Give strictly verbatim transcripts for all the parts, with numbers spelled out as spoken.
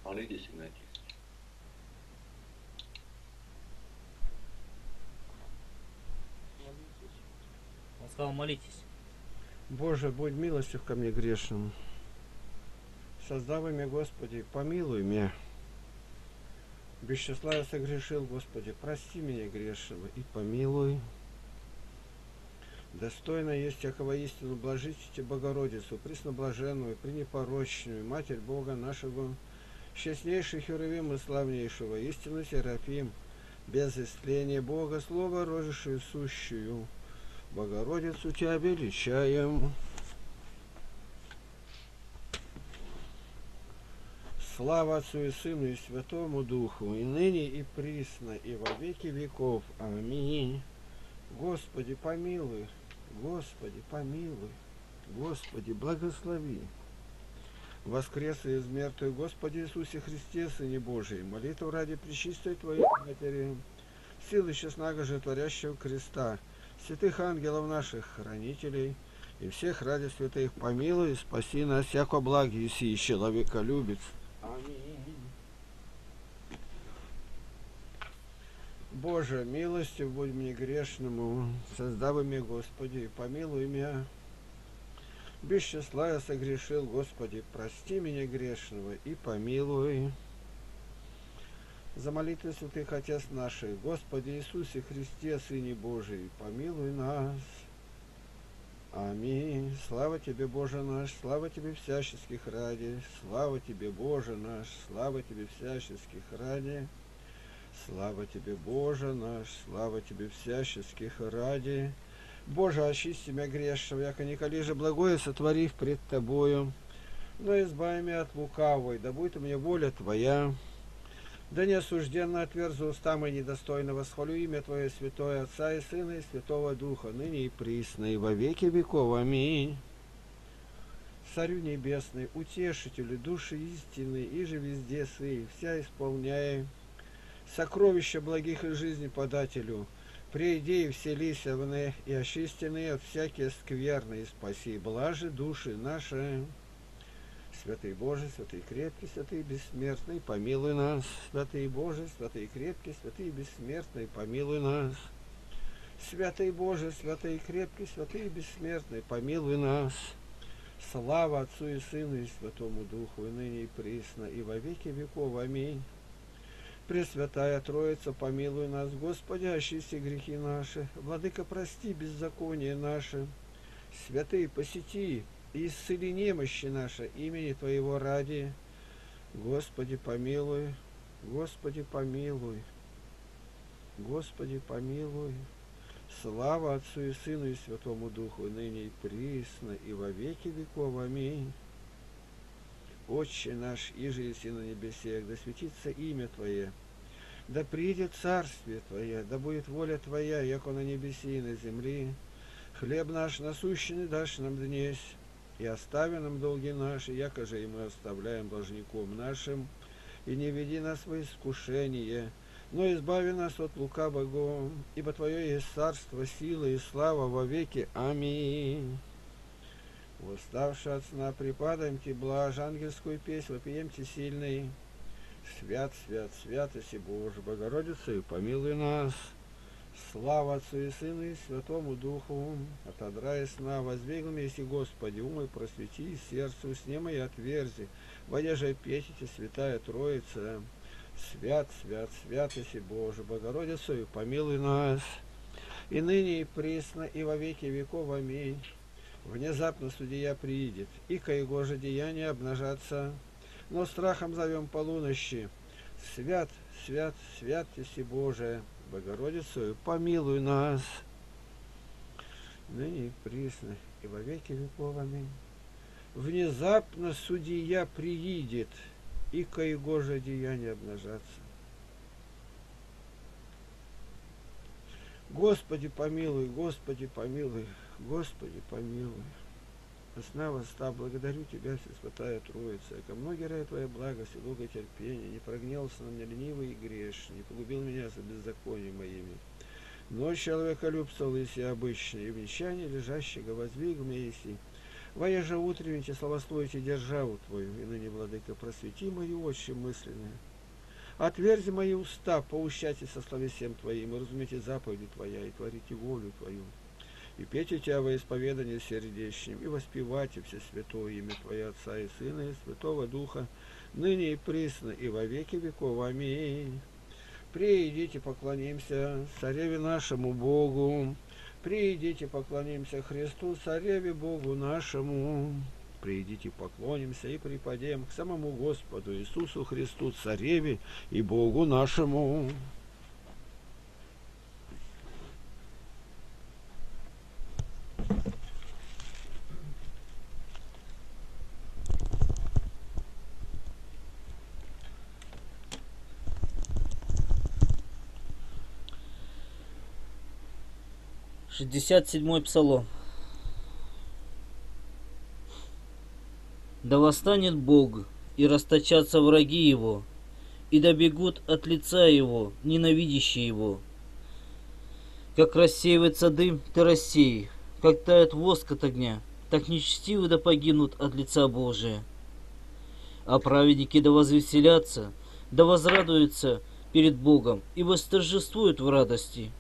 Молитесь, Игнатий. Он сказал, молитесь. Боже, будь милостив ко мне грешному. Создав имя, Господи, помилуй меня. Без числа я согрешил, Господи, прости меня грешного и помилуй. Достойно есть всякого истину, блажите Богородицу, пресноблаженную, пренепорочную, Матерь Бога нашего, счастнейший Херувим и славнейшего, истину Серафим, без истления Бога, Слово рожившую сущую, Богородицу Тебя величаем. Слава Отцу и Сыну и Святому Духу, и ныне, и присно, и во веки веков. Аминь. Господи, помилуй, Господи, помилуй, Господи, благослови. Воскрес из мертвых, Господи Иисусе Христе, Сыне Божий, молитву ради пречистой Твоей Матери, силы честного же творящего креста, святых ангелов наших, хранителей, и всех ради святых помилуй, спаси нас, всяко благи, и человека любит. Аминь. Боже, милостив будь мне грешному, создав меня, Господи, помилуй меня. Без числа я согрешил, Господи, прости меня грешного и помилуй. За молитвы святых Отец наших, Господи Иисусе Христе, Сыне Божий, помилуй нас. Аминь. Слава Тебе, Боже наш, слава Тебе всяческих ради, слава Тебе, Боже наш, слава Тебе всяческих ради, слава Тебе, Боже наш, слава Тебе всяческих ради. Боже, очисти меня грешного, яко николи же благое сотворив пред Тобою, но избави меня от лукавой, да будет мне воля Твоя. Да не осужденно отверзу уста мои недостойно, восхвалю имя Твое, Святое Отца и Сына и Святого Духа, ныне и присно, и во веки веков. Аминь. Царю Небесный, Утешителю души истины, и же везде сы, вся исполняя сокровища благих и жизни подателю, приди и вселися в них, и очистенные от всякие скверны, и спаси блажи души наши. Святый Боже, святый крепкий, святый бессмертный, помилуй нас. Святый Боже, святый крепкий, святый бессмертный, помилуй нас. Святый Боже, святый крепкий, святый бессмертный, помилуй нас. Слава Отцу и Сыну и Святому Духу, и ныне и присно, и во веки веков. Аминь. Пресвятая Троица, помилуй нас, Господи, очисти грехи наши, Владыка, прости беззаконие наше, святые, посети и исцели немощи наши имени Твоего ради. Господи, помилуй, Господи, помилуй, Господи, помилуй. Слава Отцу и Сыну и Святому Духу, и ныне и присно, и во веки веков. Аминь. Отче наш, иже еси на небесех, да светится имя Твое, да придет царствие Твое, да будет воля Твоя, яко на небеси и на земли. Хлеб наш насущный дашь нам днесь, и остави нам долги наши, яко же и мы оставляем должником нашим, и не веди нас во искушение, но избави нас от лукавого, ибо Твое есть царство, сила и слава во веки. Аминь. Восставши от сна, припадаемте блажь, ангельскую песнь вопиемте сильный. Свят, свят, святость и Боже, Богородица, помилуй нас. Слава Отцу и Сыну и Святому Духу, отодрай сна, воздвигл если Господи, умой просвети, сердцу сне мои отверзи, водя же петите, Святая Троица. Свят, свят, святость и Боже, Богородицу, помилуй нас. И ныне и присно, и во веки веков. Аминь. Внезапно судья приидет, и ко его же деяния обнажатся, но страхом зовем полунощи. Свят, свят, святость и Божия, Богородицу, помилуй нас. Ныне и присно, и во веки веков. Аминь. Внезапно судья приидет, и ко его же деяния обнажатся. Господи, помилуй, Господи, помилуй, Господи, помилуй. Сна восстав, благодарю Тебя, Всесвятая Троица, ко многие ради Твоя благость и долготерпение, не прогнелся на меня ленивый и грешный, не погубил меня за беззаконие моими. Но человеколюбство лыси обычный, и в венчании лежащего воздвиг мне еси, Воя же утренниче славословите державу Твою, и ныне, Владыка, просвети мои очи мысленные. Отверзи мои уста, поущайте со словесем Твоим, и разумейте заповеди Твоя, и творите волю Твою. И пейте Тебя во исповедании сердечным, и воспевайте все святое имя Твое, Отца и Сына, и Святого Духа, ныне и присно, и во веки веков. Аминь. Приидите, поклонимся Цареве нашему Богу. Приидите, поклонимся Христу, Цареве Богу нашему. Приидите, поклонимся и припадем к самому Господу Иисусу Христу, Цареве и Богу нашему. шестьдесят седьмой Псалом. Да восстанет Бог, и расточатся враги Его, и добегут от лица Его, ненавидящие Его. Как рассеивается дым, ты рассей, как тает воск от огня, так нечестивы да погинут от лица Божия. А праведники да возвеселятся, да возрадуются перед Богом, и восторжествуют в радости.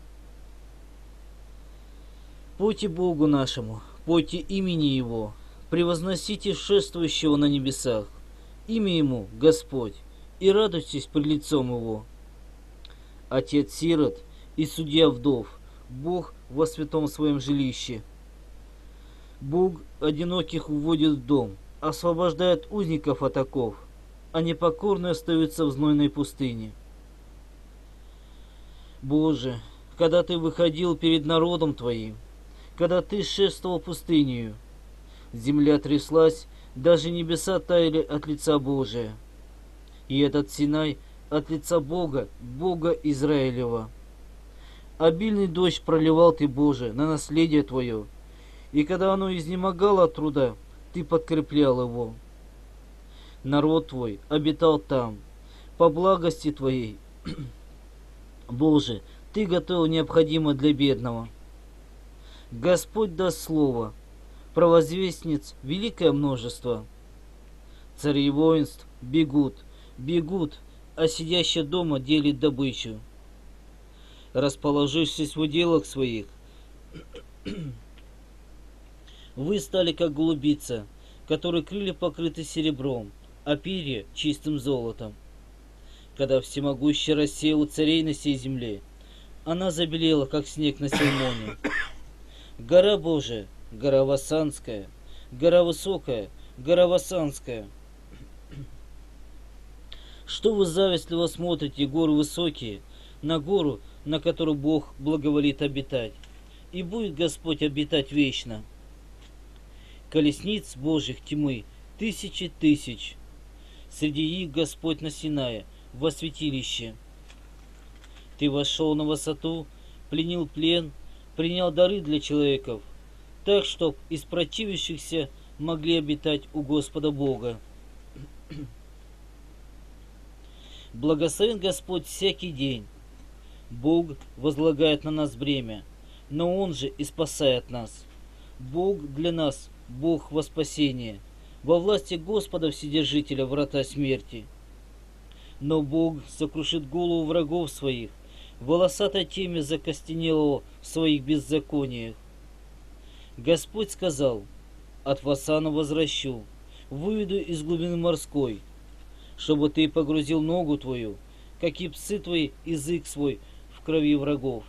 Пойте Богу нашему, пойте имени Его, превозносите шествующего на небесах, имя Ему Господь, и радуйтесь пред лицом Его. Отец сирот и судья вдов, Бог во святом своем жилище. Бог одиноких вводит в дом, освобождает узников от оков, а непокорные остаются в знойной пустыне. Боже, когда Ты выходил перед народом Твоим, когда Ты шествовал пустынею, земля тряслась, даже небеса таяли от лица Божия. И этот Синай от лица Бога, Бога Израилева. Обильный дождь проливал Ты, Боже, на наследие Твое, и когда оно изнемогало от труда, Ты подкреплял его. Народ Твой обитал там, по благости Твоей. Боже, Ты готовил необходимое для бедного. Господь даст слово, провозвестниц великое множество. Цари воинств бегут, бегут, а сидящие дома делит добычу. Расположившись в уделах своих, вы стали как голубица, которой крылья покрыты серебром, а перья чистым золотом. Когда всемогущий рассеял царей на сей земле, она забелела, как снег на Силмоне. Гора Божия, гора Вассанская, гора высокая, гора Вассанская. Что вы завистливо смотрите, горы высокие, на гору, на которую Бог благоволит обитать, и будет Господь обитать вечно. Колесниц Божьих тьмы тысячи тысяч, среди их Господь на Синае, во святилище. Ты вошел на высоту, пленил плен, принял дары для человеков, так, чтоб из противящихся могли обитать у Господа Бога. Благословен Господь всякий день. Бог возлагает на нас бремя, но Он же и спасает нас. Бог для нас, Бог во спасение, во власти Господа Вседержителя врата смерти. Но Бог сокрушит голову врагов своих, волосатой теме закостенелого в своих беззакониях. Господь сказал: от Вассана возвращу, выведу из глубины морской, чтобы ты погрузил ногу твою, как и псы твои язык свой в крови врагов.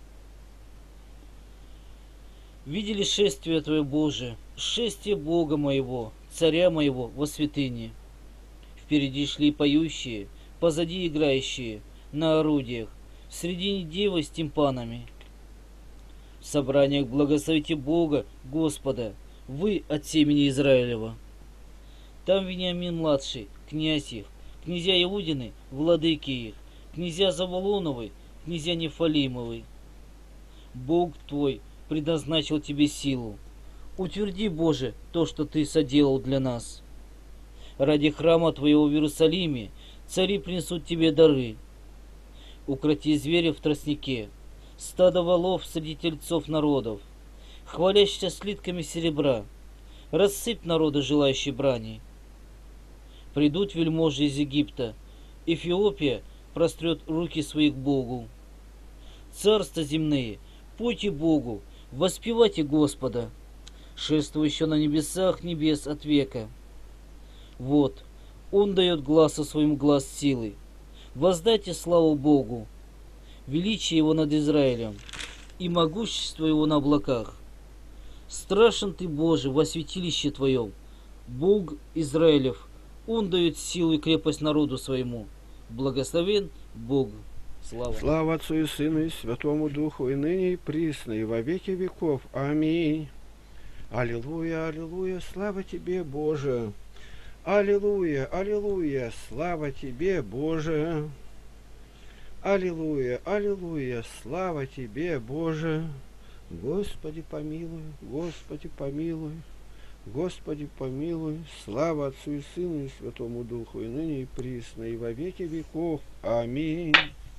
Видели шествие Твое, Боже, шествие Бога моего, Царя моего во святыне. Впереди шли поющие, позади играющие, на орудиях, в середине девы с тимпанами. В собраниях благословите Бога, Господа, вы от семени Израилева. Там Вениамин-младший, князь их, князья Иудины, владыки их, князья Заволоновы, князья Нефалимовы. Бог твой предназначил тебе силу. Утверди, Боже, то, что ты соделал для нас. Ради храма твоего в Иерусалиме цари принесут тебе дары. Укроти зверя в тростнике, стадо волов среди тельцов народов, хвалящихся слитками серебра, Рассыпь народы, желающие брани. Придут вельможи из Египта, Эфиопия прострет руки своих Богу. Царства земные, пойте Богу, воспевайте Господа, шествующего на небесах небес от века. Вот, Он дает глазу своим глаз силы. Воздайте славу Богу, величие Его над Израилем и могущество Его на облаках. Страшен Ты, Боже, во святилище Твоем, Бог Израилев, Он дает силу и крепость народу своему. Благословен Бог. Слава. Слава Отцу и Сыну и Святому Духу, и ныне и присно, и во веки веков. Аминь. Аллилуйя, аллилуйя, слава Тебе, Боже. Аллилуйя, аллилуйя, слава Тебе, Боже. Аллилуйя, аллилуйя, слава Тебе, Боже. Господи, помилуй, Господи, помилуй, Господи, помилуй. Слава Отцу и Сыну и Святому Духу, и ныне и присно, и во веки веков. Аминь.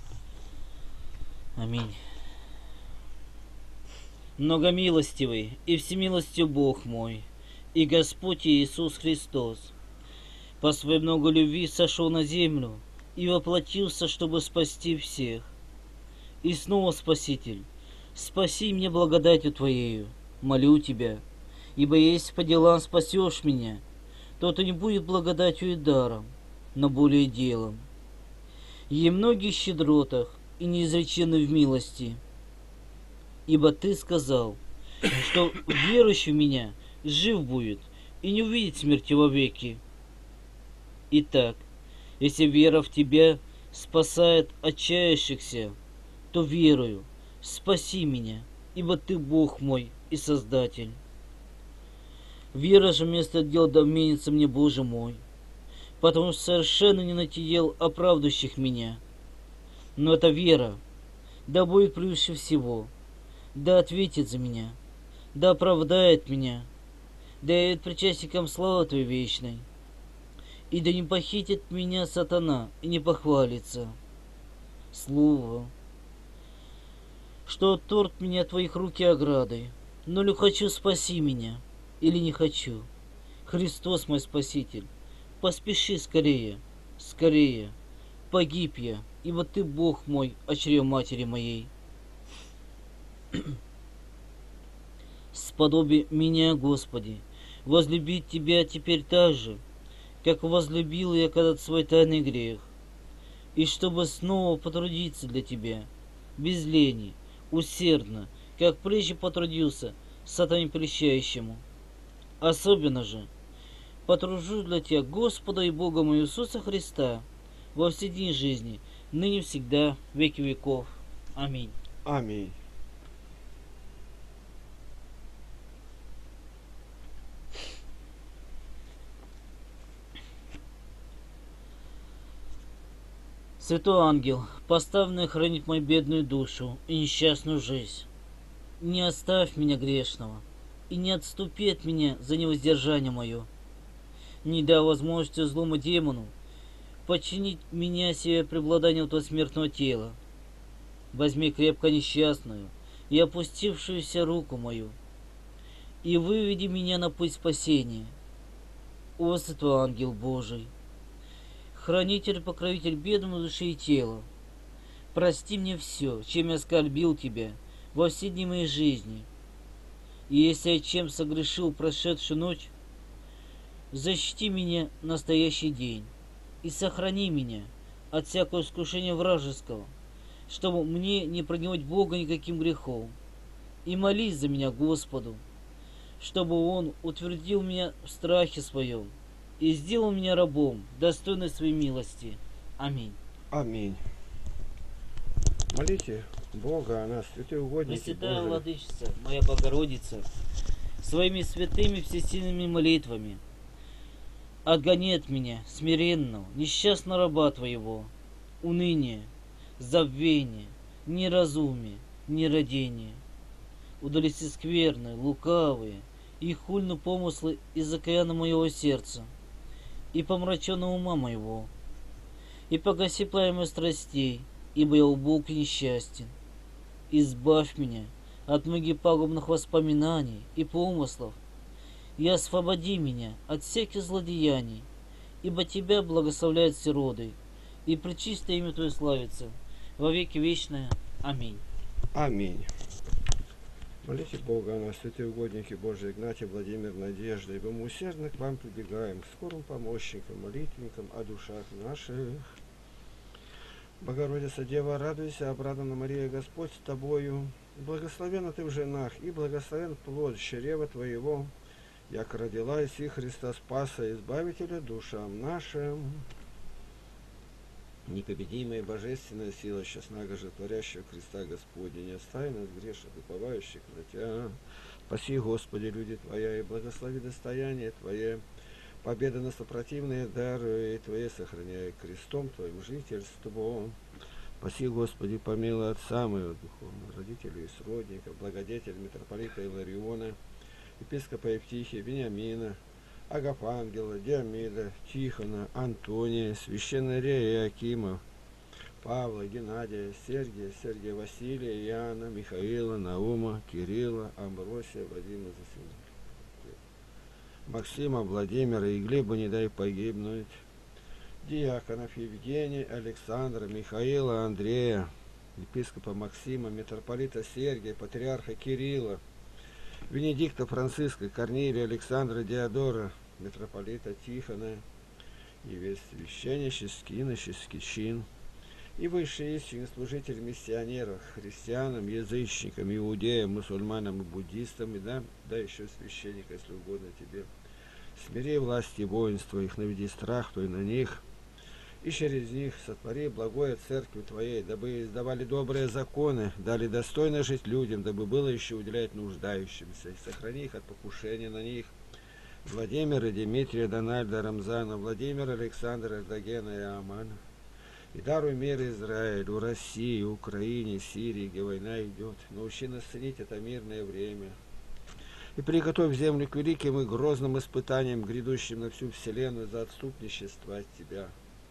Аминь. Многомилостивый и всемилостив Бог мой, и Господь Иисус Христос, по своей много любви сошел на землю и воплотился, чтобы спасти всех. И снова, Спаситель, спаси меня благодатью Твоею, молю Тебя, ибо если по делам спасешь меня, то это не будет благодатью и даром, но более делом. Е многих щедротах и неизречены в милости, ибо Ты сказал, что верующий в меня жив будет и не увидит смерти вовеки. Итак, если вера в Тебя спасает отчаявшихся, то верую, спаси меня, ибо Ты Бог мой и Создатель. Вера же вместо дел доменится мне, Боже мой, потому что совершенно не найти дел, оправдывающих меня. Но эта вера, да будет превыше всего, да ответит за меня, да оправдает меня, да явит причастникам славы Твоей вечной, и да не похитит меня сатана и не похвалится. Слово, что отторг меня от Твоих рук и оградой, но ли хочу, спаси меня, или не хочу. Христос мой Спаситель, поспеши скорее, скорее, погиб я, ибо Ты Бог мой, о чреве матери моей. Сподоби меня, Господи, возлюбить Тебя теперь так же, как возлюбил я когда-то свой тайный грех, и чтобы снова потрудиться для Тебя, без лени, усердно, как прежде потрудился сатане прельщающему. Особенно же потружу для Тебя, Господа и Бога моего Иисуса Христа, во все дни жизни, ныне всегда, веки веков. Аминь. Аминь. Святой ангел, поставленный хранить мою бедную душу и несчастную жизнь, не оставь меня грешного и не отступи от меня за невоздержание мое. Не дай возможности злому демону подчинить меня себе преобладанию этого смертного тела. Возьми крепко несчастную и опустившуюся руку мою, и выведи меня на путь спасения. О, Святой ангел Божий, хранитель и покровитель бедной души и тела, прости мне все, чем я оскорбил Тебя во все дни моей жизни. И если я чем согрешил прошедшую ночь, защити меня настоящий день и сохрани меня от всякого искушения вражеского, чтобы мне не прогневать Бога никаким грехом. И молись за меня Господу, чтобы Он утвердил меня в страхе своем и сделал меня рабом, достойной своей милости. Аминь. Аминь. Молите Бога о нас, святые угодники Пресвятая Божии. Владычица, моя Богородица, своими святыми всесильными молитвами отгони от меня, смиренного, несчастного раба Твоего, уныние, забвение, неразумие, нерадение, удали все скверные, лукавые и хульные помыслы из окаяна моего сердца и помраченного ума моего, и погаси пламя страстей, ибо я убог и несчастен. Избавь меня от многих пагубных воспоминаний и помыслов, и освободи меня от всяких злодеяний, ибо Тебя благословляют все роды, и пречистое имя Твое славится во веки вечное. Аминь. Аминь. Молите Бога о нас, святые угодники Божии, Игнатий, Владимир, Надежда, ибо мы усердно к вам прибегаем, к скорым помощникам, молитвенникам о душах наших. Богородица Дева, радуйся, обрадована Мария, Господь с тобою. Благословена ты в женах, и благословен плод чрева твоего, яко родила иси Христа Спаса, Избавителя душам нашим. Непобедимая божественная сила, честного животворящего креста Господня, не остави нас грешных, уповающих на Тебя. Спаси, Господи, люди Твоя, и благослови достояние Твое. Победа на сопротивные даруй, и Твое сохраняй крестом Твоим жительство. Спаси, Господи, помилуй отца моего духовного, родителей и сродников, благодетеля митрополита Илариона, епископа Евтихия, Вениамина, Агафангела, Диомида, Тихона, Антония, священнорея Иакима, Павла, Геннадия, Сергия, Сергия Василия, Иоанна, Михаила, Наума, Кирилла, Амбросия, Вадима, Засимира, Максима, Владимира и Глеба не дай погибнуть, диаконов Евгения, Александра, Михаила, Андрея, епископа Максима, митрополита Сергия, патриарха Кирилла, Венедикта Франциска, Корнилия, Александра, Диодора, митрополита Тихона, и весь священнический, иноческий чин, и высшие истинные служители миссионеров, христианам, язычникам, иудеям, мусульманам и буддистам, и да, да еще священника, если угодно тебе. Смири власти воинства их, наведи страх твой на них, и через них сотвори благое церкви Твоей, дабы издавали добрые законы, дали достойно жить людям, дабы было еще уделять нуждающимся, и сохрани их от покушения на них. Владимира, Дмитрия, Дональда, Рамзана, Владимира, Александра, Эрдогена и Амана. И даруй мир Израилю, России, Украине, Сирии, где война идет. Научи нас ценить это мирное время. И приготовь землю к великим и грозным испытаниям, грядущим на всю вселенную за отступничество от Тебя.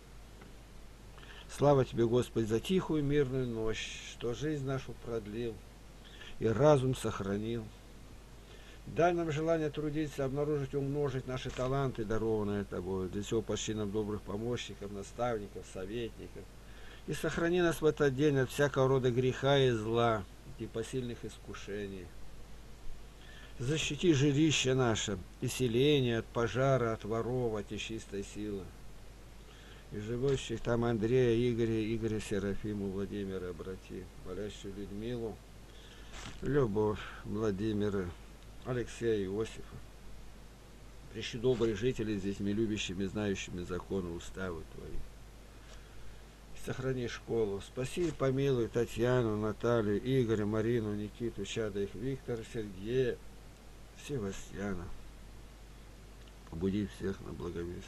Слава Тебе, Господи, за тихую мирную ночь, что жизнь нашу продлил и разум сохранил. Дай нам желание трудиться, обнаружить, умножить наши таланты, дарованные Тобой. Для всего пошли нам добрых помощников, наставников, советников. И сохрани нас в этот день от всякого рода греха и зла, и посильных искушений. Защити жилище наше и селение от пожара, от воров, от нечистой силы. И живущих там Андрея, Игоря, Игоря Серафиму, Владимира, обрати, болящую Людмилу, Любовь, Владимира, Алексея, Иосифа. Прищи добрые жители с детьми, любящими, знающими законы, уставы Твои. Сохрани школу. Спаси и помилуй Татьяну, Наталью, Игоря, Марину, Никиту, чада их, Виктора, Сергея, Севастьяна. Побуди всех на благовестие.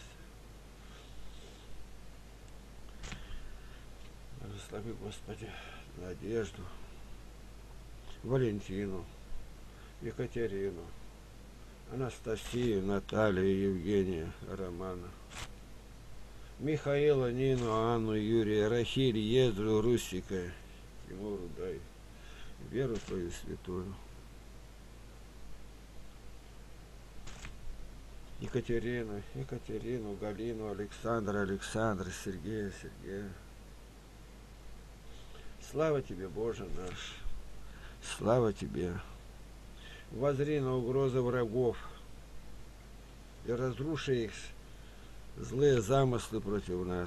Благослови, Господи, Надежду, Валентину, Екатерину, Анастасию, Наталью, Евгения, Романа, Михаила, Нину, Анну, Юрия, Рахиль, Ездру, Русика, Тимуру дай веру Твою святую. Екатерину, Екатерину, Галину, Александра, Александра, Сергея, Сергея. Слава Тебе, Боже наш, слава Тебе. Воззри на угрозы врагов и разруши их злые замыслы против нас.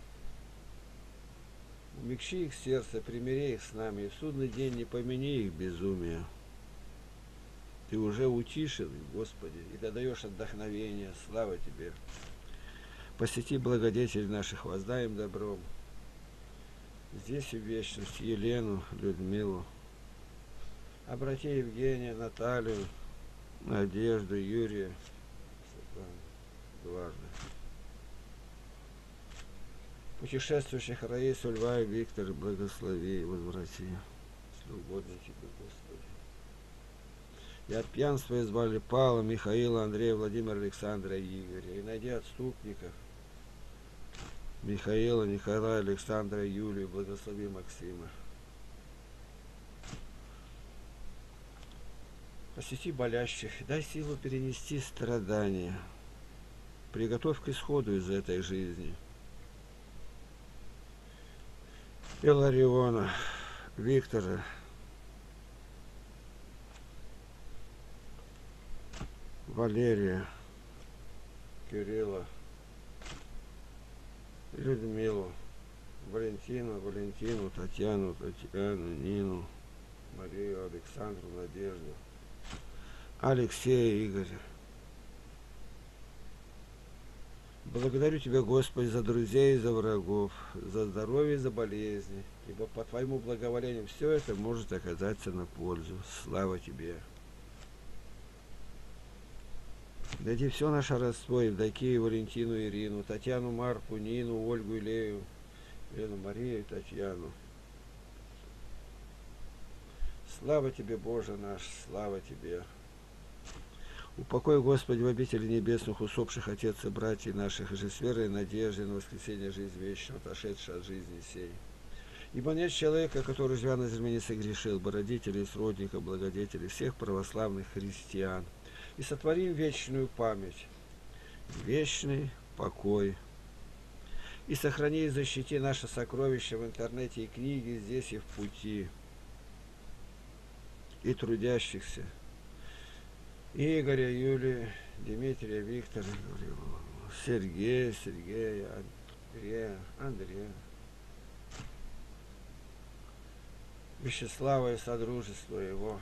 Умягчи их сердце, примири их с нами, и в судный день не помяни их безумие. Ты уже утишил их, Господи, и ты даешь отдохновение. Слава Тебе. Посети благодетелей наших, воздай им добром. Здесь и в вечности Елену, Людмилу. Обрати Евгения, Наталью, Надежду, Юрия, Светлану, Эдуарда. Путешествующих Раису, Льва и Виктора благослови и возврати. Если угодно Тебе, Господи. И от пьянства избавили Павла, Михаила, Андрея, Владимира, Александра и Игоря. И найди отступников Михаила, Николая, Александра, Юлию, благослови Максима. Посети болящих, дай силу перенести страдания. Приготовь к исходу из этой жизни. Илариона, Виктора, Валерия, Кирилла, Людмилу, Валентину, Валентину, Татьяну, Татьяну, Нину, Марию, Александру, Надежду, Алексея, Игоря. Благодарю Тебя, Господи, за друзей и за врагов, за здоровье и за болезни, ибо по Твоему благоволению все это может оказаться на пользу. Слава Тебе! Дайте все наше родство, Евдокию, Валентину, Ирину, Татьяну, Марку, Нину, Ольгу, Илею, Лену, Марию, Татьяну. Слава Тебе, Боже наш, слава Тебе! Упокой, Господи, в обители небесных усопших отец и братьев наших, и же с верой и надеждой на воскресение жизнь вечную, отошедшей от жизни сей. Ибо нет человека, который, живя на земле, не согрешил бы, родителей, сродников, благодетелей, всех православных христиан, и сотворим вечную память, вечный покой. И сохрани и защити наше сокровище в интернете и книги здесь и в пути, и трудящихся, Игоря, Юлия, Дмитрия, Виктора, Сергея, Сергея, Андрея, Андрея, Вячеслава и содружества его,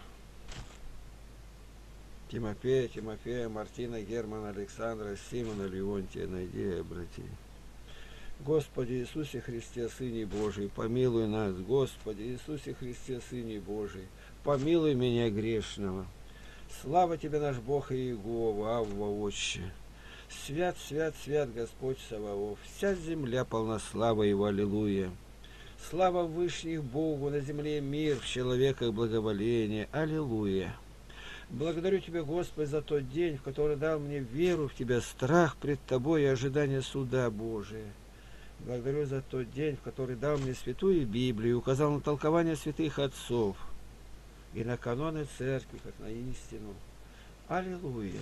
Тимофея, Тимофея, Мартина, Германа, Александра, Симона, Леонтия, найди и обрати. Господи Иисусе Христе, Сыне Божий, помилуй нас, Господи Иисусе Христе, Сыне Божий, помилуй меня грешного. Слава Тебе, наш Бог и Иегова, Авва, Отче! Свят, свят, свят Господь Саваоф! Вся земля полна славы Его, аллилуйя! Слава Вышних Богу, на земле мир, в человеках благоволение, аллилуйя! Благодарю Тебя, Господи, за тот день, в который дал мне веру в Тебя, страх пред Тобой и ожидание суда Божия. Благодарю за тот день, в который дал мне святую Библию, указал на толкование святых отцов и на каноны церкви, как на истину. Аллилуйя!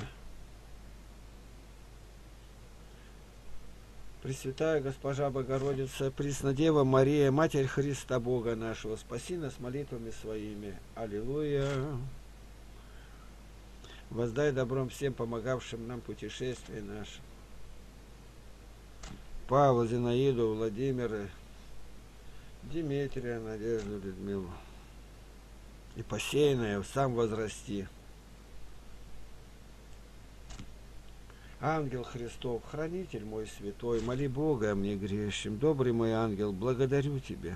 Пресвятая Госпожа Богородица, Преснодева Мария, Матерь Христа Бога нашего, спаси нас молитвами своими. Аллилуйя! Воздай добром всем помогавшим нам путешествия наши. Павла, Зинаиду, Владимира, Дмитрия, Надежду, Людмилу. И посеянное сам возрасти. Ангел Христов, хранитель мой святой, моли Бога о мне грешим. Добрый мой ангел, благодарю Тебя.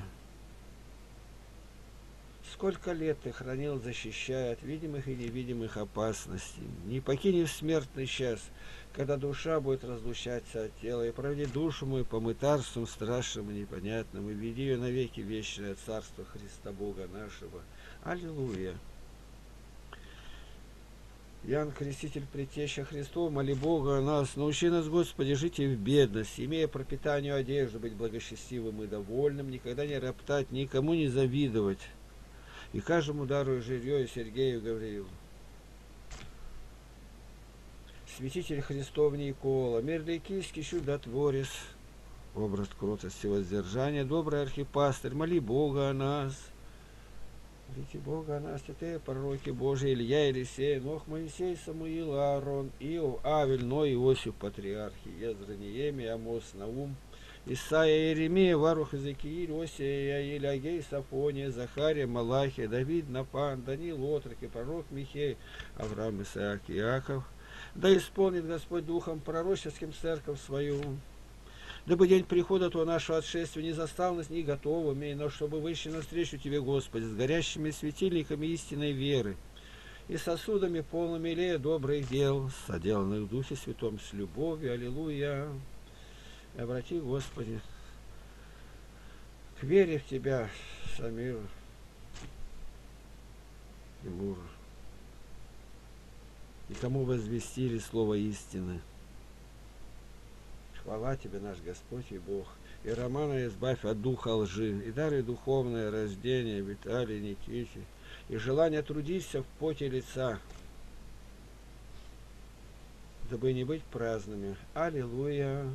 Сколько лет Ты хранил, защищая от видимых и невидимых опасностей. Не покинь в смертный час, когда душа будет разлучаться от тела, и проведи душу мою по мытарствам страшным и непонятным, и веди ее навеки в вечное царство Христа Бога нашего. Аллилуйя! Иоанн Креститель, Предтеча Христов, моли Бога о нас, научи нас, Господи, жить и в бедности, имея пропитание одежду, быть благочестивым и довольным, никогда не роптать, никому не завидовать, и каждому даруя жирье и Сергею Гавриилу. Святитель Христов Никола, Мерликийский чудотворец, образ кротости и воздержания, добрый архипастырь, моли Бога о нас. Молите Бога о нас, святые пророки Божии, Илья, Елисей, Нох, Моисей, Самуил, Аарон, Иов, Авель, Ной, Иосиф, патриархи, Ездра, Неемия, Амос, Наум, Исаия, Иеремия, Варух, Иезекииль, Осия, Елягей, Сафония, Захария, Малахия, Давид, Напан, Даниил, Отрок и пророк Михей, Авраам, Исаак, Иаков. Да исполнит Господь Духом пророческим церковь свою, дабы день прихода Твоего нашего отшествия не застал нас не готовыми, но чтобы вышли навстречу Тебе, Господи, с горящими светильниками истинной веры и сосудами полными илея добрых дел, соделанных в Духе Святом с любовью. Аллилуйя! И обрати, Господи, к вере в Тебя, Самиру и Муру, и кому возвестили слово истины. Хвала Тебе, наш Господь и Бог. И Романа избавь от духа лжи, и даруй духовное рождение Виталию, Никите, и желание трудиться в поте лица, дабы не быть праздными. Аллилуйя.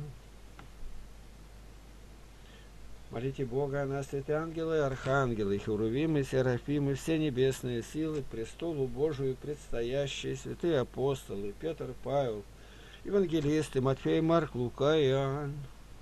Молите Бога о нас, святые ангелы, архангелы, херувимы, серафимы, все небесные силы, престолу Божию предстоящие, святые апостолы, Петр, Павел, евангелисты, Матфей, Марк, Лука и Иоанн.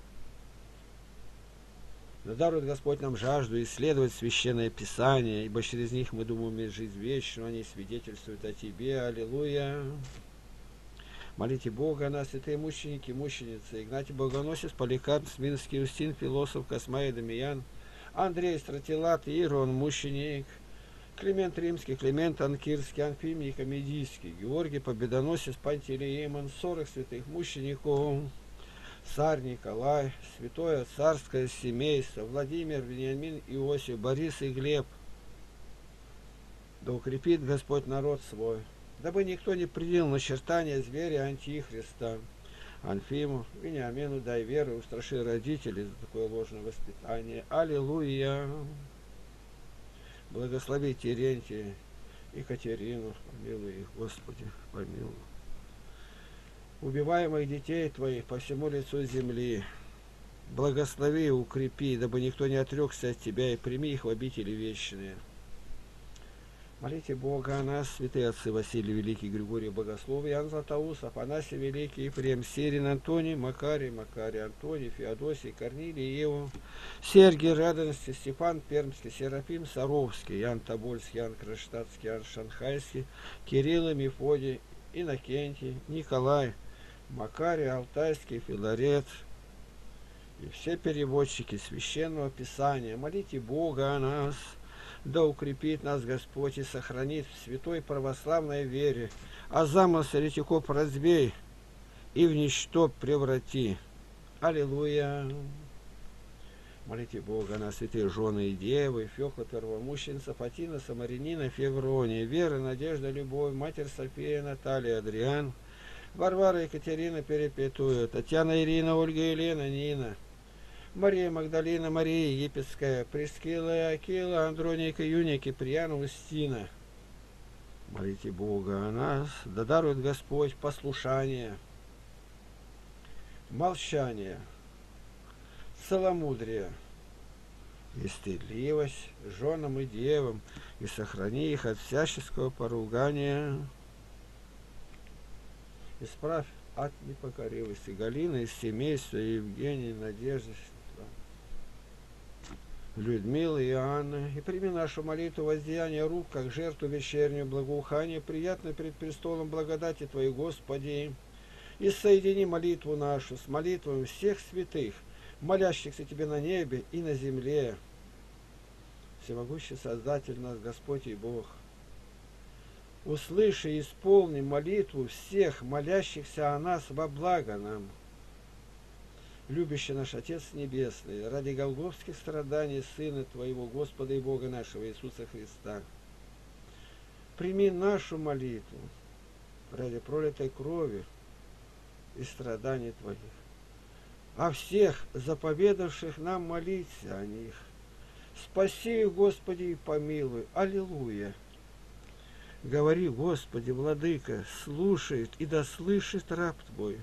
Да дарует Господь нам жажду исследовать Священное Писание, ибо через них мы думаем иметь жизнь вечную, они свидетельствуют о Тебе. Аллилуйя. Молите Бога о нас, святые мученики, мученицы, Игнатий Богоносец, Поликарп, Сминский, Устин, философ, Космай, Дамиян, Андрей Стратилат, Ирон, мученик, Климент Римский, Климент Анкирский, Анфимий Комедийский, Георгий Победоносец, Пантелеимон, сорок святых мучеников, царь Николай, святое царское семейство, Владимир, Вениамин, Иосиф, Борис и Глеб. Да укрепит Господь народ свой, дабы никто не принял начертания зверя Антихриста. Анфиму, Вениамину дай веру, устраши родителей за такое ложное воспитание. Аллилуйя! Благослови Терентия, Екатерину, помилуй их, Господи, помилуй. Убиваемых детей Твоих по всему лицу земли, благослови и укрепи, дабы никто не отрекся от Тебя, и прими их в обители вечные. Молите Бога о нас, святые отцы Василий Великий, Григорий Богослов, Иоанн Златоуст, Афанасий Великий, Ефрем Сирин, Антоний, Макарий, Макарий, Антоний, Феодосий, Корнилий, Ева, Сергий Радонский, Степан Пермский, Серафим Саровский, Ян Тобольский, Ян Кронштадтский, Ян Шанхайский, Кирилл и Мефодий, Иннокентий, Николай, Макарий, Алтайский, Филарет и все переводчики Священного Писания. Молите Бога о нас, да укрепит нас Господь и сохранит в святой православной вере, а замысл еретиков разбей и в ничто преврати. Аллилуйя! Молите Бога на святые жены и девы, Феокла Первомученица, Фатина, Самарянина, Феврония, Вера, Надежда, Любовь, Матерь София, Наталья, Адриан, Варвара, Екатерина, Перепетуя, Татьяна, Ирина, Ольга, Елена, Нина, Мария Магдалина, Мария Египетская, Прескила, Акила, Андроника, Юники, Прияна, Устина. Молите Бога о нас, да дарует Господь послушание, молчание, целомудрие и стыдливость женам и девам, и сохрани их от всяческого поругания. Исправь от непокоривости Галины из семейства Евгения, Надежды, Людмилы и Анны, и прими нашу молитву воздеяния рук, как жертву вечернюю благоухание, приятно перед престолом благодати Твоей, Господи, и соедини молитву нашу с молитвами всех святых, молящихся Тебе на небе и на земле. Всемогущий Создатель нас, Господь и Бог, услыши и исполни молитву всех молящихся о нас во благо нам. Любящий наш Отец Небесный, ради голгофских страданий Сына Твоего, Господа и Бога нашего Иисуса Христа, прими нашу молитву ради пролитой крови и страданий Твоих, а всех заповедавших нам молиться о них. Спаси их, Господи, и помилуй. Аллилуйя! Говори, Господи, Владыка, слушает и да слышит раб Твой.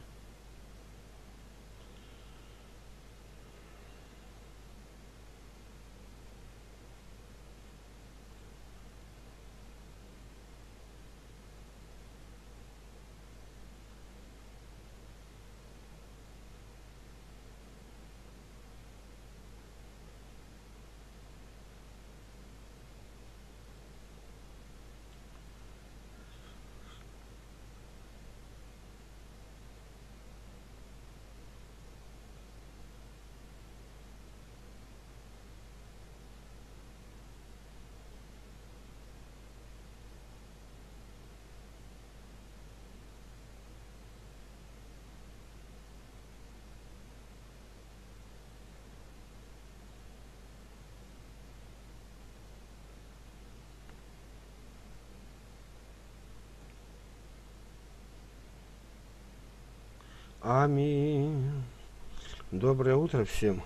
Аминь. Доброе утро всем.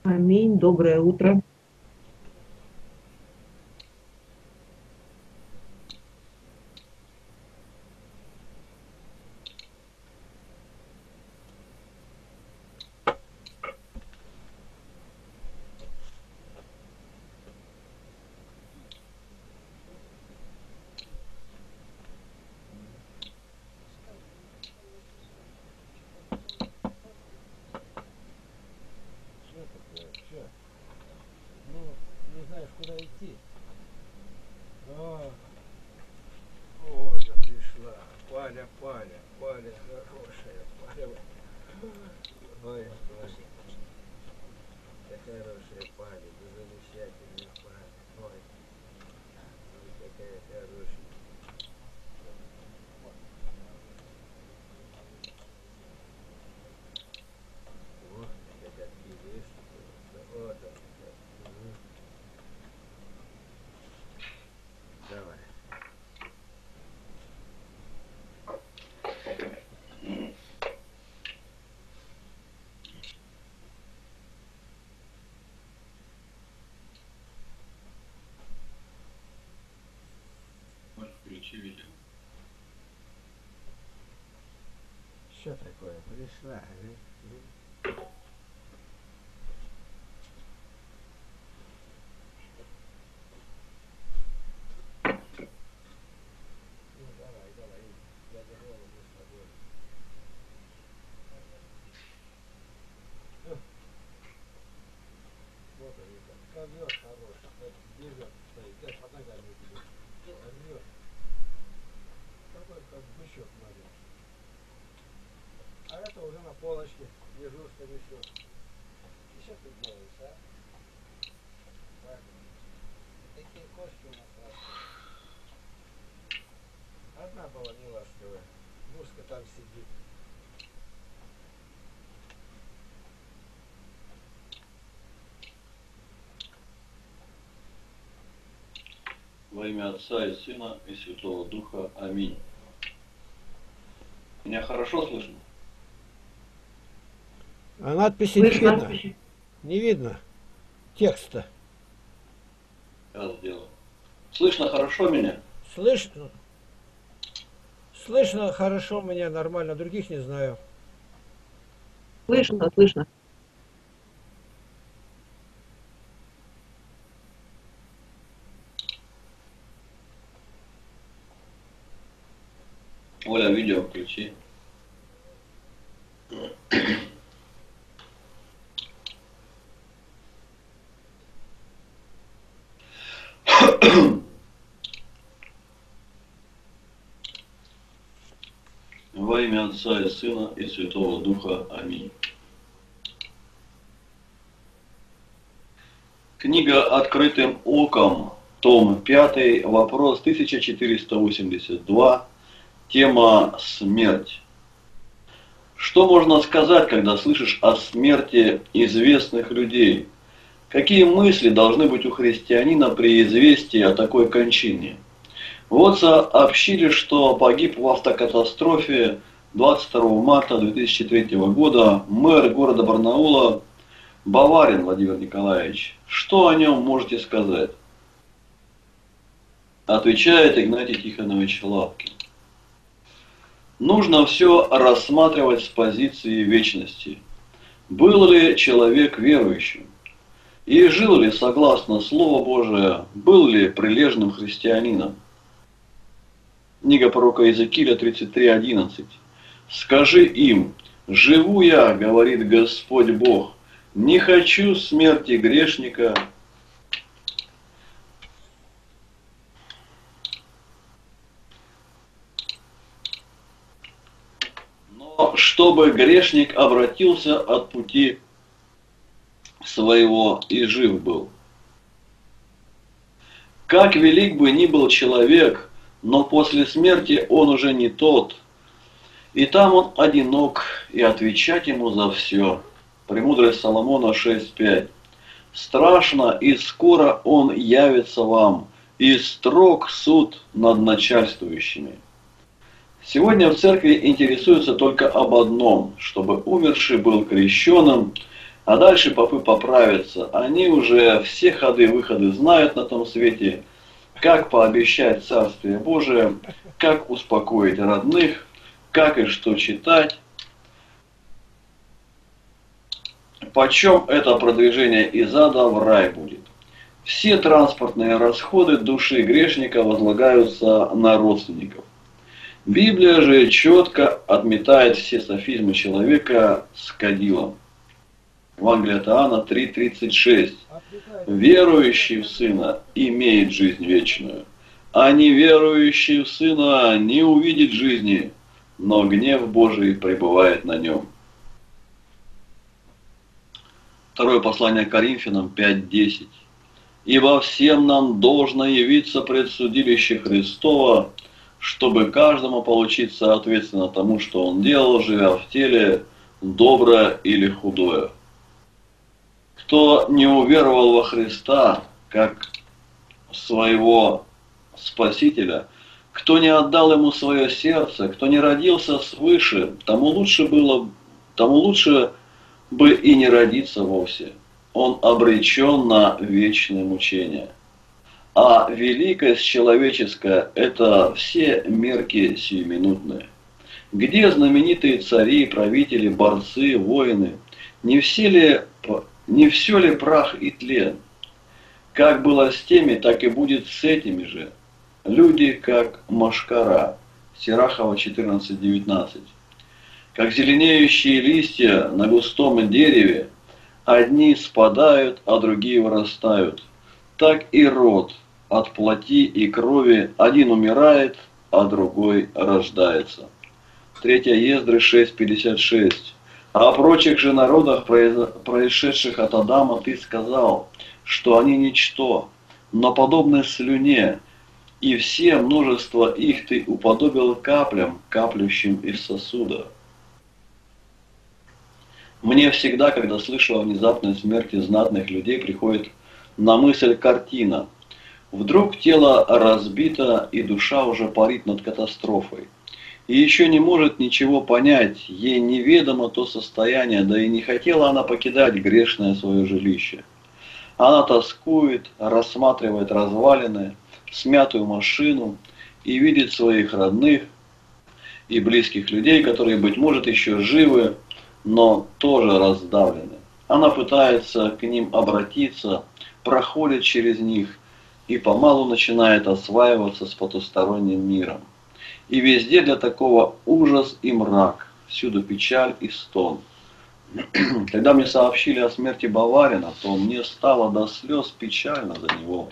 Аминь. Доброе утро. Что такое? Что? Ну, не знаешь, куда идти. А, Оля пришла. Паля, Паля, Паля хорошая, Паля. Ой, Паля. Какая хорошая Паля, да замечательная Паля. Ой, ой, какая хорошая. Вот, как откидываешь. Вот, вот. Мгм. Давай. Может, включи видео. Что такое? Пришла, а? Ну, давай, давай. Дядя Вова, мы с тобой. Э, Вот он, как ковер хороший. Вот бежит, стоит. Дай под ногами тебе. Рвет. Такой, как бычок маленький. А это уже на полочке. Дежурство несет. И что ты делаешь, а? Так. Такие кошки у нас растут. Одна была неласковая. Мушка там сидит. Во имя Отца и Сына и Святого Духа. Аминь. Меня хорошо слышно? А надписи не Слышно? видно. Не видно текста. Сейчас сделаю. Слышно хорошо меня? Слышно? Слышно хорошо меня, нормально, других не знаю. Слышно, слышно. Оля, видео включи. Во имя Отца и Сына и Святого Духа. Аминь. Книга «Открытым оком», том пятый, вопрос тысяча четыреста восемьдесят два, тема «Смерть». Что можно сказать, когда слышишь о смерти известных людей? Какие мысли должны быть у христианина при известии о такой кончине? Вот сообщили, что погиб в автокатастрофе двадцать второго марта две тысячи третьего года мэр города Барнаула Баварин Владимир Николаевич. Что о нем можете сказать? Отвечает Игнатий Тихонович Лапкин. Нужно все рассматривать с позиции вечности. Был ли человек верующим? И жил ли согласно Слову Божие? Был ли прилежным христианином? Книга пророка Иезекииля тридцать три одиннадцать. «Скажи им, живу я, говорит Господь Бог, не хочу смерти грешника, но чтобы грешник обратился от пути своего и жив был». Как велик бы ни был человек, но после смерти он уже не тот, и там он одинок, и отвечать ему за все. Премудрость Соломона шесть пять. Страшно и скоро он явится вам, и строг суд над начальствующими. Сегодня в церкви интересуются только об одном, чтобы умерший был крещенным, А дальше попы поправятся. Они уже все ходы-выходы знают на том свете, как пообещать Царствие Божие, как успокоить родных, как и что читать. Почем это продвижение из ада в рай будет? Все транспортные расходы души грешника возлагаются на родственников. Библия же четко отметает все софизмы человека с кадилом. Евангелие от Иоанна три тридцать шесть. Верующий в Сына имеет жизнь вечную, а неверующий в Сына не увидит жизни, но гнев Божий пребывает на нем. Второе послание Коринфянам пять десять. Ибо всем нам должно явиться пред судилище Христова, чтобы каждому получить соответственно тому, что он делал, живя в теле, доброе или худое. Кто не уверовал во Христа, как своего Спасителя, кто не отдал Ему свое сердце, кто не родился свыше, тому лучше было, тому лучше бы и не родиться вовсе. Он обречен на вечное мучение. А великость человеческая – это все мерки сиюминутные. Где знаменитые цари, правители, борцы, воины? Не все ли, не все ли прах и тлен? Как было с теми, так и будет с этими же. Люди, как мошкара. Сирахова четырнадцать девятнадцать. Как зеленеющие листья на густом дереве, одни спадают, а другие вырастают. Так и род от плоти и крови один умирает, а другой рождается. Третья Ездры шесть пятьдесят шесть. А о прочих же народах, происшедших от Адама, ты сказал, что они ничто, но подобны слюне, и все множество их ты уподобил каплям, каплющим из сосуда. Мне всегда, когда слышу о внезапной смерти знатных людей, приходит на мысль картина. Вдруг тело разбито, и душа уже парит над катастрофой. И еще не может ничего понять, ей неведомо то состояние, да и не хотела она покидать грешное свое жилище. Она тоскует, рассматривает развалины, смятую машину и видит своих родных и близких людей, которые, быть может, еще живы, но тоже раздавлены. Она пытается к ним обратиться, проходит через них и помалу начинает осваиваться с потусторонним миром. И везде для такого ужас и мрак, всюду печаль и стон. Когда мне сообщили о смерти Баварина, то мне стало до слез печально за него.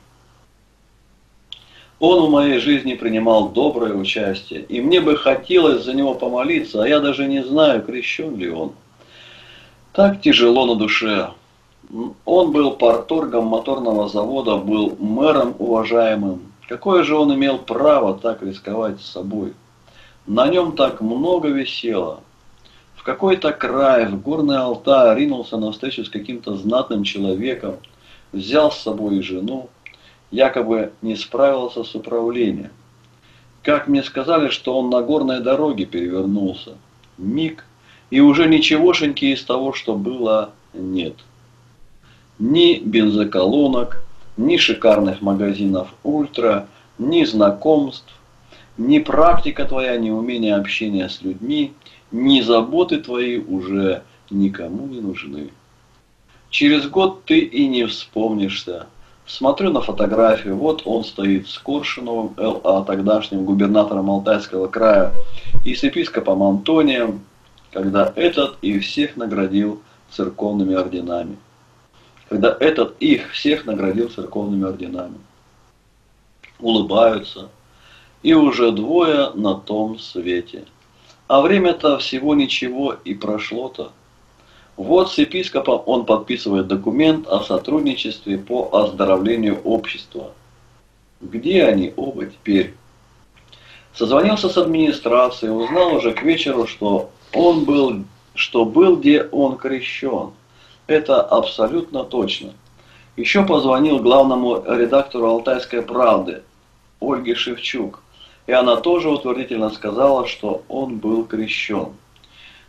Он в моей жизни принимал доброе участие, и мне бы хотелось за него помолиться, а я даже не знаю, крещен ли он. Так тяжело на душе. Он был парторгом моторного завода, был мэром уважаемым. Какое же он имел право так рисковать с собой? На нем так много висело. В какой-то край, в горный Алтай, ринулся на встречу с каким-то знатным человеком, взял с собой и жену, якобы не справился с управлением. Как мне сказали, что он на горной дороге перевернулся. Миг, и уже ничегошеньки из того, что было, нет. Ни бензоколонок, ни шикарных магазинов ультра, ни знакомств, ни практика твоя, ни умение общения с людьми, ни заботы твои уже никому не нужны. Через год ты и не вспомнишься. Смотрю на фотографию, вот он стоит с Коршуновым, а тогдашним губернатором Алтайского края, и с епископом Антонием, когда этот и всех наградил церковными орденами. Когда этот их всех наградил церковными орденами. Улыбаются, и уже двое на том свете. А время-то всего ничего и прошло-то. Вот с епископом он подписывает документ о сотрудничестве по оздоровлению общества. Где они оба теперь? Созвонился с администрацией, узнал уже к вечеру, что он был, что был где он крещен. Это абсолютно точно. Еще позвонил главному редактору «Алтайской правды» Ольге Шевчук, и она тоже утвердительно сказала, что он был крещен.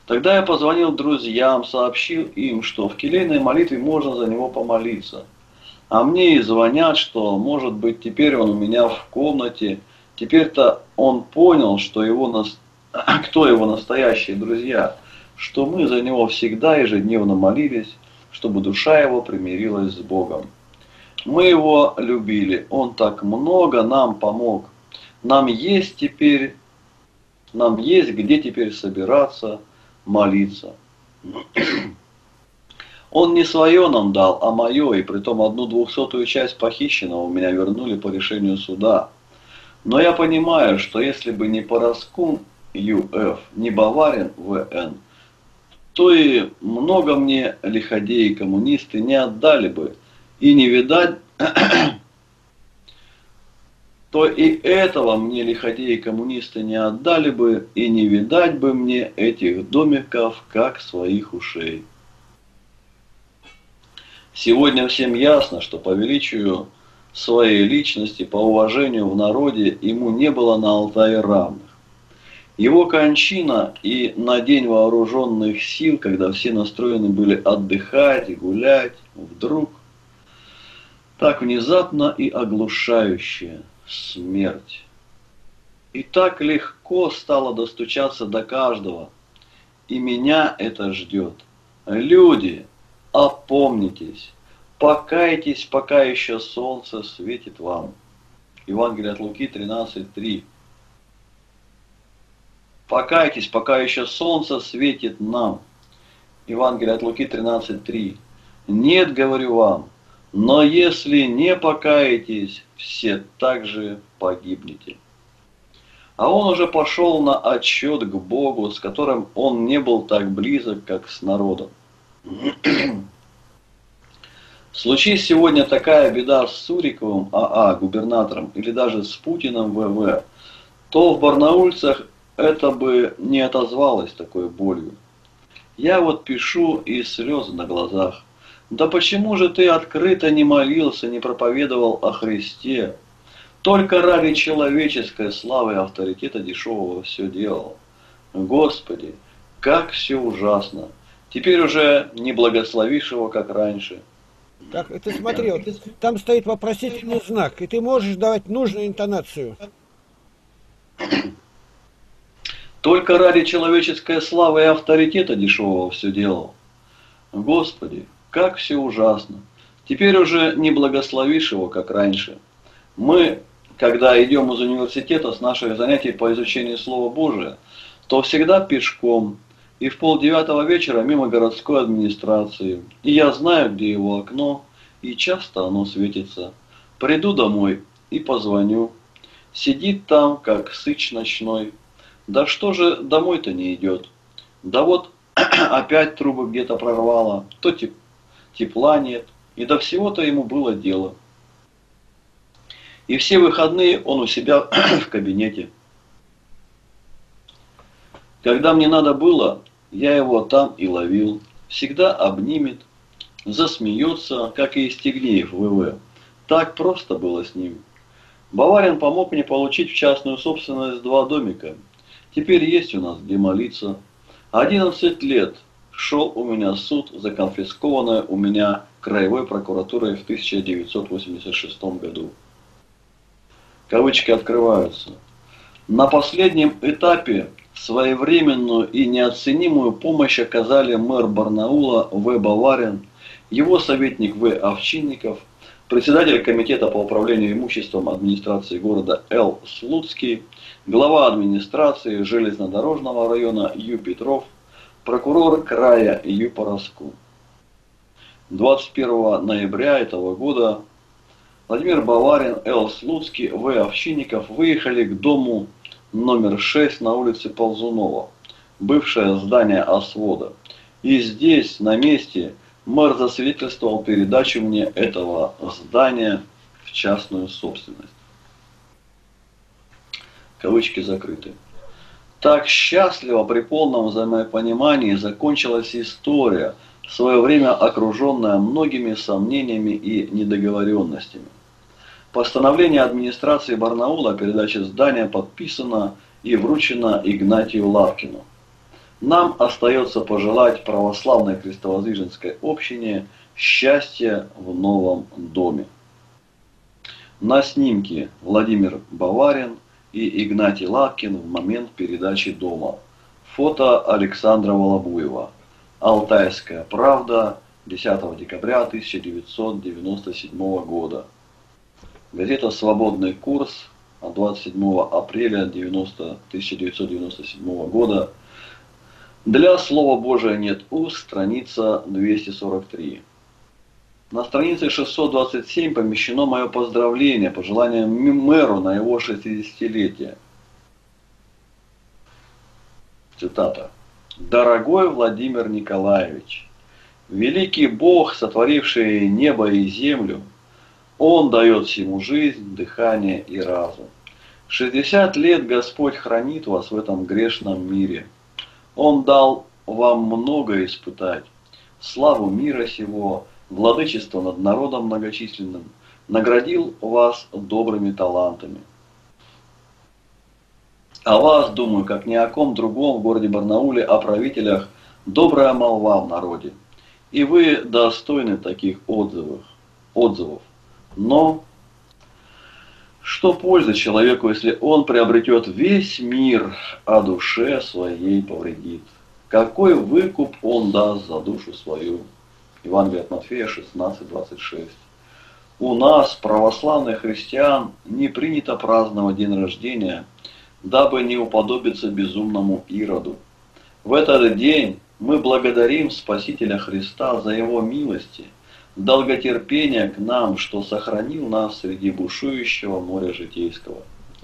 Тогда я позвонил друзьям, сообщил им, что в келейной молитве можно за него помолиться. А мне и звонят, что, может быть, теперь он у меня в комнате. Теперь-то он понял, что его нас... кто его настоящие друзья, что мы за него всегда ежедневно молились, чтобы душа его примирилась с Богом. Мы его любили, он так много нам помог. Нам есть теперь, нам есть где теперь собираться, молиться. Он не свое нам дал, а мое, и притом одну двухсотую часть похищенного у меня вернули по решению суда. Но я понимаю, что если бы не Параскун Ю Ф, не Баварин В Н, то и много мне лиходеи коммунисты не отдали бы, и не видать, то и этого мне лиходеи коммунисты не отдали бы, и не видать бы мне этих домиков, как своих ушей. Сегодня всем ясно, что по величию своей личности, по уважению в народе, ему не было на Алтае равных. Его кончина и на День вооруженных сил, когда все настроены были отдыхать и гулять, вдруг так внезапно и оглушающе смерть. И так легко стало достучаться до каждого. И меня это ждет. Люди, опомнитесь, покайтесь, пока еще солнце светит вам. Евангелие от Луки тринадцать три. Покайтесь, пока еще солнце светит нам. Евангелие от Луки тринадцать три. Нет, говорю вам, но если не покаетесь, все также погибнете. А он уже пошел на отсчет к Богу, с которым он не был так близок, как с народом. Случись сегодня такая беда с Суриковым А А, губернатором, или даже с Путиным В В, то в барнаульцах это бы не отозвалось такой болью. Я вот пишу, и слезы на глазах. Да почему же ты открыто не молился, не проповедовал о Христе? Только ради человеческой славы и авторитета дешевого все делал. Господи, как все ужасно. Теперь уже не благословишь его, как раньше. Так, ты смотри, вот, там стоит вопросительный знак, и ты можешь давать нужную интонацию. Только ради человеческой славы и авторитета дешевого все делал. Господи, как все ужасно. Теперь уже не благословишь его, как раньше. Мы, когда идем из университета с наших занятий по изучению Слова Божия, то всегда пешком и в полдевятого вечера мимо городской администрации. И я знаю, где его окно, и часто оно светится. Приду домой и позвоню. Сидит там, как сыч ночной. Да что же домой-то не идет? Да вот опять трубы где-то прорвало, то теп тепла нет, и до всего-то ему было дело. И все выходные он у себя в кабинете. Когда мне надо было, я его там и ловил. Всегда обнимет, засмеется, как и Истегнеев В В. Так просто было с ним. Баварин помог мне получить в частную собственность два домика. Теперь есть у нас где молиться. Одиннадцать лет шел у меня суд за конфискованное у меня краевой прокуратурой в тысяча девятьсот восемьдесят шестом году. Кавычки открываются. На последнем этапе своевременную и неоценимую помощь оказали мэр Барнаула В. Баварин, его советник В. Овчинников, председатель комитета по управлению имуществом администрации города Л. Слуцкий, глава администрации железнодорожного района Ю. Петров, прокурор края Ю. Параскун. двадцать первого ноября этого года Владимир Баварин, Л. Слуцкий, В. Овчинников выехали к дому номер шесть на улице Ползунова, бывшее здание Освода. И здесь, на месте, мэр засвидетельствовал передачу мне этого здания в частную собственность. Кавычки закрыты. Так счастливо при полном взаимопонимании закончилась история, в свое время окруженная многими сомнениями и недоговоренностями. Постановление администрации Барнаула о передаче здания подписано и вручено Игнатию Лавкину. Нам остается пожелать православной крестовоздвиженской общине счастья в новом доме. На снимке Владимир Баварин и Игнатий Лапкин в момент передачи дома. Фото Александра Волобуева. Алтайская правда, десятого декабря тысяча девятьсот девяносто седьмого года. Газета «Свободный курс» от двадцать седьмого апреля тысяча девятьсот девяносто седьмого года. Для Слова Божия нет уст, страница двести сорок три. На странице шестьсот двадцать семь помещено мое поздравление, пожелание мэру на его шестидесятилетие. Цитата. «Дорогой Владимир Николаевич, великий Бог, сотворивший небо и землю, Он дает всему жизнь, дыхание и разум. шестьдесят лет Господь хранит вас в этом грешном мире. Он дал вам много испытать, славу мира сего, владычество над народом многочисленным, наградил вас добрыми талантами. О вас, думаю, как ни о ком другом в городе Барнауле, о правителях, добрая молва в народе. И вы достойны таких отзывов. отзывов. Но что польза человеку, если он приобретет весь мир, а душе своей повредит? Какой выкуп он даст за душу свою? Евангелие от Матфея шестнадцать двадцать шесть. У нас, православных христиан, не принято праздновать день рождения, дабы не уподобиться безумному Ироду. В этот день мы благодарим Спасителя Христа за Его милости, долготерпение к нам, что сохранил нас среди бушующего моря житейского.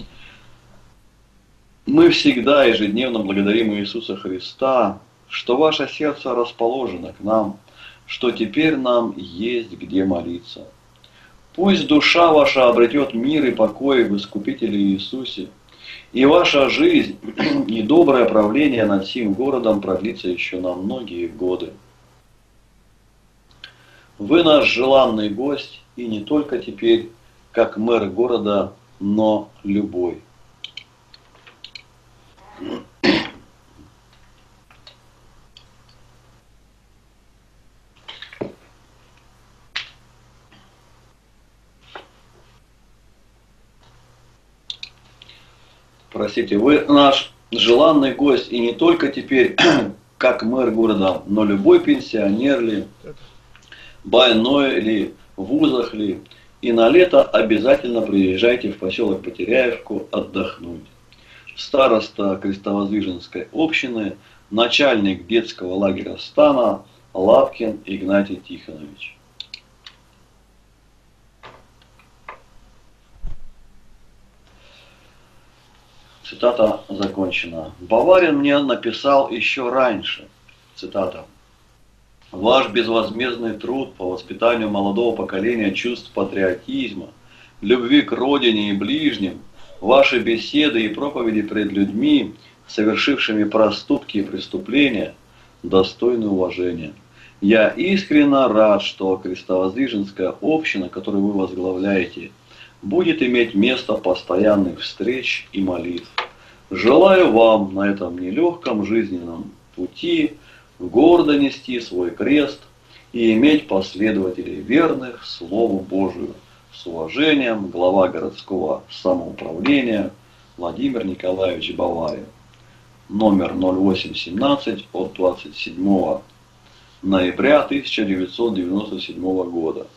Мы всегда ежедневно благодарим Иисуса Христа, что ваше сердце расположено к нам, что теперь нам есть где молиться. Пусть душа ваша обретет мир и покой в Искупителе Иисусе, и ваша жизнь и доброе правление над сим городом продлится еще на многие годы. Вы наш желанный гость, и не только теперь, как мэр города, но любой. Простите, вы наш желанный гость, и не только теперь, как мэр города, но любой пенсионер ли, больной ли, в вузах ли, и на лето обязательно приезжайте в поселок Потеряевку отдохнуть. Староста крестовоздвиженской общины, начальник детского лагеря стана Лапкин Игнатий Тихонович. Цитата закончена. Баварин мне написал еще раньше. Цитата. Ваш безвозмездный труд по воспитанию молодого поколения чувств патриотизма, любви к родине и ближним, ваши беседы и проповеди пред людьми, совершившими проступки и преступления, достойны уважения. Я искренне рад, что крестовоздвиженская община, которую вы возглавляете, будет иметь место постоянных встреч и молитв. Желаю вам на этом нелегком жизненном пути гордо нести свой крест и иметь последователей верных Слову Божию. С уважением, глава городского самоуправления Владимир Николаевич Баварин. Номер ноль восемь семнадцать от двадцать седьмого ноября тысяча девятьсот девяносто седьмого года.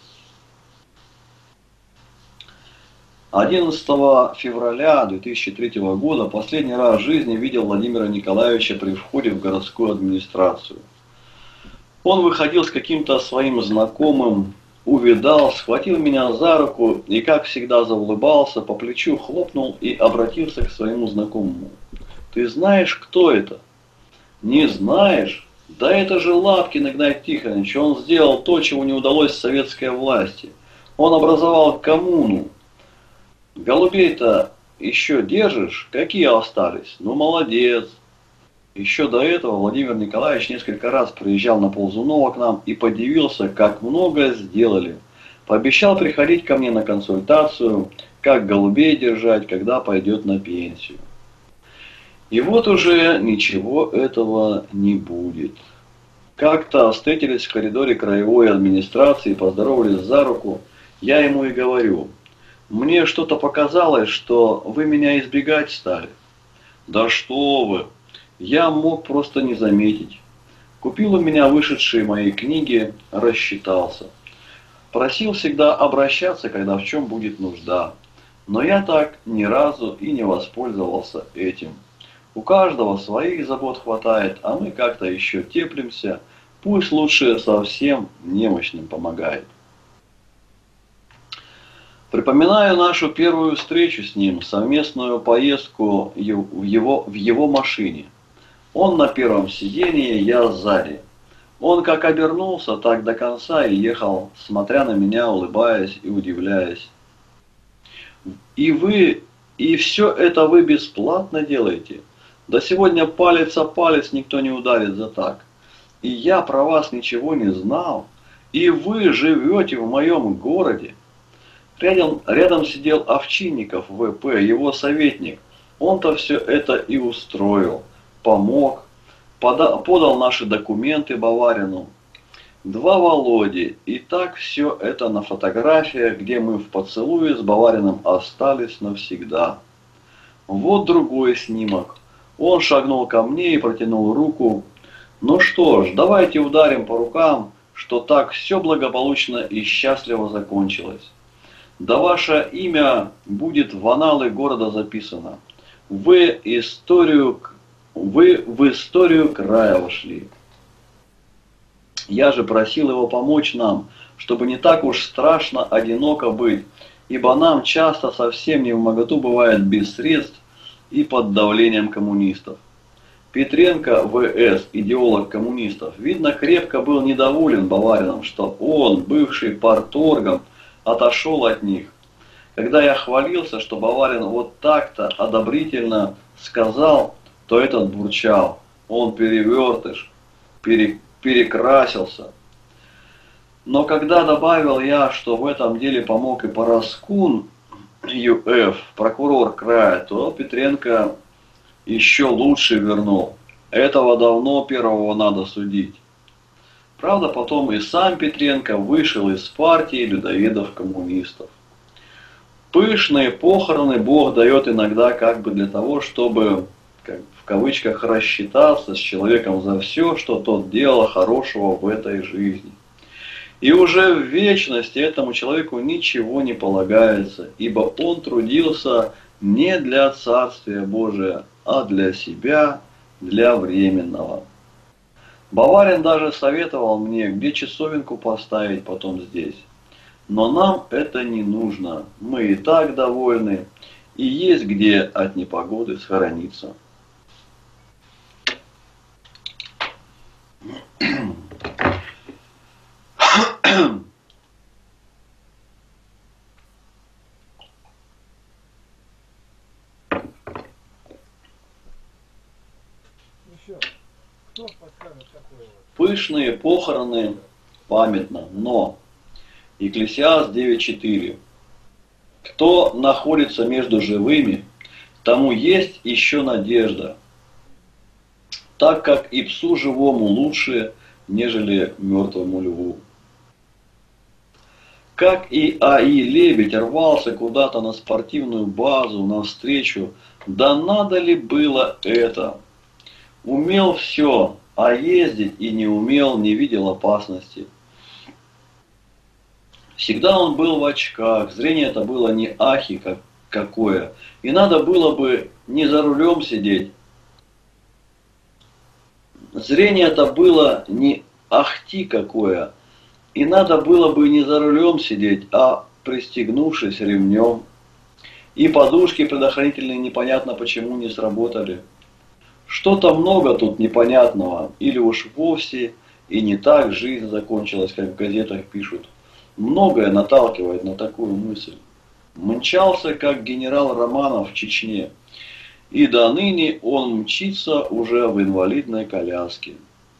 одиннадцатого февраля две тысячи третьего года последний раз в жизни видел Владимира Николаевича при входе в городскую администрацию. Он выходил с каким-то своим знакомым, увидал, схватил меня за руку и, как всегда, заулыбался, по плечу хлопнул и обратился к своему знакомому. «Ты знаешь, кто это?» «Не знаешь? Да это же Лапкин Игнатий Тихонович. Он сделал то, чего не удалось советской власти. Он образовал коммуну. Голубей-то еще держишь? Какие остались? Ну, молодец». Еще до этого Владимир Николаевич несколько раз приезжал на Ползунова к нам и подивился, как много сделали. Пообещал приходить ко мне на консультацию, как голубей держать, когда пойдет на пенсию. И вот уже ничего этого не будет. Как-то встретились в коридоре краевой администрации, поздоровались за руку. Я ему и говорю: мне что-то показалось, что вы меня избегать стали. Да что вы, я мог просто не заметить. Купил у меня вышедшие мои книги, рассчитался. Просил всегда обращаться, когда в чем будет нужда. Но я так ни разу и не воспользовался этим. У каждого своих забот хватает, а мы как-то еще теплимся. Пусть лучше совсем немощным помогает. Припоминаю нашу первую встречу с ним, совместную поездку в его, в его машине. Он на первом сидении, я сзади. Он как обернулся, так до конца и ехал, смотря на меня, улыбаясь и удивляясь. И вы, и все это вы бесплатно делаете? Да сегодня палец о палец никто не ударит за так. И я про вас ничего не знал. И вы живете в моем городе. Рядом, рядом сидел Овчинников вэ пэ, его советник. Он-то все это и устроил, помог, пода, подал наши документы Баварину. Два Володи, и так все это на фотографиях, где мы в поцелуе с Бавариным остались навсегда. Вот другой снимок. Он шагнул ко мне и протянул руку. Ну что ж, давайте ударим по рукам, что так все благополучно и счастливо закончилось. Да ваше имя будет в аналы города записано. Вы, историю, вы в историю края вошли. Я же просил его помочь нам, чтобы не так уж страшно одиноко быть, ибо нам часто совсем не вмоготу бывает без средств и под давлением коммунистов. Петренко вэ эс, идеолог коммунистов, видно, крепко был недоволен Баварином, что он, бывший парторгом, отошел от них. Когда я хвалился, что Баварин вот так-то одобрительно сказал, то этот бурчал. Он перевертыш, пере, перекрасился. Но когда добавил я, что в этом деле помог и Параскун ю эф, прокурор края, то Петренко еще лучше вернул. Этого давно первого надо судить. Правда, потом и сам Петренко вышел из партии людоедов-коммунистов. Пышные похороны Бог дает иногда как бы для того, чтобы, как в кавычках, рассчитаться с человеком за все, что тот делал хорошего в этой жизни. И уже в вечности этому человеку ничего не полагается, ибо он трудился не для Царствия Божия, а для себя, для временного. Баварин даже советовал мне, где часовенку поставить потом здесь. Но нам это не нужно, мы и так довольны, и есть где от непогоды схорониться. Пышные похороны памятно, но Екклесиаст девять четыре. Кто находится между живыми, тому есть еще надежда, так как и псу живому лучше, нежели мертвому льву. Как и А И Лебедь рвался куда-то на спортивную базу, навстречу, да надо ли было это? Умел все, а ездить и не умел, не видел опасности. Всегда он был в очках, зрение это было не ахи как, какое, и надо было бы не за рулем сидеть. Зрение это было не ахти какое, и надо было бы не за рулем сидеть, а пристегнувшись ремнем. И подушки предохранительные непонятно почему не сработали. Что-то много тут непонятного, или уж вовсе и не так жизнь закончилась, как в газетах пишут. Многое наталкивает на такую мысль. Мчался, как генерал Романов в Чечне, и до ныне он мчится уже в инвалидной коляске.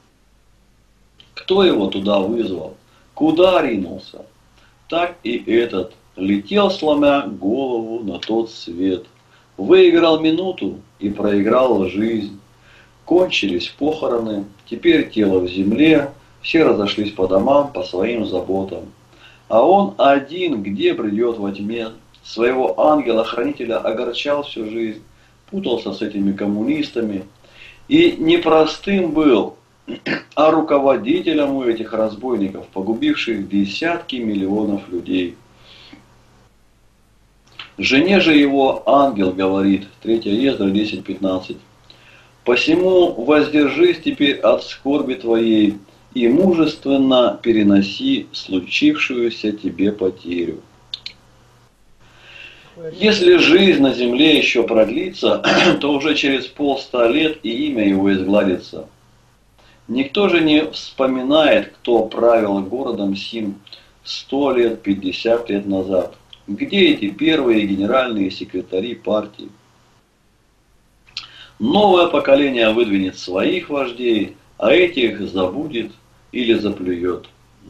Кто его туда вызвал? Куда ринулся? Так и этот летел, сломя голову на тот свет. Выиграл минуту, и проиграл жизнь. Кончились похороны, теперь тело в земле, все разошлись по домам, по своим заботам. А он один, где придет во тьме, своего ангела-хранителя огорчал всю жизнь, путался с этими коммунистами. И непростым был, а руководителем у этих разбойников, погубивших десятки миллионов людей. Жене же его ангел говорит, третья Ездра десять пятнадцать, «Посему воздержись теперь от скорби твоей и мужественно переноси случившуюся тебе потерю». Если жизнь на земле еще продлится, то уже через полста лет и имя его изгладится. Никто же не вспоминает, кто правил городом сим сто лет, пятьдесят лет назад. Где эти первые генеральные секретари партии? Новое поколение выдвинет своих вождей, а этих забудет или заплюет.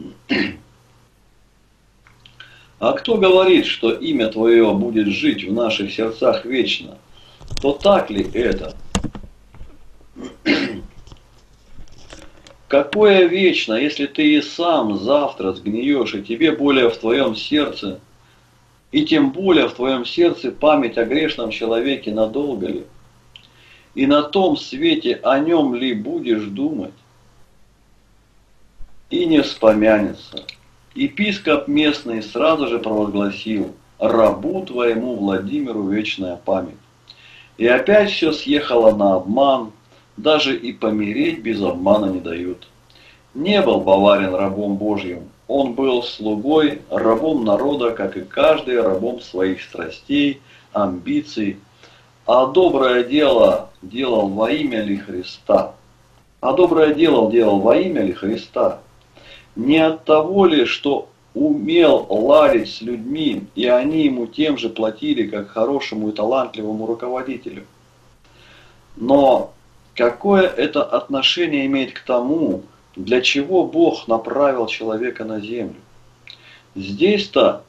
А кто говорит, что имя твое будет жить в наших сердцах вечно? То так ли это? Какое вечно, если ты и сам завтра сгниешь, и тебе более в твоем сердце, и тем более в твоем сердце память о грешном человеке надолго ли? И на том свете о нем ли будешь думать? И не вспомянется. Епископ местный сразу же провозгласил: рабу твоему Владимиру вечная память. И опять все съехало на обман, даже и помереть без обмана не дают. Не был Баварин рабом Божьим, он был слугой, рабом народа, как и каждый рабом своих страстей, амбиций, а доброе дело делал во имя ли Христа? А доброе дело делал во имя ли Христа? Не от того ли, что умел ладить с людьми, и они ему тем же платили, как хорошему и талантливому руководителю? Но какое это отношение имеет к тому, для чего Бог направил человека на землю? Здесь-то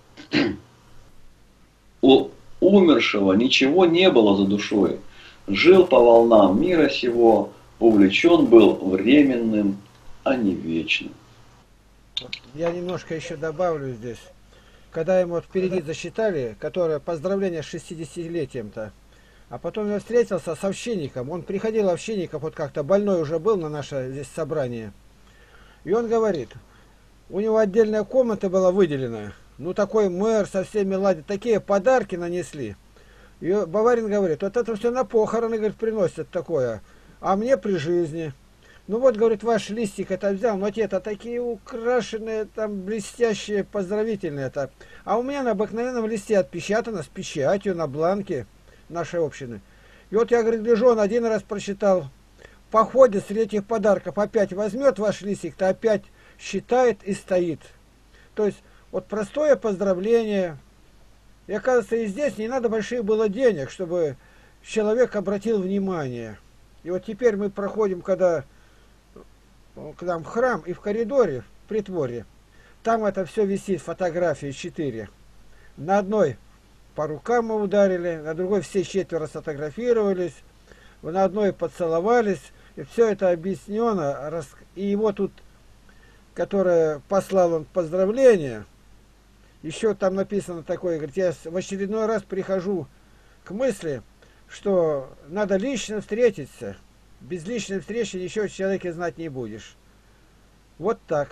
у умершего ничего не было за душой. Жил по волнам мира сего, увлечен был временным, а не вечным. Я немножко еще добавлю здесь. Когда ему вот впереди засчитали, которое поздравление с шестидесятилетием-то, а потом я встретился с общинником. Он приходил общинников, вот как-то больной уже был на наше здесь собрание. И он говорит, у него отдельная комната была выделена. Ну такой мэр со всеми ладит, такие подарки нанесли. И Баварин говорит, вот это все на похороны, говорит, приносят такое, а мне при жизни. Ну вот, говорит, ваш листик это взял, но те-то такие украшенные, там, блестящие, поздравительные это. А у меня на обыкновенном листе отпечатано с печатью на бланке нашей общины. И вот я, говорит, гляжу, он один раз прочитал. Походит среди этих подарков, опять возьмет ваш листик-то, опять считает и стоит. То есть, вот простое поздравление. И оказывается, и здесь не надо больших было денег, чтобы человек обратил внимание. И вот теперь мы проходим, когда к нам в храм и в коридоре, в притворе, там это все висит, фотографии четыре. На одной по рукам мы ударили, на другой все четверо сфотографировались, на одной поцеловались, и все это объяснено, и его тут, которое послал он поздравление, еще там написано такое, говорит, я в очередной раз прихожу к мысли, что надо лично встретиться. Без личной встречи ничего о человеке знать не будешь. Вот так.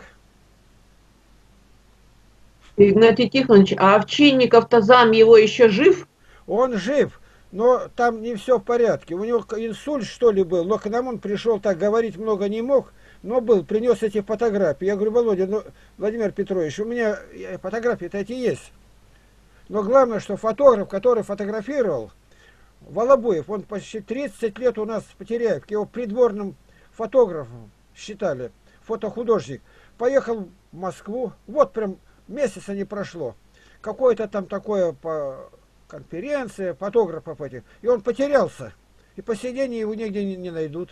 Игнатий Тихонович, а Овчинников-то зам его еще жив? Он жив, но там не все в порядке. У него инсульт, что ли, был, но к нам он пришел, так говорить много не мог, но был, принес эти фотографии. Я говорю, Володя, ну, Владимир Петрович, у меня фотографии-то эти есть. Но главное, что фотограф, который фотографировал, Волобуев, он почти тридцать лет у нас в Потеряевке, его придворным фотографом считали, фотохудожник. Поехал в Москву, вот прям месяца не прошло. Какое-то там такое по конференция фотографов этих, и он потерялся. И по сей день его нигде не, не найдут.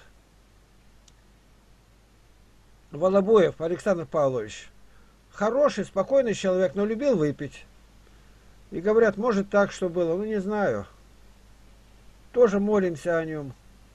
Волобуев Александр Павлович. Хороший, спокойный человек, но любил выпить. И говорят, может так, что было, ну не знаю. тоже молимся о нем.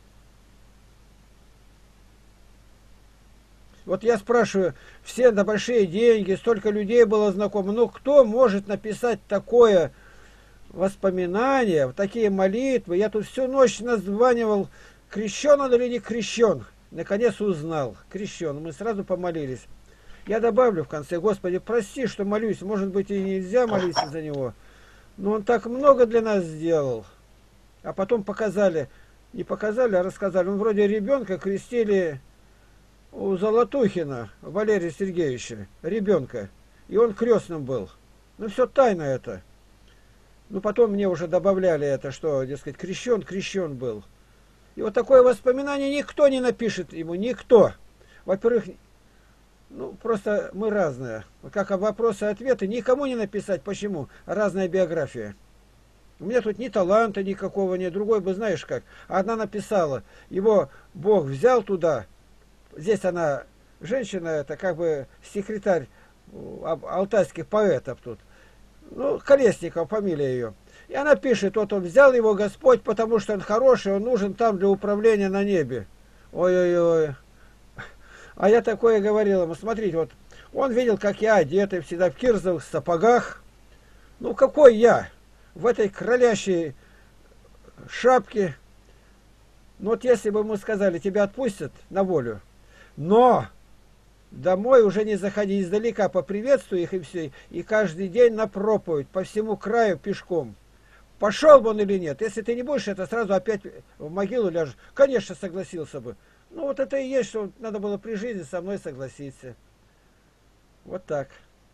Вот я спрашиваю, все на большие деньги, столько людей было знакомо, ну кто может написать такое воспоминание, такие молитвы? Я тут всю ночь названивал, крещен он или не крещен. Наконец узнал, крещен. Мы сразу помолились. Я добавлю в конце, Господи, прости, что молюсь, может быть и нельзя молиться за него, но он так много для нас сделал. А потом показали, не показали, а рассказали, он вроде ребенка крестили у Золотухина Валерия Сергеевича, ребенка, и он крестным был. Ну все тайна это. Ну потом мне уже добавляли это, что, дескать, крещен, крещен был. И вот такое воспоминание никто не напишет ему, никто. Во-первых, ну просто мы разные. Как вопросы и ответы, никому не написать. Почему? Разная биография. У меня тут ни таланта никакого нет, другой бы знаешь как. Одна написала, его Бог взял туда. Здесь она, женщина, это как бы секретарь алтайских поэтов тут. Ну, Колесников, фамилия ее. И она пишет, вот он взял его Господь, потому что он хороший, он нужен там для управления на небе. Ой-ой-ой. А я такое говорил ему, смотрите, вот он видел, как я одетый, всегда в кирзовых сапогах. Ну, какой я? В этой кролящей шапке. Ну, вот если бы ему сказали, тебя отпустят на волю, но домой уже не заходи, издалека поприветствуй их и все, и каждый день на проповедь по всему краю пешком. Пошел бы он или нет? Если ты не будешь, это сразу опять в могилу ляжешь. Конечно, согласился бы. Ну, вот это и есть, что надо было при жизни со мной согласиться. Вот так.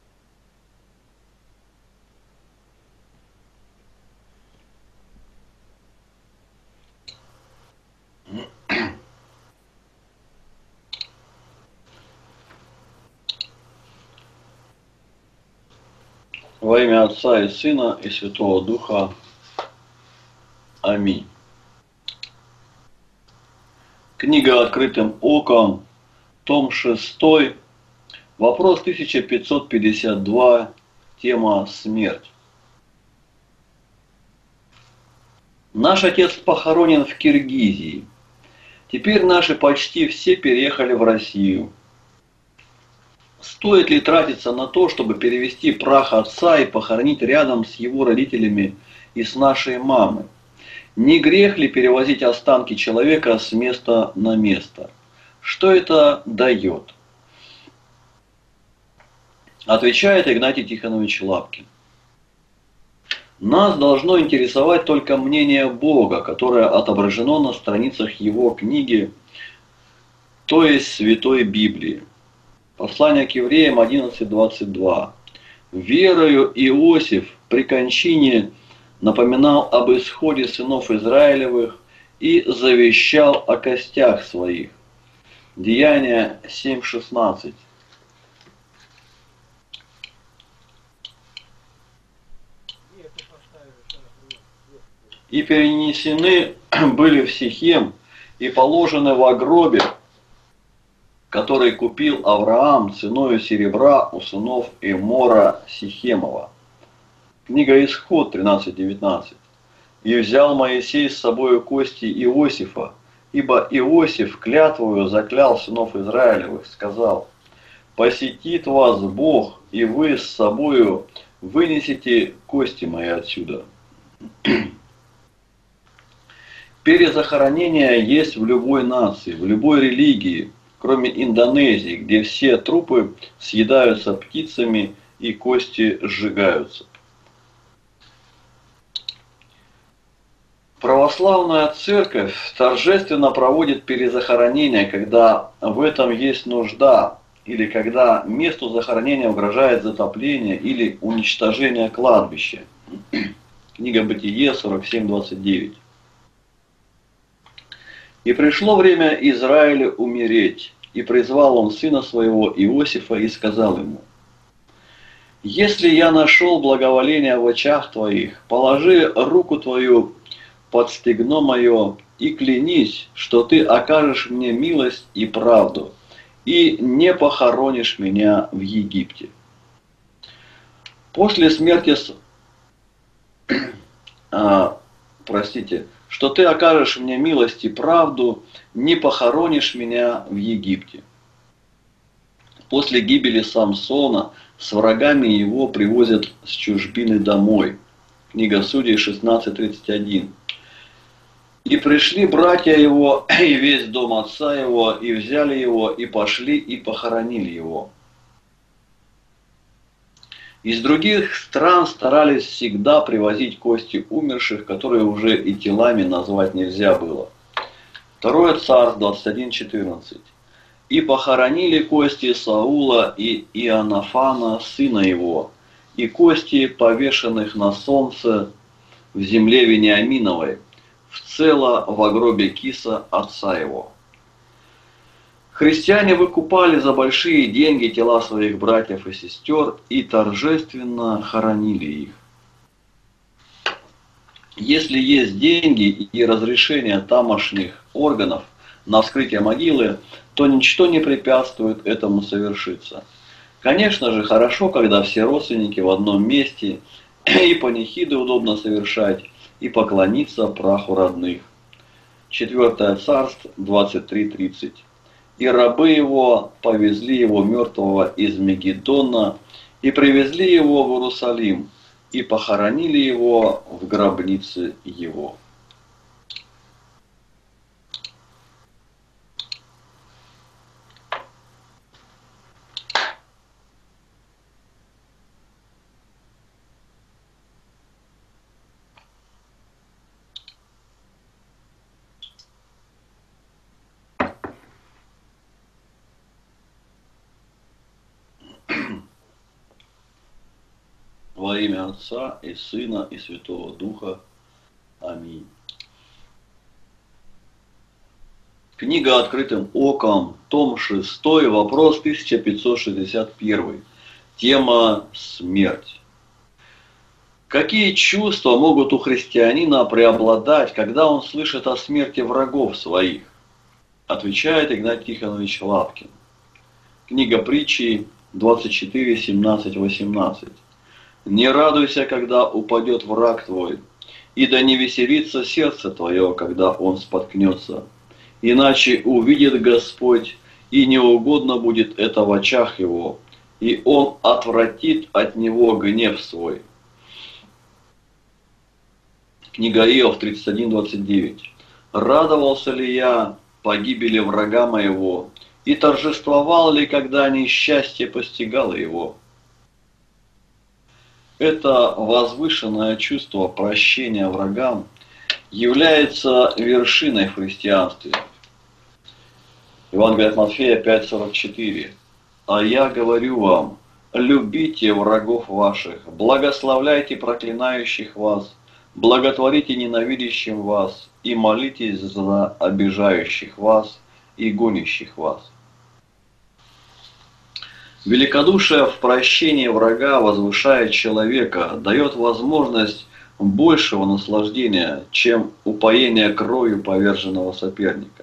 Во имя Отца и Сына и Святого Духа. Аминь. Книга «Открытым оком», том шестой, вопрос тысяча пятьсот пятьдесят два, тема «Смерть». Наш отец похоронен в Киргизии. Теперь наши почти все переехали в Россию. Стоит ли тратиться на то, чтобы перевести прах отца и похоронить рядом с его родителями и с нашей мамой? Не грех ли перевозить останки человека с места на место? Что это дает? Отвечает Игнатий Тихонович Лапкин. Нас должно интересовать только мнение Бога, которое отображено на страницах его книги, то есть Святой Библии. Послание к евреям одиннадцать двадцать два. Верою Иосиф при кончине напоминал об исходе сынов Израилевых и завещал о костях своих. Деяния семь шестнадцать. И перенесены были в Сихем и положены во гробе, который купил Авраам ценою серебра у сынов Эмора Сихемова. Книга Исход тринадцать девятнадцать. И взял Моисей с собою кости Иосифа, ибо Иосиф клятвою заклял сынов Израилевых, сказал: посетит вас Бог, и вы с собою вынесете кости мои отсюда. Перезахоронение есть в любой нации, в любой религии, кроме Индонезии, где все трупы съедаются птицами и кости сжигаются. Православная церковь торжественно проводит перезахоронение, когда в этом есть нужда, или когда месту захоронения угрожает затопление или уничтожение кладбища. Книга Бытие сорок семь двадцать девять. И пришло время Израиля умереть, и призвал он сына своего Иосифа и сказал ему: если я нашел благоволение в очах твоих, положи руку твою под стегно мое и клянись, что ты окажешь мне милость и правду, и не похоронишь меня в Египте. После смерти, а, простите, что ты окажешь мне милость и правду, не похоронишь меня в Египте. После гибели Самсона с врагами его привозят с чужбины домой. Книга Судей шестнадцать тридцать один. И пришли братья его, и весь дом отца его, и взяли его, и пошли, и похоронили его. Из других стран старались всегда привозить кости умерших, которые уже и телами назвать нельзя было. Второе Царств двадцать один четырнадцать. И похоронили кости Саула и Иоаннафана, сына его, и кости повешенных на солнце в земле Вениаминовой, вцело во гробе Киса, отца его. Христиане выкупали за большие деньги тела своих братьев и сестер и торжественно хоронили их. Если есть деньги и разрешение тамошних органов на вскрытие могилы, то ничто не препятствует этому совершиться. Конечно же, хорошо, когда все родственники в одном месте, и панихиды удобно совершать, и поклониться праху родных. Четвертое Царств двадцать три тридцать. И рабы его повезли его мертвого из Мегиддона, и привезли его в Иерусалим, и похоронили его в гробнице его. Во имя Отца и Сына и Святого Духа. Аминь. Книга «Открытым оком», том шестой, вопрос тысяча пятьсот шестьдесят один. Тема «Смерть». Какие чувства могут у христианина преобладать, когда он слышит о смерти врагов своих? Отвечает Игнатий Тихонович Лапкин. Книга Притчи двадцать четыре семнадцать восемнадцать. Не радуйся, когда упадет враг твой, и да не веселится сердце твое, когда он споткнется. Иначе увидит Господь, и неугодно будет это в очах его, и он отвратит от него гнев свой. Книга Иов тридцать один двадцать девять. Радовался ли я погибели врага моего, и торжествовал ли, когда несчастье постигало его? Это возвышенное чувство прощения врагам является вершиной в христианстве. Евангелие от Матфея пять сорок четыре. А я говорю вам, любите врагов ваших, благословляйте проклинающих вас, благотворите ненавидящим вас и молитесь за обижающих вас и гонящих вас. Великодушие в прощении врага возвышает человека, дает возможность большего наслаждения, чем упоение кровью поверженного соперника.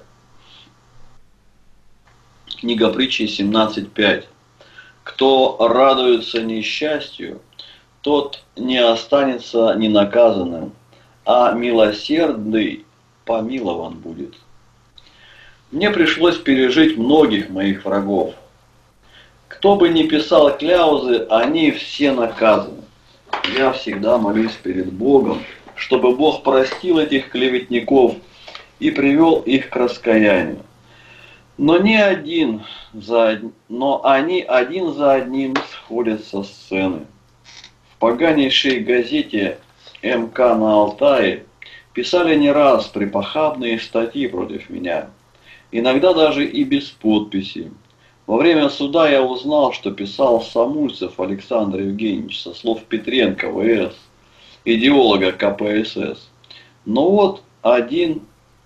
Книга Притчи семнадцать пять. Кто радуется несчастью, тот не останется ненаказанным, а милосердный помилован будет. Мне пришлось пережить многих моих врагов. Кто бы ни писал кляузы, они все наказаны. Я всегда молюсь перед Богом, чтобы Бог простил этих клеветников и привел их к раскаянию. Но, не один за, но они один за одним сходят со сцены. В поганейшей газете эм ка на Алтае писали не раз препохабные статьи против меня, иногда даже и без подписи. Во время суда я узнал, что писал Самульцев Александр Евгеньевич со слов Петренко вэ эс, идеолога ка пэ эс эс. Но вот один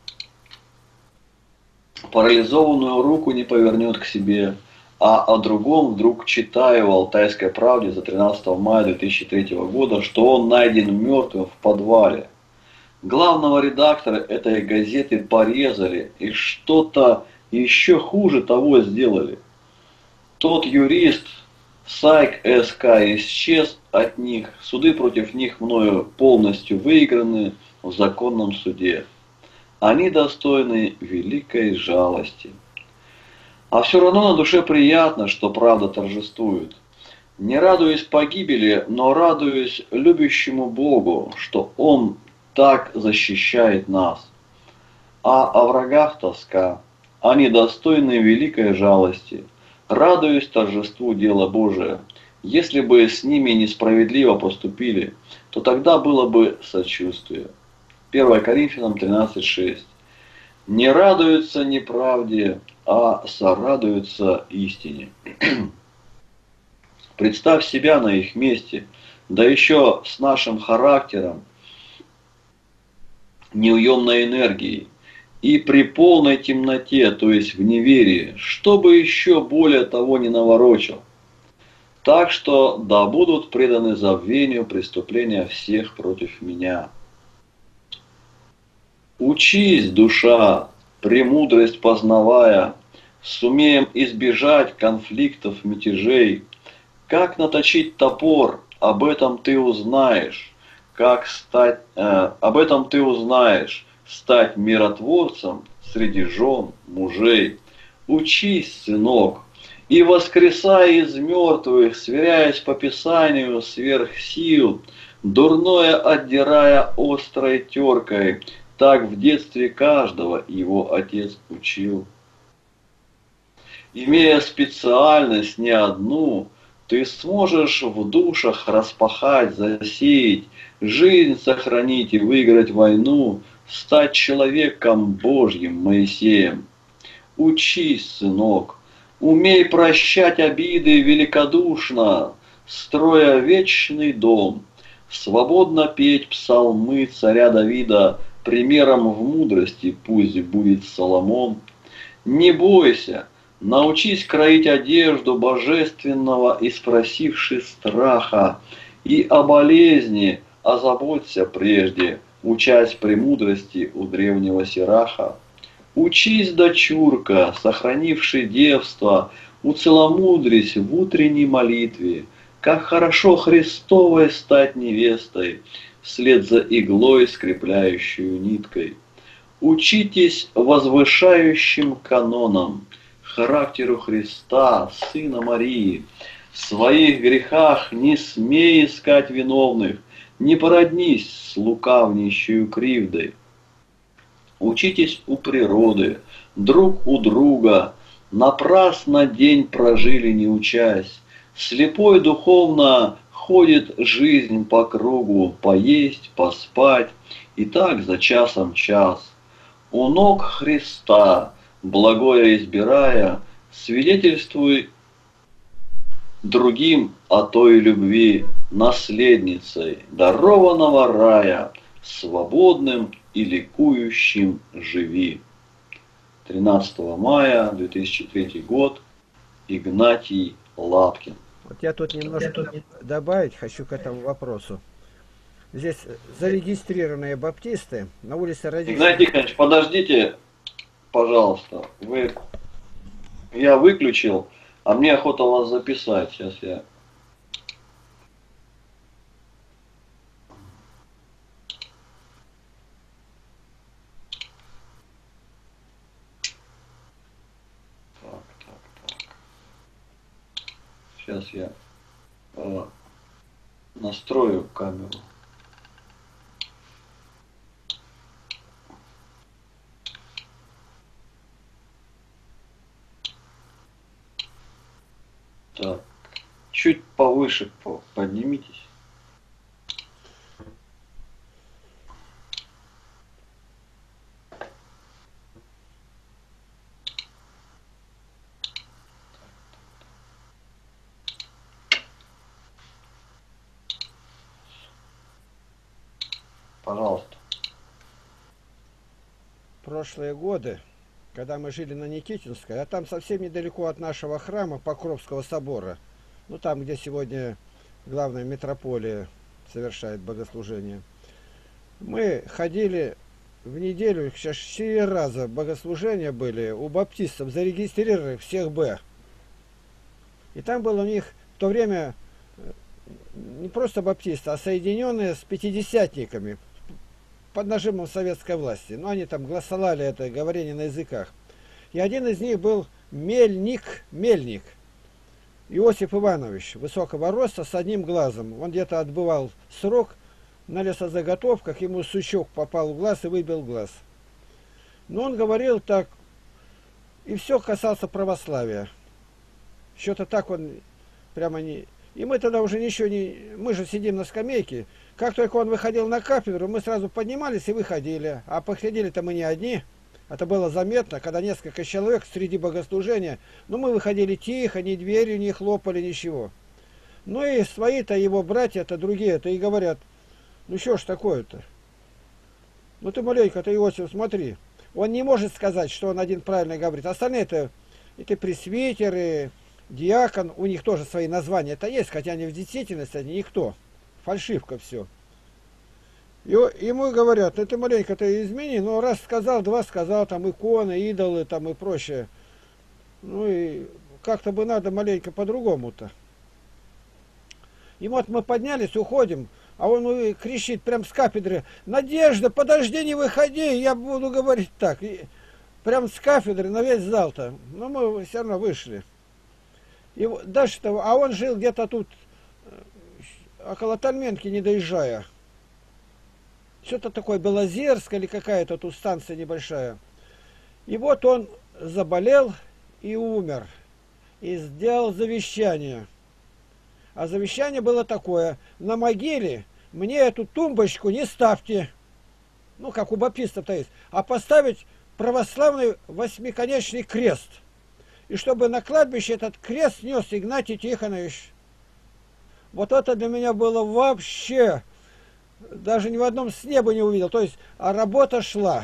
парализованную руку не повернет к себе, а о другом вдруг читаю в «Алтайской правде» за тринадцатое мая две тысячи третьего года, что он найден мертвым в подвале. Главного редактора этой газеты порезали и что-то еще хуже того сделали. Тот юрист Сайк эс ка исчез от них, суды против них мною полностью выиграны в законном суде. Они достойны великой жалости. А все равно на душе приятно, что правда торжествует. Не радуюсь погибели, но радуюсь любящему Богу, что Он так защищает нас. А о врагах тоска. Они достойны великой жалости. Радуюсь торжеству дела Божия. Если бы с ними несправедливо поступили, то тогда было бы сочувствие. первое Коринфянам тринадцать шесть. Не радуются неправде, а сорадуются истине. Представь себя на их месте, да еще с нашим характером, неуемной энергией, и при полной темноте, то есть в неверии, чтобы еще более того не наворочил. Так что да будут преданы забвению преступления всех против меня. Учись, душа, премудрость познавая, сумеем избежать конфликтов, мятежей. Как наточить топор, об этом ты узнаешь. Как стать, э, об этом ты узнаешь. Стать миротворцем среди жен, мужей. Учись, сынок, и воскресай из мертвых, сверяясь по Писанию сверх сил, дурное отдирая острой теркой. Так в детстве каждого его отец учил. Имея специальность не одну, ты сможешь в душах распахать, засеять, жизнь сохранить и выиграть войну, стать человеком Божьим Моисеем. Учись, сынок, умей прощать обиды великодушно, строя вечный дом, свободно петь псалмы царя Давида, примером в мудрости пусть будет Соломон. Не бойся, научись кроить одежду божественного, и спросивши страха, и о болезни озаботься прежде, учась премудрости у древнего Сираха. Учись, дочурка, сохранивши девство, уцеломудрись в утренней молитве, как хорошо Христовой стать невестой, вслед за иглой, скрепляющую ниткой. Учитесь возвышающим канонам, характеру Христа, Сына Марии. В своих грехах не смей искать виновных, не породнись с лукавнейшую кривдой. Учитесь у природы, друг у друга, напрасно день прожили не учась. Слепой духовно ходит жизнь по кругу, поесть, поспать, и так за часом час. У ног Христа, благое избирая, свидетельствуй другим о той любви, наследницей дарованного рая, свободным и ликующим живи. тринадцатого мая две тысячи третий год. Игнатий Лапкин. Вот я тут немножко добавить хочу к этому вопросу. Здесь зарегистрированные баптисты на улице Родителей. Игнатий Тихонович, подождите, пожалуйста. Вы... Я выключил, а мне охота вас записать. Сейчас я... Так, так, так. Сейчас я э, настрою камеру. Так, чуть повыше поднимитесь. Пожалуйста. Прошлые годы, когда мы жили на Никитинской, а там совсем недалеко от нашего храма Покровского собора, ну там, где сегодня главная митрополия совершает богослужение, мы ходили в неделю, сейчас четыре раза богослужения были у баптистов, зарегистрировали всех Б. И там было у них в то время не просто баптисты, а соединенные с пятидесятниками. под нажимом советской власти. Ну, они там гласолали это говорение на языках. И один из них был Мельник, Мельник, Иосиф Иванович, высокого роста, с одним глазом. Он где-то отбывал срок на лесозаготовках, ему сучок попал в глаз и выбил глаз. Но он говорил так, и все касался православия. Что-то так он прямо не... И мы тогда уже ничего не... Мы же сидим на скамейке. Как только он выходил на кафедру, мы сразу поднимались и выходили. А походили-то мы не одни. Это было заметно, когда несколько человек среди богослужения. Но мы выходили тихо, ни дверью не хлопали, ничего. Ну и свои-то его братья-то другие-то и говорят, ну что ж такое-то? Ну ты маленько-то, Иосиф, смотри. Он не может сказать, что он один правильно говорит. Остальные-то, это пресвитеры, диакон, у них тоже свои названия это есть, хотя они в действительности, они никто. Фальшивка все. И ему говорят, ну ты маленько-то измени, но раз сказал, два сказал, там иконы, идолы, там и прочее. Ну и как-то бы надо маленько по-другому-то. И вот мы поднялись, уходим, а он кричит прям с кафедры, Надежда, подожди, не выходи, я буду говорить так. И прям с кафедры на весь зал-то. Но мы все равно вышли. И дальше того, а он жил где-то тут, около Тальменки, не доезжая. Что-то такое, Белозерск или какая-то тут станция небольшая. И вот он заболел и умер. И сделал завещание. А завещание было такое, на могиле мне эту тумбочку не ставьте. Ну, как у баптистов-то есть. А поставить православный восьмиконечный крест. И чтобы на кладбище этот крест нес Игнатий Тихонович. Вот это для меня было вообще... Даже ни в одном сне бы не увидел. То есть, а работа шла.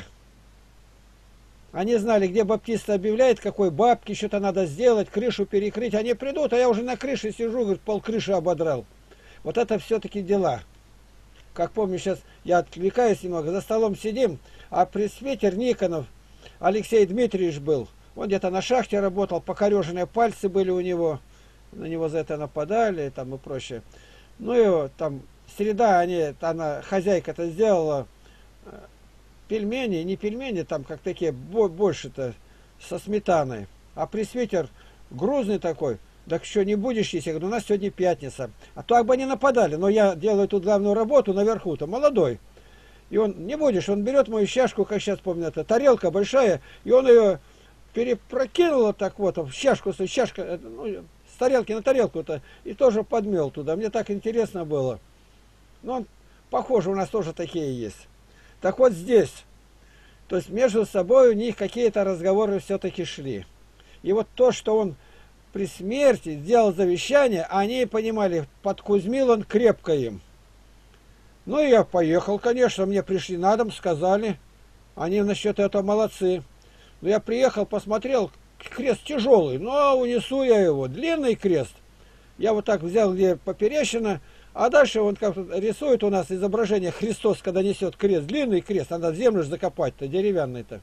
Они знали, где баптисты объявляют, какой бабки, что-то надо сделать, крышу перекрыть. Они придут, а я уже на крыше сижу, говорит, пол крыши ободрал. Вот это все-таки дела. Как помню, сейчас я отвлекаюсь немного, за столом сидим, а пресвитер Никонов Алексей Дмитриевич был. Он где-то на шахте работал, покореженные пальцы были у него. На него за это нападали там и прочее. Ну и там... Среда, они, она, хозяйка-то сделала пельмени, не пельмени, там как такие, больше-то со сметаной. А пресвитер грузный такой, так что не будешь есть? Я говорю, у нас сегодня пятница. А то как бы они нападали, но я делаю тут главную работу наверху-то, молодой. И он, не будешь, он берет мою чашку, как сейчас помню, это тарелка большая, и он ее перепрокинул так вот, в чашку, чашка, ну, с тарелки на тарелку-то, и тоже подмел туда. Мне так интересно было. Ну, похоже, у нас тоже такие есть. Так вот здесь, то есть между собой у них какие-то разговоры все-таки шли. И вот то, что он при смерти сделал завещание, они понимали, подкузмил он крепко им. Ну, и я поехал, конечно, мне пришли на дом, сказали, они насчет этого молодцы. Но я приехал, посмотрел, крест тяжелый, но унесу я его, длинный крест. Я вот так взял, где поперечина. А дальше он как рисует у нас изображение Христос, когда несет крест. Длинный крест, надо в землю закопать-то, деревянный-то.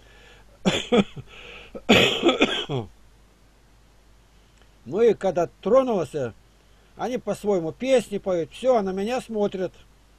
Ну и когда тронулся, они по-своему песни поют, все, на меня смотрят.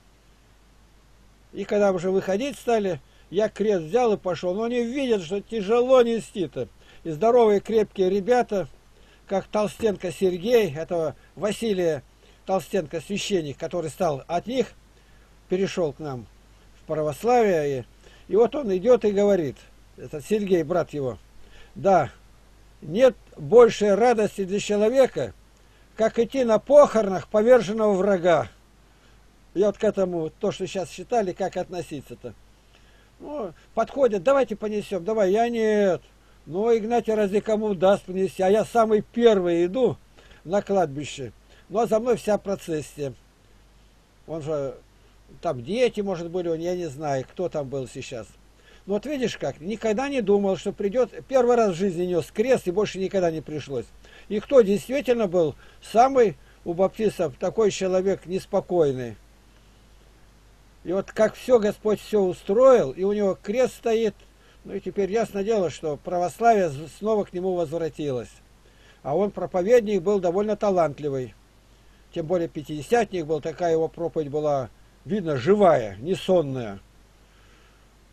И когда уже выходить стали, я крест взял и пошел. Но они видят, что тяжело нести-то. И здоровые крепкие ребята, как Толстенко Сергей, этого Василия Толстенко, священник, который стал от них, перешел к нам в православие. И, и вот он идет и говорит, этот Сергей, брат его, да, нет большей радости для человека, как идти на похоронах поверженного врага. И вот к этому, то, что сейчас считали, как относиться-то. Ну, подходят, давайте понесем, давай, я нет. Ну, Игнатий разве кому даст понести, а я самый первый иду на кладбище. Ну, а за мной вся процессия. Он же, там дети, может, были, он, я не знаю, кто там был сейчас. Ну, вот видишь как, никогда не думал, что придет, первый раз в жизни нес крест, и больше никогда не пришлось. И кто действительно был самый у баптистов такой человек неспокойный. И вот как все Господь все устроил, и у него крест стоит, ну и теперь ясно дело, что православие снова к нему возвратилось. А он проповедник был довольно талантливый. Тем более пятидесятник был, такая его проповедь была, видно, живая, не сонная.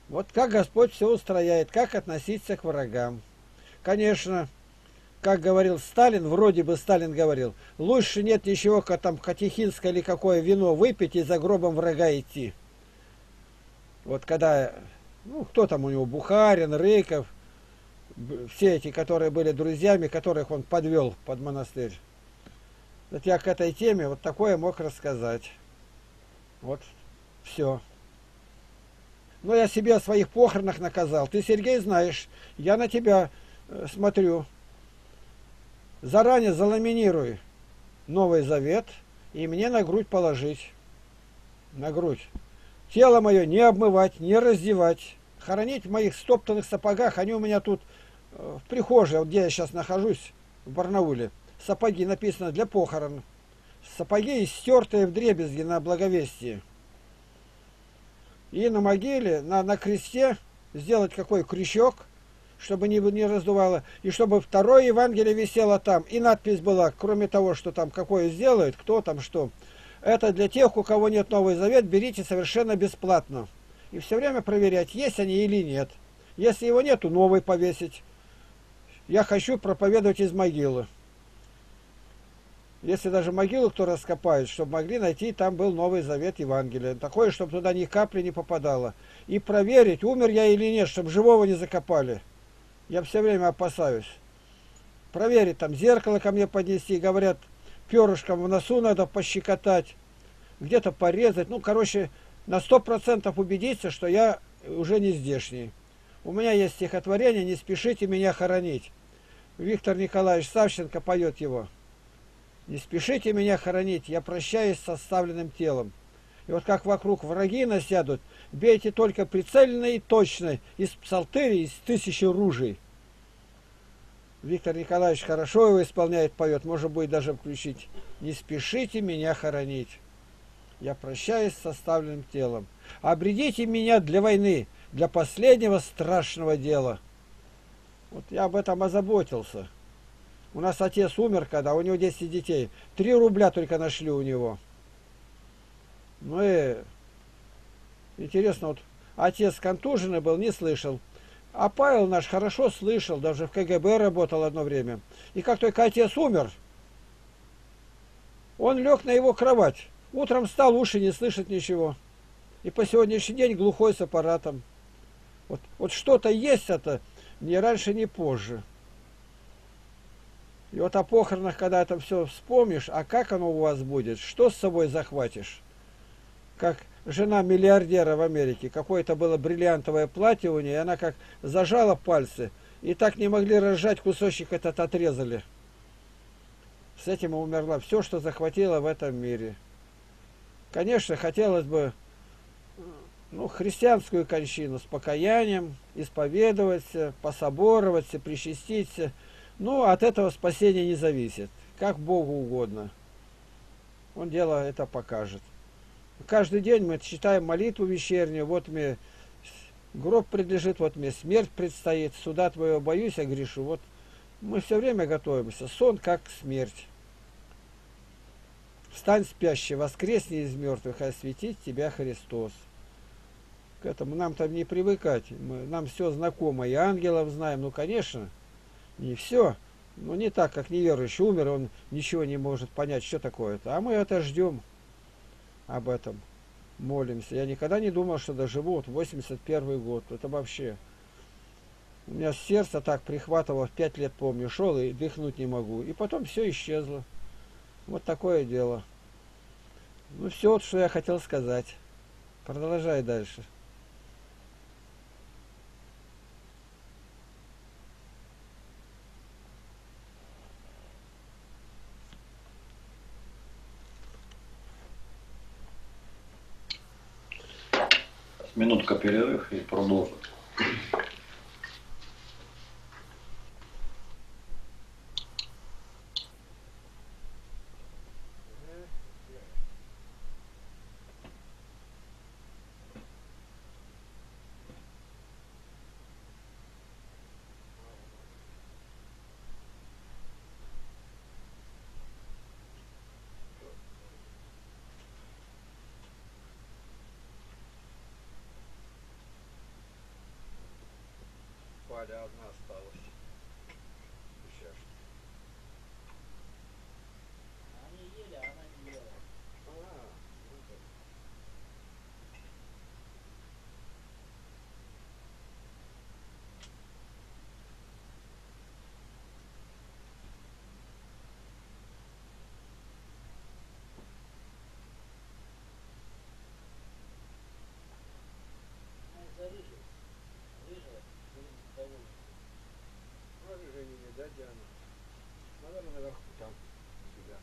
Вот как Господь все устрояет, как относиться к врагам. Конечно, как говорил Сталин, вроде бы Сталин говорил, лучше нет ничего, как там катехинское или какое вино выпить и за гробом врага идти. Вот когда, ну кто там у него, Бухарин, Рыков, все эти, которые были друзьями, которых он подвел под монастырь. Вот я к этой теме вот такое мог рассказать. Вот все. Но я себе о своих похоронах наказал. Ты, Сергей, знаешь, я на тебя э, смотрю. Заранее заламинируй Новый Завет и мне на грудь положить. На грудь. Тело мое не обмывать, не раздевать. Хоронить в моих стоптанных сапогах. Они у меня тут э, в прихожей, вот где я сейчас нахожусь, в Барнауле. Сапоги написано для похорон. Сапоги истертые вдребезги на Благовестии. И на могиле, на, на кресте сделать какой крючок, чтобы не, не раздувало. И чтобы второе Евангелие висело там. И надпись была, кроме того, что там какое сделают, кто там что. Это для тех, у кого нет Новый Завет, берите совершенно бесплатно. И все время проверять, есть они или нет. Если его нету, новый повесить. Я хочу проповедовать из могилы. Если даже могилу кто раскопает, чтобы могли найти, там был Новый Завет Евангелия. Такое, чтобы туда ни капли не попадало. И проверить, умер я или нет, чтобы живого не закопали. Я все время опасаюсь. Проверить, там зеркало ко мне поднести, говорят, перышком в носу надо пощекотать, где-то порезать. Ну, короче, на сто процентов убедиться, что я уже не здешний. У меня есть стихотворение «Не спешите меня хоронить». Виктор Николаевич Савченко поет его. «Не спешите меня хоронить, я прощаюсь с оставленным телом». И вот как вокруг враги насядут, бейте только прицельно и точно, из псалтыри, из тысячи ружей. Виктор Николаевич хорошо его исполняет, поет, может быть даже включить. «Не спешите меня хоронить, я прощаюсь с оставленным телом. Обредите меня для войны, для последнего страшного дела». Вот я об этом озаботился. У нас отец умер, когда у него десять детей. Три рубля только нашли у него. Ну и интересно, вот отец контуженный был, не слышал. А Павел наш хорошо слышал, даже в ка гэ бэ работал одно время. И как только отец умер, он лег на его кровать. Утром встал, уши не слышит ничего. И по сегодняшний день глухой с аппаратом. Вот, вот что-то есть это, ни раньше, ни позже. И вот о похоронах, когда это все вспомнишь, а как оно у вас будет, что с собой захватишь? Как жена миллиардера в Америке, какое-то было бриллиантовое платье у нее, и она как зажала пальцы, и так не могли разжать, кусочек этот отрезали. С этим и умерла. Все, что захватила в этом мире. Конечно, хотелось бы ну, христианскую кончину с покаянием, исповедоваться, пособороваться, причаститься. Но от этого спасение не зависит. Как Богу угодно. Он дело это покажет. Каждый день мы читаем молитву вечернюю. Вот мне гроб предлежит, вот мне смерть предстоит. Суда твоего боюсь, я грешу. Вот мы все время готовимся. Сон как смерть. Встань, спящий, воскресни из мертвых, и осветит тебя Христос. К этому нам там не привыкать. Мы, нам все знакомо. И ангелов знаем. Ну, конечно, не все. Но не так, как неверующий умер, он ничего не может понять, что такое-то. А мы это ждем. Об этом молимся. Я никогда не думал, что доживу вот восемьдесят первый год. Это вообще. У меня сердце так прихватывало, в пять лет помню, шел и дыхнуть не могу. И потом все исчезло. Вот такое дело. Ну все, вот, что я хотел сказать. Продолжай дальше. Минутка перерыв и продолжим. Валя одна осталась. Сейчас. Они ели, а она не ела. А, ну так. Она из-за рыжей. Рыжая, блин, довольна. Ну, же не видать, где она. Наверное, наверху там у себя.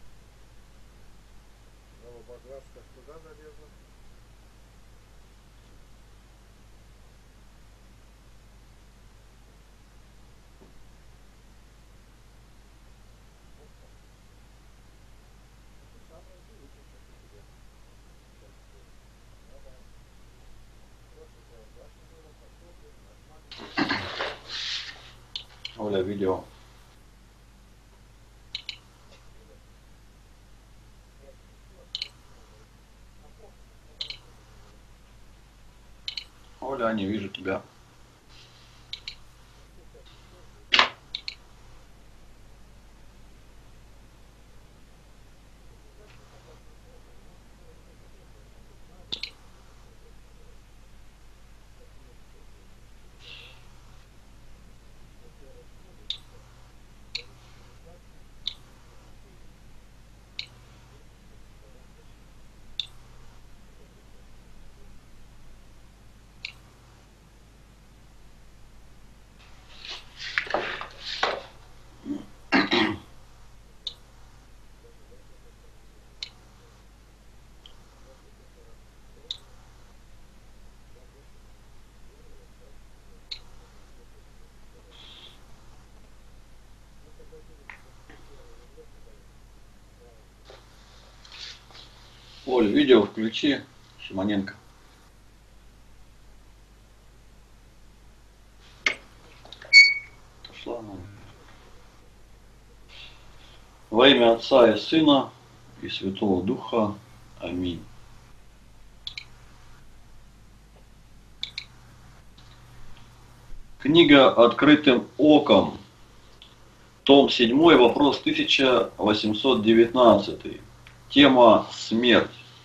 Голубоглазка туда залезла. Самое интересное, что у тебя. Ну да. Просто сделал башню, было посмотрим, нормально. Оля, видео. Оля, не вижу тебя. Оль, видео включи, Симоненко. Пошла она. Во имя Отца и Сына и Святого Духа. Аминь. Книга «Открытым оком», том седьмой, вопрос тысяча восемьсот девятнадцатый. Тема «Смерть».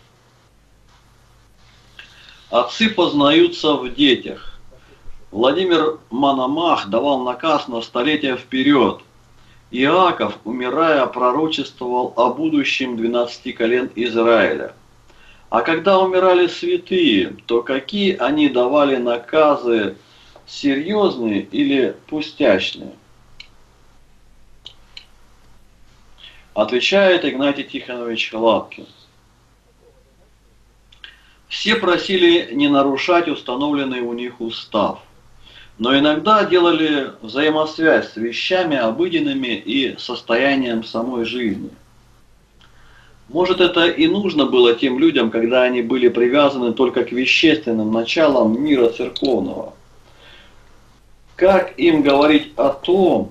Отцы познаются в детях. Владимир Мономах давал наказ на столетия вперед. Иаков, умирая, пророчествовал о будущем двенадцати колен Израиля. А когда умирали святые, то какие они давали наказы, серьезные или пустячные? Отвечает Игнатий Тихонович Лапкин. Все просили не нарушать установленный у них устав, но иногда делали взаимосвязь с вещами обыденными и состоянием самой жизни. Может, это и нужно было тем людям, когда они были привязаны только к вещественным началам мира церковного. Как им говорить о том,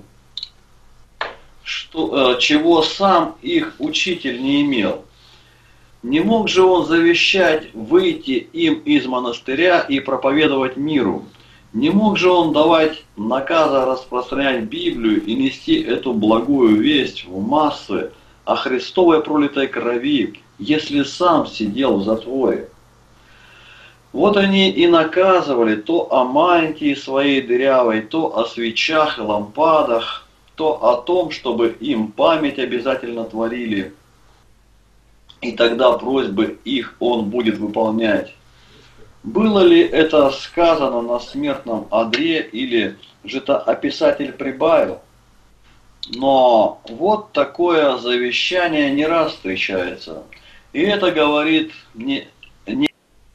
что, чего сам их учитель не имел? Не мог же он завещать выйти им из монастыря и проповедовать миру? Не мог же он давать наказа распространять Библию и нести эту благую весть в массы о Христовой пролитой крови, если сам сидел в затворе? Вот они и наказывали то о мантии своей дырявой, то о свечах и лампадах, то о том, чтобы им память обязательно творили. И тогда просьбы их он будет выполнять. Было ли это сказано на смертном одре, или же это описатель прибавил? Но вот такое завещание не раз встречается. И это говорит не, не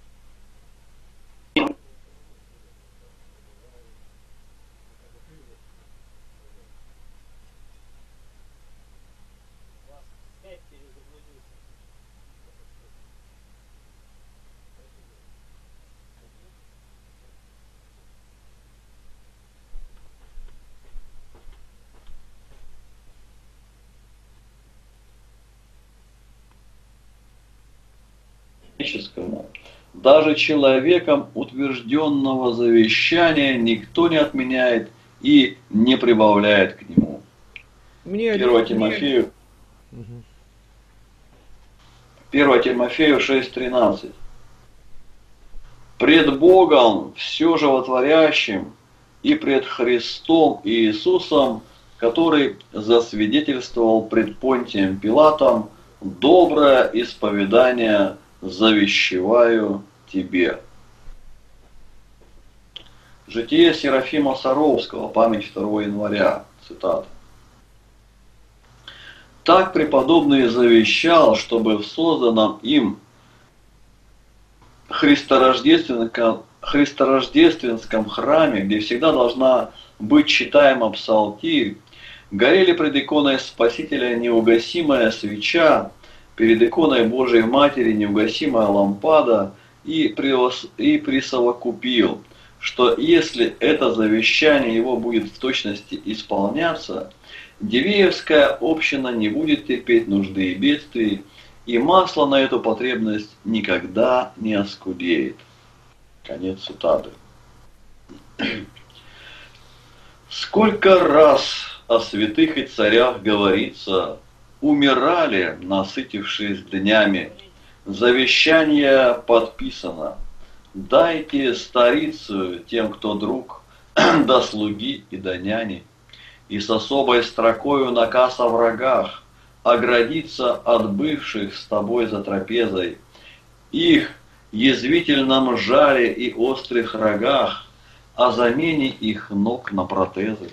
человеческому. Даже человеком утвержденного завещания никто не отменяет и не прибавляет к нему. Мне первое Тимофею, Мгм. первое Тимофею шесть тринадцать. Пред Богом все животворящим и пред Христом Иисусом, который засвидетельствовал пред Понтием Пилатом, доброе исповедание завещеваю тебе. Житие Серафима Саровского, память второго января, цитата. Так преподобный завещал, чтобы в созданном им христорождественском, христорождественском храме, где всегда должна быть читаема псалтирь, горели пред иконой Спасителя неугасимая свеча, перед иконой Божией Матери неугасимая лампада, и, превос... и присовокупил, что если это завещание его будет в точности исполняться, Дивеевская община не будет терпеть нужды и бедствий, и масло на эту потребность никогда не оскудеет. Конец цитаты. Сколько раз о святых и царях говорится, умирали, насытившись днями, завещание подписано. Дайте старицу тем, кто друг, до слуги и до няни, и с особой строкою наказ о врагах, оградиться от бывших с тобой за трапезой, их язвительном жале и острых рогах, о замене их ног на протезы.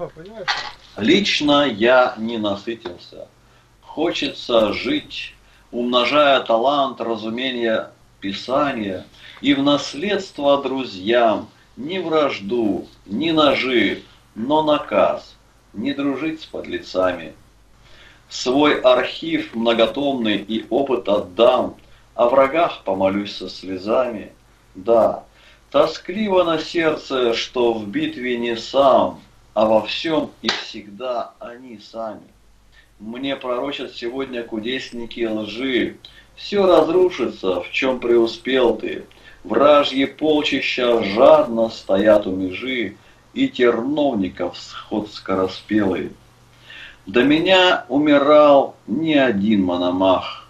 Лично я не насытился. Хочется жить, умножая талант разумения Писания, и в наследство друзьям ни вражду, ни ножи, но наказ не дружить с подлецами. Свой архив многотомный и опыт отдам, о врагах помолюсь со слезами. Да, тоскливо на сердце, что в битве не сам, а во всем и всегда они сами. Мне пророчат сегодня кудесники лжи, все разрушится, в чем преуспел ты. Вражьи полчища жадно стоят у межи, и терновников сход скороспелый. До меня умирал не один мономах.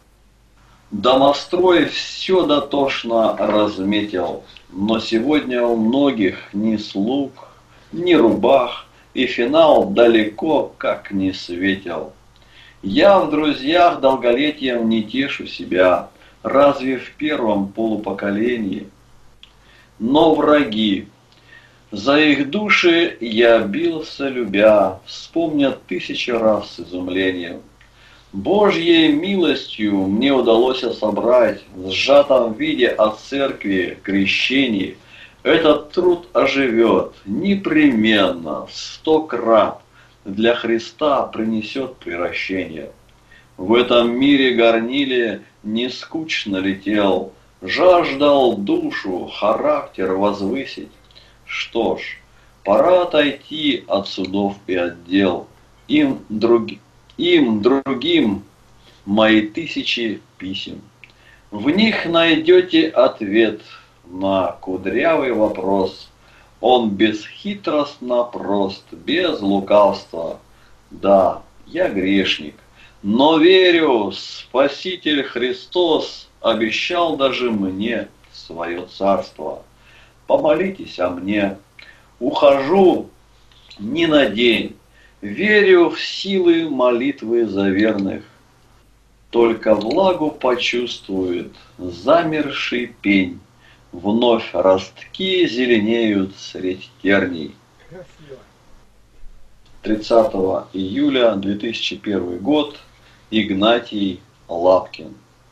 Домострой все дотошно разметил, но сегодня у многих ни слуг, ни рубах, и финал далеко как не светил. Я в друзьях долголетием не тешу себя, разве в первом полупоколении. Но враги, за их души я бился любя, вспомнят тысячи раз с изумлением. Божьей милостью мне удалось собрать в сжатом виде от церкви крещений. Этот труд оживет непременно, сто крат для Христа принесет приращение. В этом мире горниле не скучно летел, жаждал душу, характер возвысить. Что ж, пора отойти от судов и от дел. Им, друг... Им другим мои тысячи писем. В них найдете ответ на кудрявый вопрос. Он бесхитростно прост, без лукавства. Да, я грешник, но верю, Спаситель Христос обещал даже мне свое царство. Помолитесь о мне. Ухожу не на день. Верю в силы молитвы за верных. Только влагу почувствует замерший пень. Вновь ростки зеленеют средь терней. тридцатого июля две тысячи первый год. Игнатий Лапкин.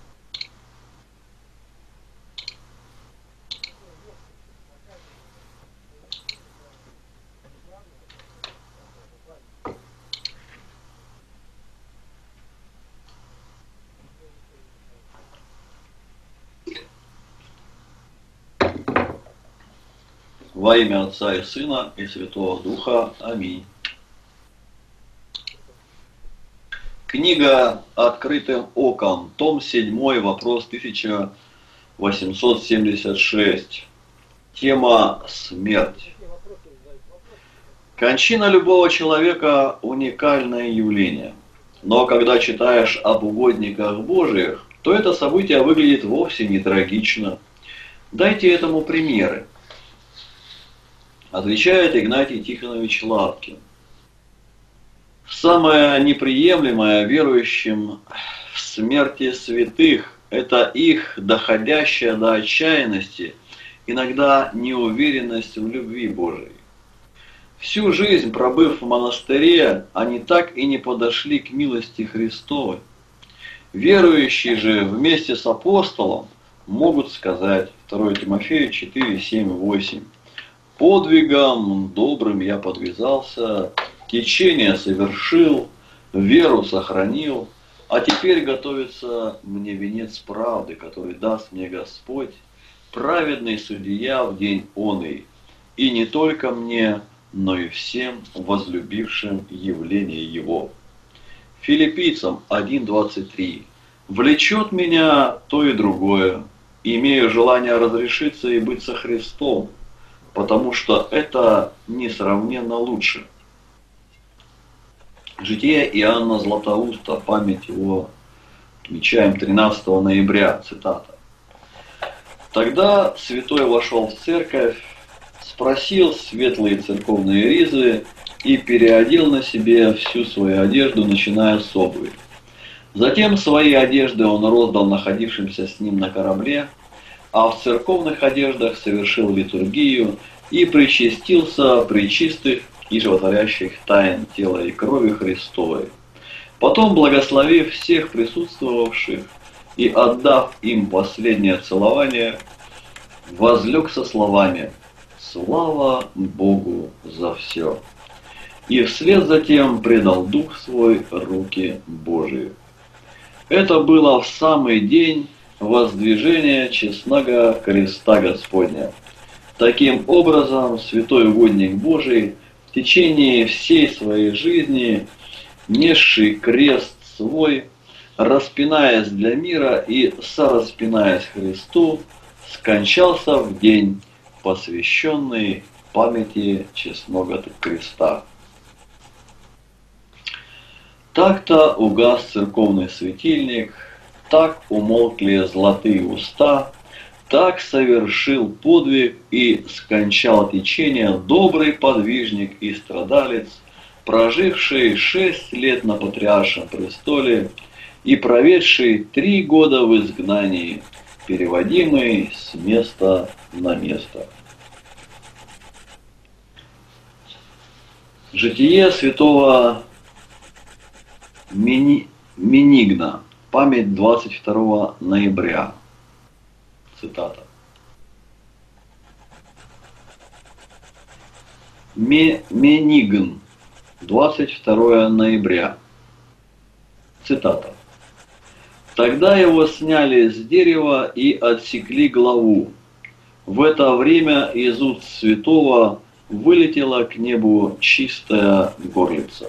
Во имя Отца и Сына и Святого Духа. Аминь. Книга «Открытым оком», том седьмой, вопрос тысяча восемьсот семьдесят шесть. Тема «Смерть». Тридцатого июля две тысячи первого года. Игнатий Лапкин. Во имя Отца и Сына и Святого Духа. Аминь. Книга «Открытым оком», том седьмой, вопрос тысяча восемьсот семьдесят шесть. Тема «Смерть». Кончина любого человека – уникальное явление. Но когда читаешь об угодниках Божиих, то это событие выглядит вовсе не трагично. Дайте этому примеры. Отвечает Игнатий Тихонович Лапкин. Самое неприемлемое верующим в смерти святых – это их доходящая до отчаянности, иногда неуверенность в любви Божией. Всю жизнь, пробыв в монастыре, они так и не подошли к милости Христовой. Верующие же вместе с апостолом могут сказать, второе Тимофею четыре, семь, восемь, «Подвигом добрым я подвязался, течение совершил, веру сохранил, а теперь готовится мне венец правды, который даст мне Господь, праведный судья в день оный, и не только мне, но и всем возлюбившим явление Его». Филиппийцам один, двадцать три. «Влечет меня то и другое, имею желание разрешиться и быть со Христом, потому что это несравненно лучше». Житие Иоанна Златоуста, память его отмечаем тринадцатого ноября, цитата. «Тогда святой вошел в церковь, спросил светлые церковные ризы и переодел на себе всю свою одежду, начиная с обуви. Затем свои одежды он роздал находившимся с ним на корабле, а в церковных одеждах совершил литургию и причастился пречистых и животворящих тайн тела и крови Христовой. Потом, благословив всех присутствовавших и отдав им последнее целование, возлег со словами: «Слава Богу за все!» И вслед затем предал дух свой руки Божии. Это было в самый день воздвижения честного креста Господня. Таким образом, святой угодник Божий в течение всей своей жизни, несший крест свой, распинаясь для мира и сораспинаясь Христу, скончался в день, посвященный памяти честного креста. Так-то угас церковный светильник, так умолкли золотые уста, так совершил подвиг и скончал течение добрый подвижник и страдалец, проживший шесть лет на патриаршем престоле и проведший три года в изгнании, переводимый с места на место. Житие святого Мини... Менигна. Память двадцать второго ноября. Цитата. Ме... Менигн. двадцать второго ноября. Цитата. «Тогда его сняли с дерева и отсекли главу. В это время из уст святого вылетела к небу чистая горлица».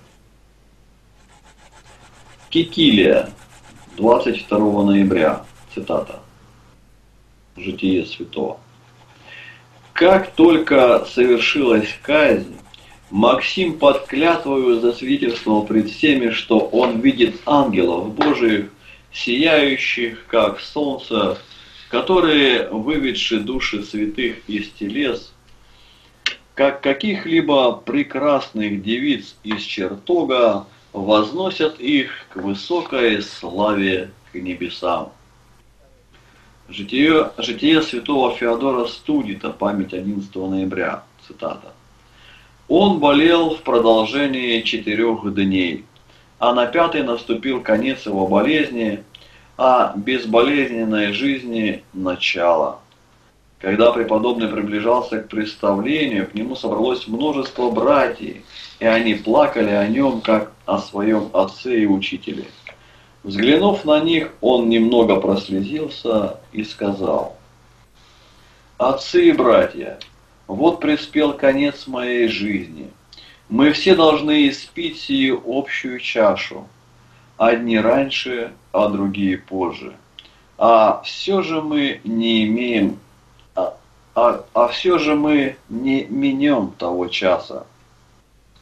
Кикилия, двадцать второго ноября, цитата. Житие святого. «Как только совершилась казнь, Максим под клятвою засвидетельствовал пред всеми, что он видит ангелов Божиих, сияющих, как солнце, которые, выведши души святых из телес, как каких-либо прекрасных девиц из чертога, возносят их к высокой славе, к небесам». Житие, житие святого Феодора Студита, память одиннадцатого ноября, цитата. «Он болел в продолжении четырех дней, а на пятый наступил конец его болезни, а безболезненной жизни начало. Когда преподобный приближался к представлению, к нему собралось множество братьев, и они плакали о нем, как о своем отце и учителе. Взглянув на них, он немного прослезился и сказал: «Отцы и братья, вот приспел конец моей жизни. Мы все должны испить сию общую чашу, одни раньше, а другие позже. А все же мы не имеем, а, а, а все же мы не минем того часа.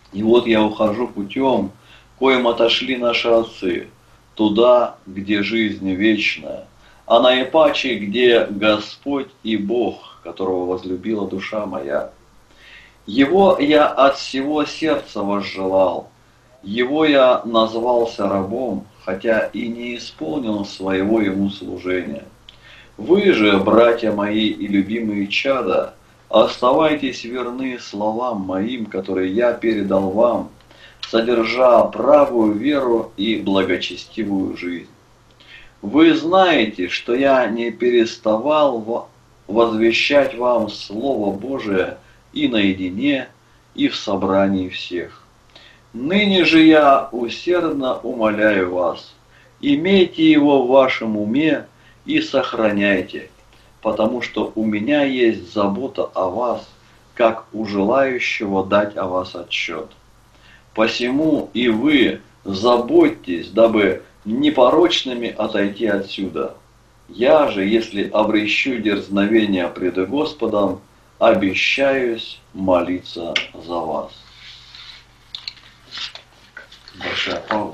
И вот я ухожу путем, коим отошли наши отцы, туда, где жизнь вечная, а наипаче, где Господь и Бог, которого возлюбила душа моя. Его я от всего сердца возжелал, его я назвался рабом, хотя и не исполнил своего ему служения. Вы же, братья мои и любимые чада, оставайтесь верны словам моим, которые я передал вам, содержа правую веру и благочестивую жизнь. Вы знаете, что я не переставал возвещать вам Слово Божие и наедине, и в собрании всех. Ныне же я усердно умоляю вас, имейте его в вашем уме и сохраняйте, потому что у меня есть забота о вас, как у желающего дать о вас отчет. Посему и вы заботьтесь, дабы непорочными отойти отсюда. Я же, если обрещу дерзновение пред Господом, обещаюсь молиться за вас. Большая пауза.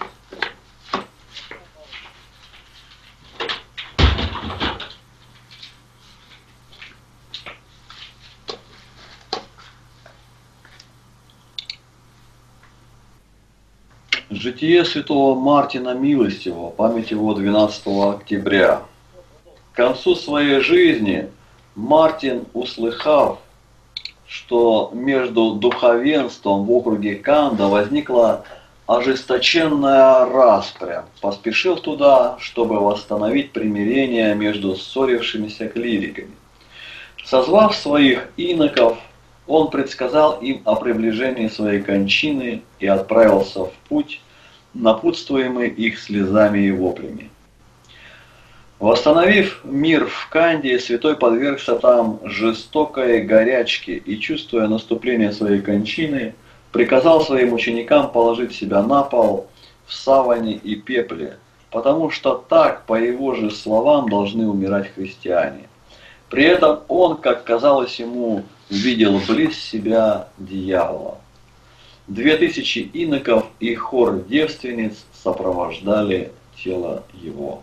Житие святого Мартина Милостивого, память его двенадцатого октября. К концу своей жизни Мартин, услыхав, что между духовенством в округе Канда возникла ожесточенная распря, поспешил туда, чтобы восстановить примирение между ссорившимися клириками. Созвав своих иноков, он предсказал им о приближении своей кончины и отправился в путь, напутствуемый их слезами и воплями. Восстановив мир в Канде, святой подвергся там жестокой горячке и, чувствуя наступление своей кончины, приказал своим ученикам положить себя на пол в саване и пепле, потому что так, по его же словам, должны умирать христиане. При этом он, как казалось ему, видел близ себя дьявола. Две тысячи иноков и хор девственниц сопровождали тело его.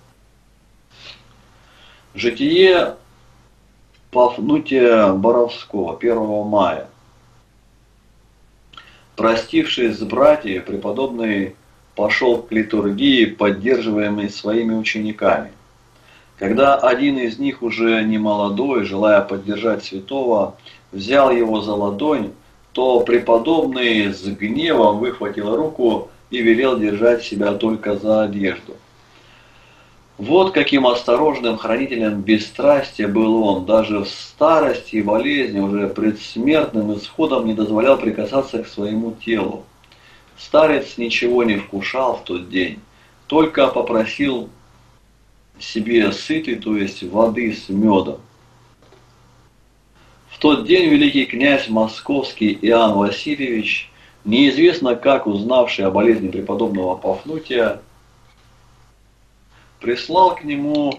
Житие Пафнутия Боровского, первого мая. Простившись с братьями, преподобный пошел к литургии, поддерживаемый своими учениками. Когда один из них, уже не молодой, желая поддержать святого, взял его за ладонь, то преподобный с гневом выхватил руку и велел держать себя только за одежду. Вот каким осторожным хранителем бесстрастия был он, даже в старости и болезни, уже предсмертным исходом не дозволял прикасаться к своему телу. Старец ничего не вкушал в тот день, только попросил себе сытой, то есть воды с медом. В тот день великий князь московский Иоанн Васильевич, неизвестно как узнавший о болезни преподобного Пафнутия, прислал к нему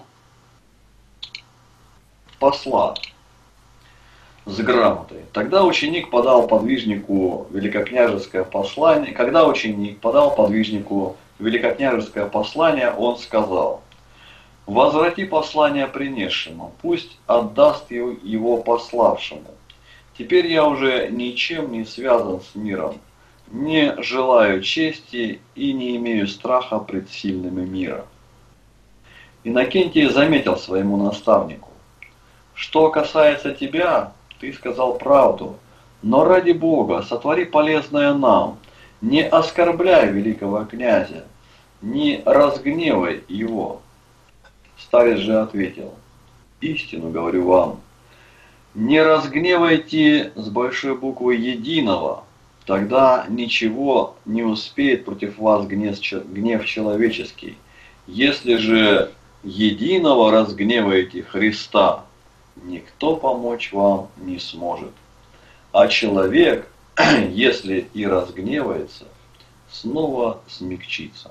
посла с грамотой. Тогда ученик подал подвижнику великокняжеское послание. Когда ученик подал подвижнику великокняжеское послание, он сказал: «Возврати послание принесшему, пусть отдаст его пославшему. Теперь я уже ничем не связан с миром, не желаю чести и не имею страха пред сильными мира». Иннокентий заметил своему наставнику: «Что касается тебя, ты сказал правду, но ради Бога сотвори полезное нам, не оскорбляй великого князя, не разгневай его». Старец же ответил: «Истину говорю вам, не разгневайте с большой буквы единого, тогда ничего не успеет против вас гнев, гнев человеческий. Если же единого разгневаете Христа, никто помочь вам не сможет. А человек, если и разгневается, снова смягчится».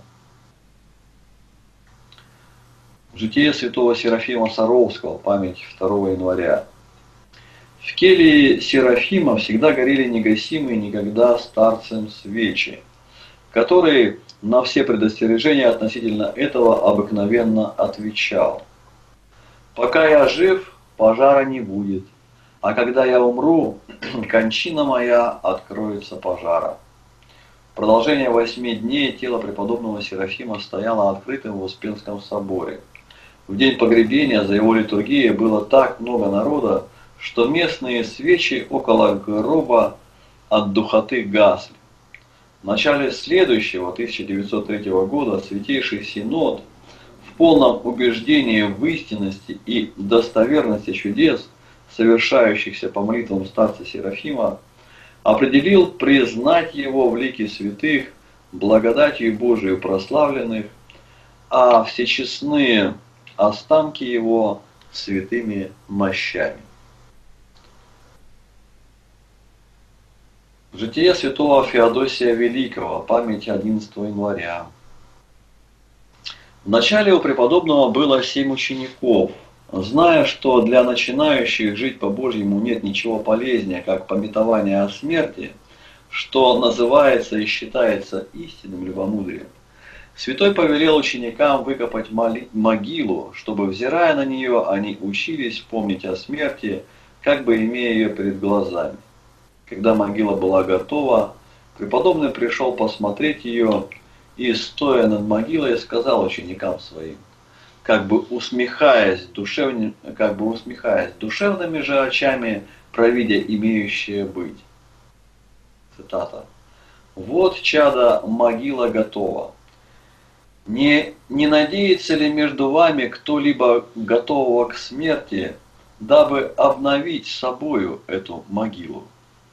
Житие святого Серафима Саровского, память второго января. В келье Серафима всегда горели негасимые никогда старцем свечи, который на все предостережения относительно этого обыкновенно отвечал: «Пока я жив, пожара не будет, а когда я умру, кончина моя откроется пожара». В продолжение восьми дней тело преподобного Серафима стояло открытым в Успенском соборе. В день погребения за его литургией было так много народа, что местные свечи около гроба от духоты гасли. В начале следующего, тысяча девятьсот третьего года, Святейший Синод в полном убеждении в истинности и достоверности чудес, совершающихся по молитвам старца Серафима, определил признать его в лике святых, благодатью Божией прославленных, а всечестные останки его святыми мощами. Житие святого Феодосия Великого, память одиннадцатого января. Вначале у преподобного было семь учеников. Зная, что для начинающих жить по-божьему нет ничего полезнее, как памятование о смерти, что называется и считается истинным любомудрием, святой повелел ученикам выкопать могилу, чтобы, взирая на нее, они учились помнить о смерти, как бы имея ее перед глазами. Когда могила была готова, преподобный пришел посмотреть ее и, стоя над могилой, сказал ученикам своим, как бы усмехаясь, душевни, как бы усмехаясь душевными же очами, провидя имеющее быть. Цитата. «Вот, чадо, могила готова. Не, не надеется ли между вами кто-либо готового к смерти, дабы обновить собою эту могилу?»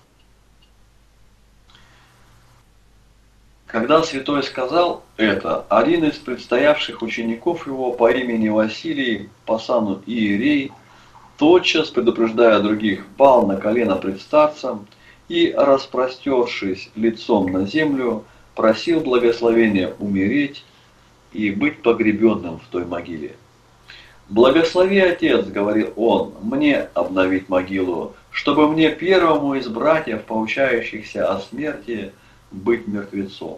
Когда святой сказал это, один из предстоявших учеников его по имени Василий, по сану иерей, тотчас, предупреждая других, пал на колено пред старцем и, распростершись лицом на землю, просил благословения умереть и быть погребенным в той могиле. «Благослови, Отец, — говорил он, — мне обновить могилу, чтобы мне первому из братьев, поучающихся о смерти, быть мертвецом».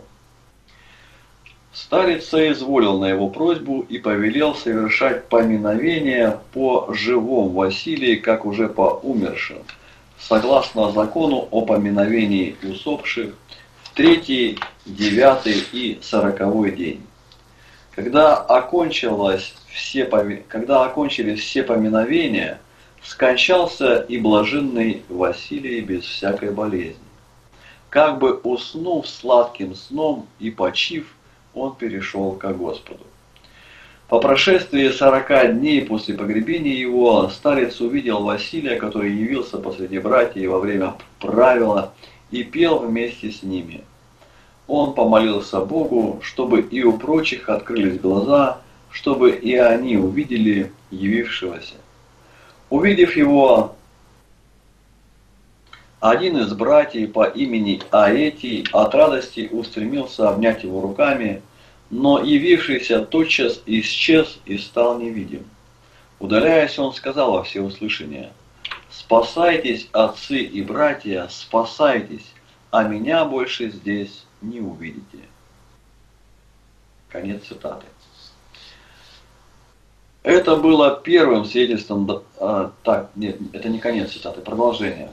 Старец соизволил на его просьбу и повелел совершать поминовение по живом Василии, как уже по умершим, согласно закону о поминовении усопших в третий, девятый и сороковой день. Когда, окончилось все, когда окончились все поминовения, скончался и блаженный Василий без всякой болезни. Как бы уснув сладким сном и почив, он перешел ко Господу. По прошествии сорока дней после погребения его, старец увидел Василия, который явился посреди братьев во время правила и пел вместе с ними. Он помолился Богу, чтобы и у прочих открылись глаза, чтобы и они увидели явившегося. Увидев его, один из братьев по имени Аэтий от радости устремился обнять его руками, но явившийся тотчас исчез и стал невидим. Удаляясь, он сказал во всеуслышание: «Спасайтесь, отцы и братья, спасайтесь, а меня больше здесь не увидите». Конец цитаты. Это было первым свидетельством... А, так, нет, это не конец цитаты, продолжение.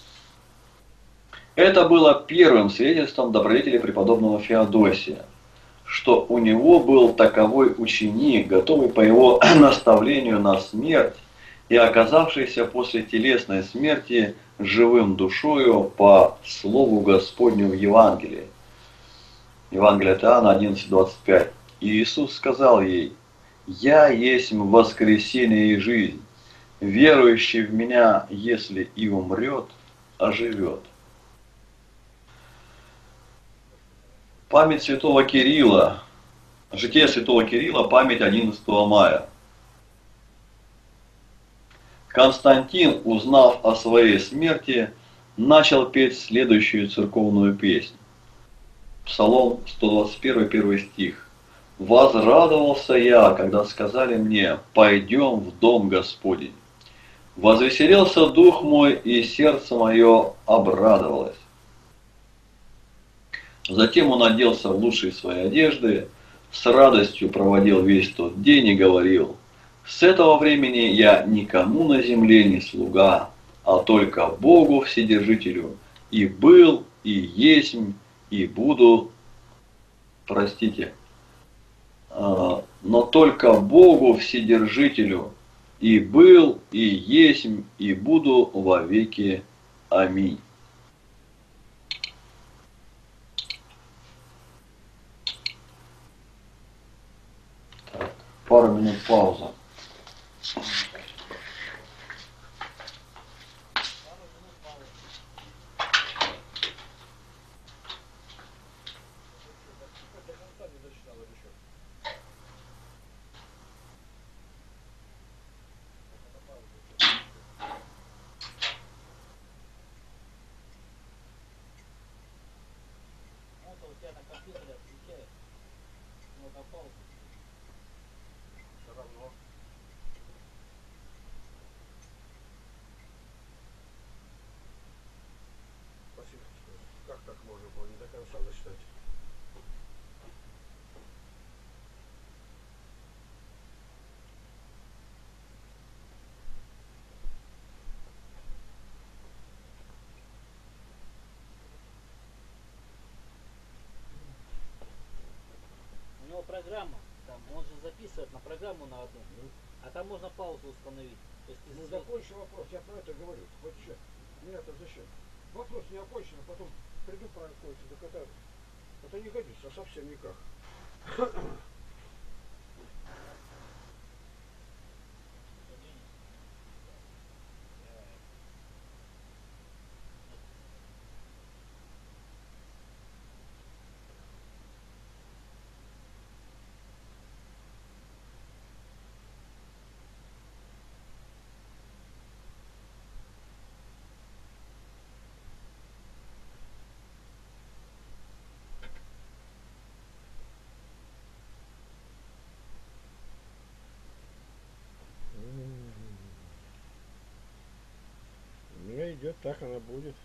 Это было первым свидетельством добродетели преподобного Феодосия, что у него был таковой ученик, готовый по его наставлению на смерть и оказавшийся после телесной смерти живым душою по слову Господню в Евангелии. Евангелие от Иоанна одиннадцать двадцать пять. И Иисус сказал ей: «Я есть воскресение и жизнь. Верующий в Меня, если и умрет, оживет». Память святого Кирилла. Житие святого Кирилла, память одиннадцатого мая. Константин, узнав о своей смерти, начал петь следующую церковную песню. Псалом сто двадцать один, первый стих. «Возрадовался я, когда сказали мне: пойдем в дом Господень. Возвеселился дух мой, и сердце мое обрадовалось. Затем он оделся в лучшие свои одежды, с радостью проводил весь тот день и говорил: «С этого времени я никому на земле не слуга, а только Богу Вседержителю, и был, и есмь, и буду, простите, а, но только Богу Вседержителю, и был, и есмь, и буду вовеки. Аминь». Так, пару минут пауза. У тебя на компьютере отвечает, но на паузу. Все равно. Спасибо. Как так можно было не до конца зачитать? У него программа, там, он же записывает на программу на одну, а там можно паузу установить. То есть ты Ну, с- закончи вопрос, я про это говорю. Вот что, мне это зачем? Вопрос не окончен, а потом приду про кое-то докатаю. Это не годится, совсем никак. У меня идет, так она будет.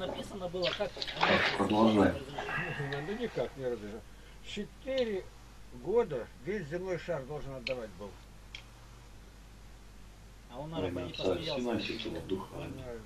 написано было, как... Продолжаем. Ну никак не разрешено. Четыре года весь земной шар должен отдавать Богу. А он, Во наверное, имя не Отца и Сына и посмеялся. Святого Духа. Аминь. Знаю.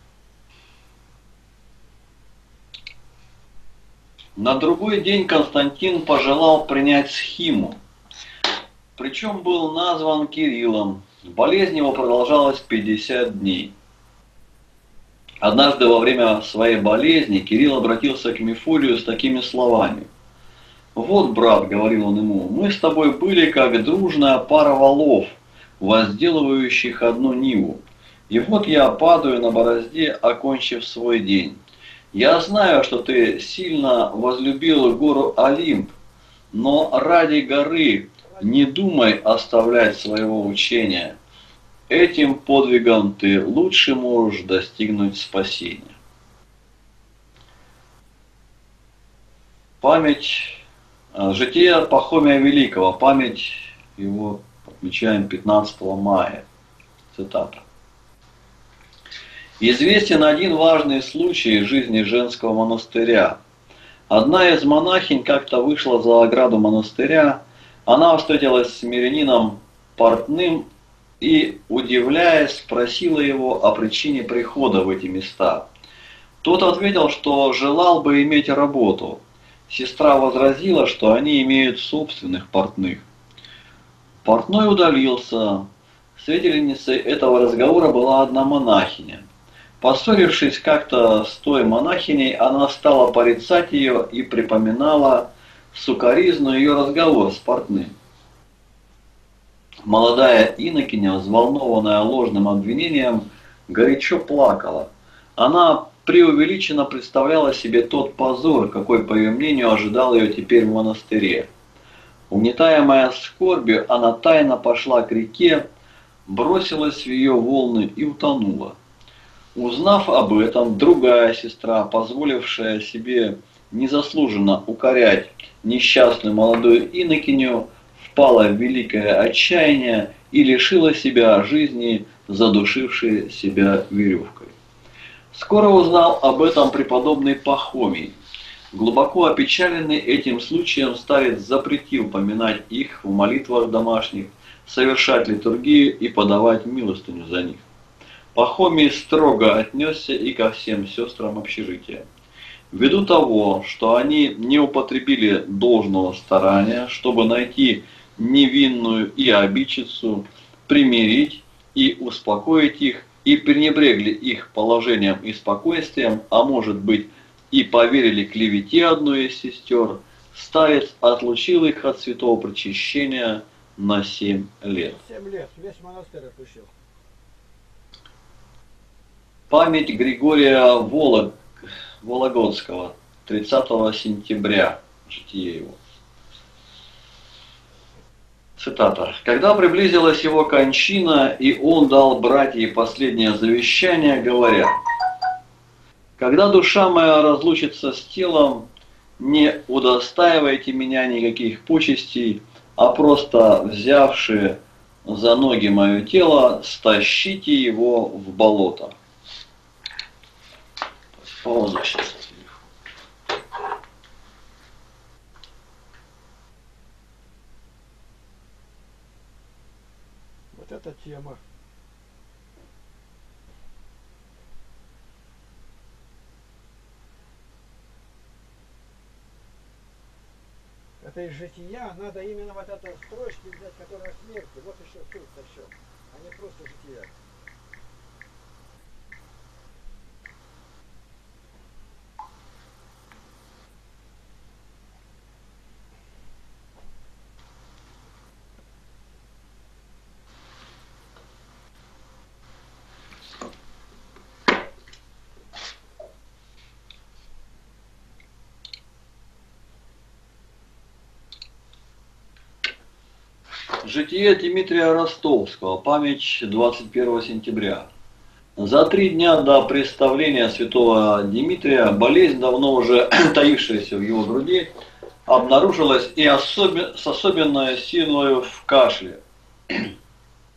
На другой день Константин пожелал принять схиму, причем был назван Кириллом. Болезнь его продолжалась пятьдесят дней. Однажды во время своей болезни Кирилл обратился к Мефодию с такими словами. «Вот, брат, — говорил он ему, — мы с тобой были как дружная пара валов, возделывающих одну ниву. И вот я падаю на борозде, окончив свой день. Я знаю, что ты сильно возлюбил гору Олимп, но ради горы не думай оставлять своего учения. Этим подвигом ты лучше можешь достигнуть спасения». Память, житие Пахомия Великого, память его отмечаем пятнадцатого мая. Цитата. Известен один важный случай из жизни женского монастыря. Одна из монахинь как-то вышла за ограду монастыря. Она встретилась с мирянином портным и, удивляясь, спросила его о причине прихода в эти места. Тот ответил, что желал бы иметь работу. Сестра возразила, что они имеют собственных портных. Портной удалился. Свидетельницей этого разговора была одна монахиня. Поссорившись как-то с той монахиней, она стала порицать ее и припоминала сукаризну ее разговор с портным. Молодая инокиня, взволнованная ложным обвинением, горячо плакала. Она преувеличенно представляла себе тот позор, какой, по ее мнению, ожидал ее теперь в монастыре. Угнетаемая скорбью, она тайно пошла к реке, бросилась в ее волны и утонула. Узнав об этом, другая сестра, позволившая себе незаслуженно укорять несчастную молодую инокиню, впала в великое отчаяние и лишила себя жизни, задушившей себя веревкой. Скоро узнал об этом преподобный Пахомий. Глубоко опечаленный этим случаем, старец запретил поминать их в молитвах домашних, совершать литургию и подавать милостыню за них. Пахомий строго отнесся и ко всем сестрам общежития. Ввиду того, что они не употребили должного старания, чтобы найти невинную и обидчицу, примирить и успокоить их, и пренебрегли их положением и спокойствием, а может быть и поверили клевете одной из сестер, старец отлучил их от святого причащения на семь лет. Семь лет, весь монастырь отпустил. Память Григория Волог... Вологодского, тридцатого сентября, житие его. Цитата. «Когда приблизилась его кончина, и он дал братьям последнее завещание, говоря: когда душа моя разлучится с телом, не удостаивайте меня никаких почестей, а просто взявши за ноги мое тело, стащите его в болото». Пауза сейчас. Вот эта тема. Это из жития надо именно вот это строчки взять, которая смерти. Вот еще суть-то все, а не просто жития. Житие Дмитрия Ростовского, память двадцать первого сентября. За три дня до представления святого Дмитрия болезнь, давно уже таившаяся в его груди, обнаружилась и особен, с особенной силой в кашле.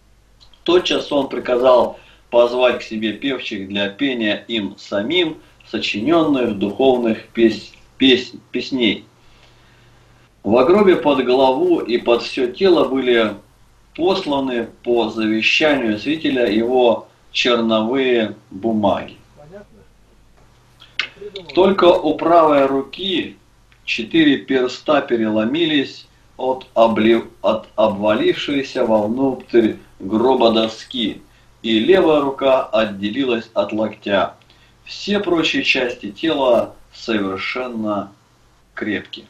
Тотчас он приказал позвать к себе певчих для пения им самим сочиненных духовных пес... Пес... песней. В гробе под голову и под все тело были посланы по завещанию святителя его черновые бумаги. Только у правой руки четыре перста переломились от, облив... от обвалившейся вовнутрь гроба доски, и левая рука отделилась от локтя. Все прочие части тела совершенно крепки.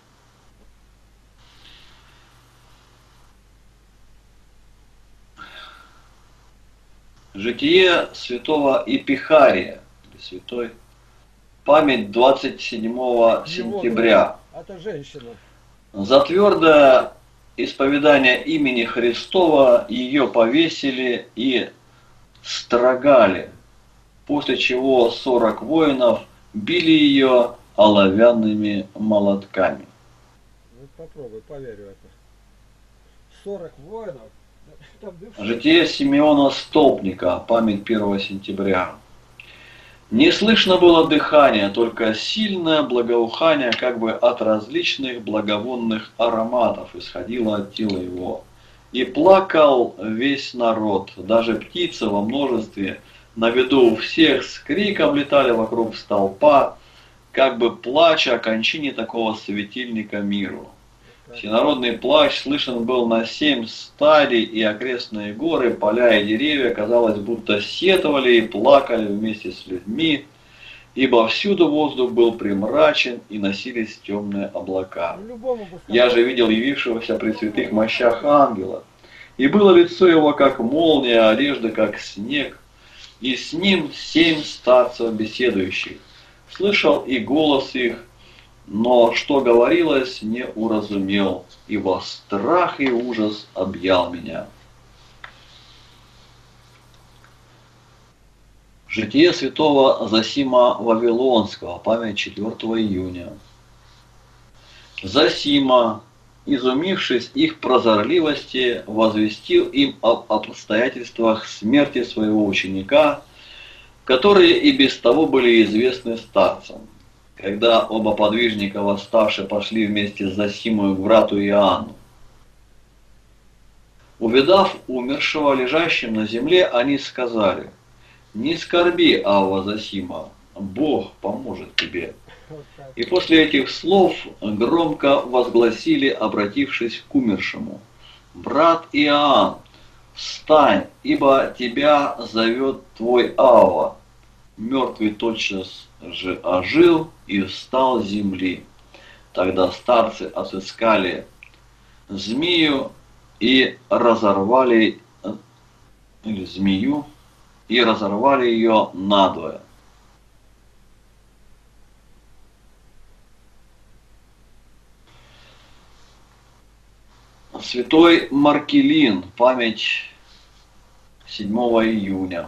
Житие святого Епихария, святой, память двадцать седьмого сентября. Это женщина. За твердое исповедание имени Христова ее повесили и строгали, после чего сорок воинов били ее оловянными молотками. Ну, попробуй, поверю это. сорок воинов. Житие Симеона Столпника, память первого сентября. Не слышно было дыхания, только сильное благоухание как бы от различных благовонных ароматов исходило от тела его. И плакал весь народ, даже птицы во множестве, на виду у всех с криком летали вокруг столпа, как бы плача о кончине такого светильника миру. Всенародный плач слышен был на семь стадий, и окрестные горы, поля и деревья, казалось, будто сетовали и плакали вместе с людьми, ибо всюду воздух был примрачен и носились темные облака. Я же видел явившегося при святых мощах ангела, и было лицо его как молния, одежда как снег, и с ним семь старцев беседующих. Слышал и голос их, но что говорилось, не уразумел, ибо страх и ужас объял меня. Житие святого Зосима Вавилонского, память четвёртого июня. Зосима, изумившись их прозорливости, возвестил им об обстоятельствах смерти своего ученика, которые и без того были известны старцам. Когда оба подвижника восставшие пошли вместе с Зосимою к брату Иоанну. Увидав умершего лежащим на земле, они сказали: «Не скорби, Авва Зосима, Бог поможет тебе». И после этих слов громко возгласили, обратившись к умершему: «Брат Иоанн, встань, ибо тебя зовет твой Авва». Мертвый тотчас же ожил и встал с земли. Тогда старцы отыскали змею и разорвали или змею и разорвали ее надвое. Святой Маркелин, память седьмого июня.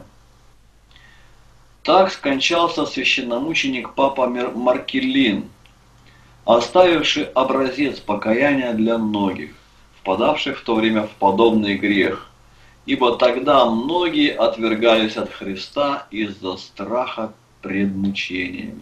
Так скончался священномученик Папа Маркелин, оставивший образец покаяния для многих, впадавших в то время в подобный грех, ибо тогда многие отвергались от Христа из-за страха пред мучениями.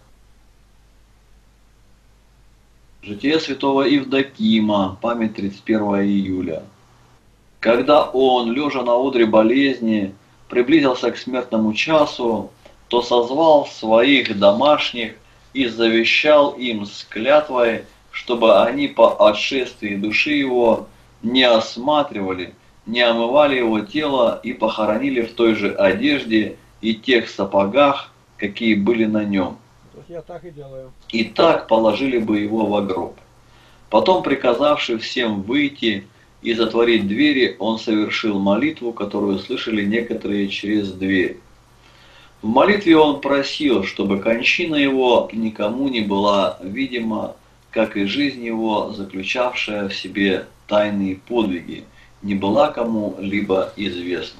Житие святого Евдокима, память тридцать первого июля. Когда он, лежа на одре болезни, приблизился к смертному часу, то созвал своих домашних и завещал им с клятвой, чтобы они по отшествии души его не осматривали, не омывали его тело и похоронили в той же одежде и тех сапогах, какие были на нем. Я так и делаю. И так положили бы его во гроб. Потом, приказавши всем выйти и затворить двери, он совершил молитву, которую слышали некоторые через дверь. В молитве он просил, чтобы кончина его никому не была видима, как и жизнь его, заключавшая в себе тайные подвиги, не была кому-либо известна.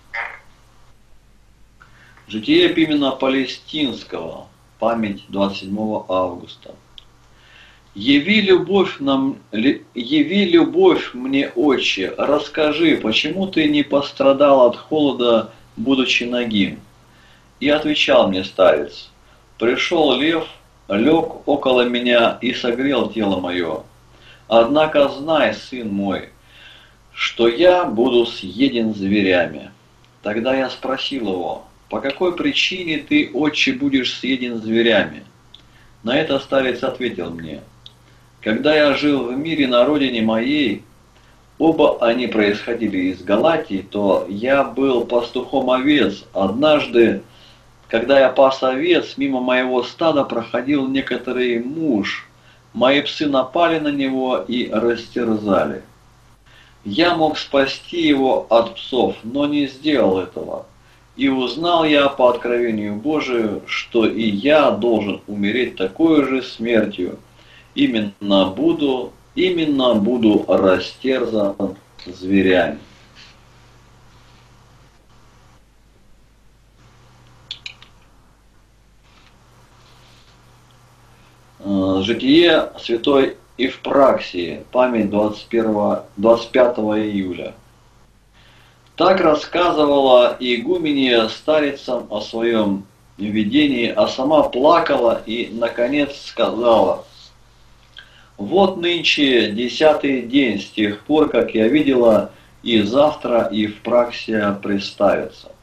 Житие Пимена Палестинского, память двадцать седьмого августа. Яви любовь, нам, яви любовь мне, Отче, расскажи, почему ты не пострадал от холода, будучи нагим? И отвечал мне старец: пришел лев, лег около меня и согрел тело мое. Однако знай, сын мой, что я буду съеден зверями. Тогда я спросил его: по какой причине ты, отче, будешь съеден зверями? На это старец ответил мне: когда я жил в мире на родине моей, оба они происходили из Галатии, то я был пастухом овец. Однажды, когда я пас овец, мимо моего стада проходил некоторый муж. Мои псы напали на него и растерзали. Я мог спасти его от псов, но не сделал этого. И узнал я по откровению Божию, что и я должен умереть такой же смертью. Именно буду, именно буду растерзан зверями. Житие святой Евпраксии, память двадцать первого, двадцать пятого июля. Так рассказывала игуменья старицам о своем видении, а сама плакала и, наконец, сказала: вот нынче десятый день с тех пор, как я видела, и завтра Евпраксия представится.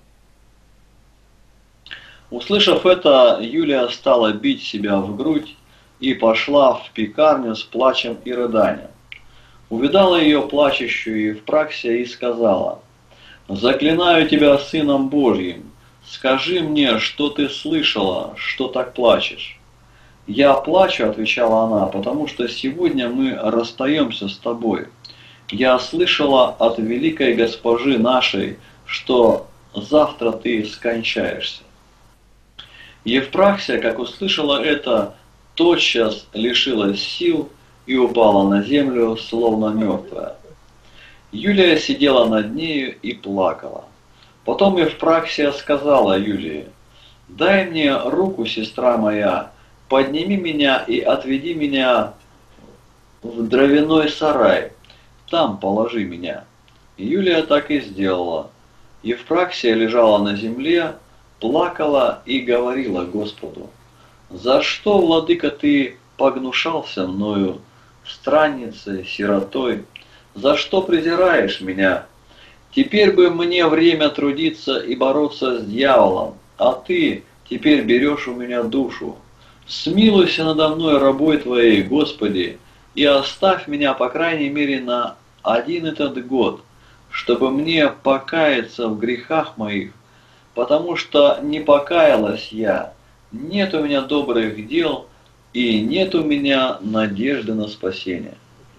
Услышав это, Юлия стала бить себя в грудь и пошла в пекарню с плачем и рыданием. Увидала ее плачущую Евпраксия и сказала: заклинаю тебя Сыном Божьим, скажи мне, что ты слышала, что так плачешь. Я плачу, отвечала она, потому что сегодня мы расстаемся с тобой. Я слышала от великой госпожи нашей, что завтра ты скончаешься. Евпраксия, как услышала это, тотчас лишилась сил и упала на землю, словно мертвая. Юлия сидела над нею и плакала. Потом Евпраксия сказала Юлии: дай мне руку, сестра моя, подними меня и отведи меня в дровяной сарай, там положи меня. Юлия так и сделала. Евпраксия лежала на земле, плакала и говорила Господу: за что, владыка, ты погнушался мною, странницей, сиротой? За что презираешь меня? Теперь бы мне время трудиться и бороться с дьяволом, а ты теперь берешь у меня душу. Смилуйся надо мной, рабой твоей, Господи, и оставь меня, по крайней мере, на один этот год, чтобы мне покаяться в грехах моих, потому что не покаялась я, нет у меня добрых дел, и нет у меня надежды на спасение.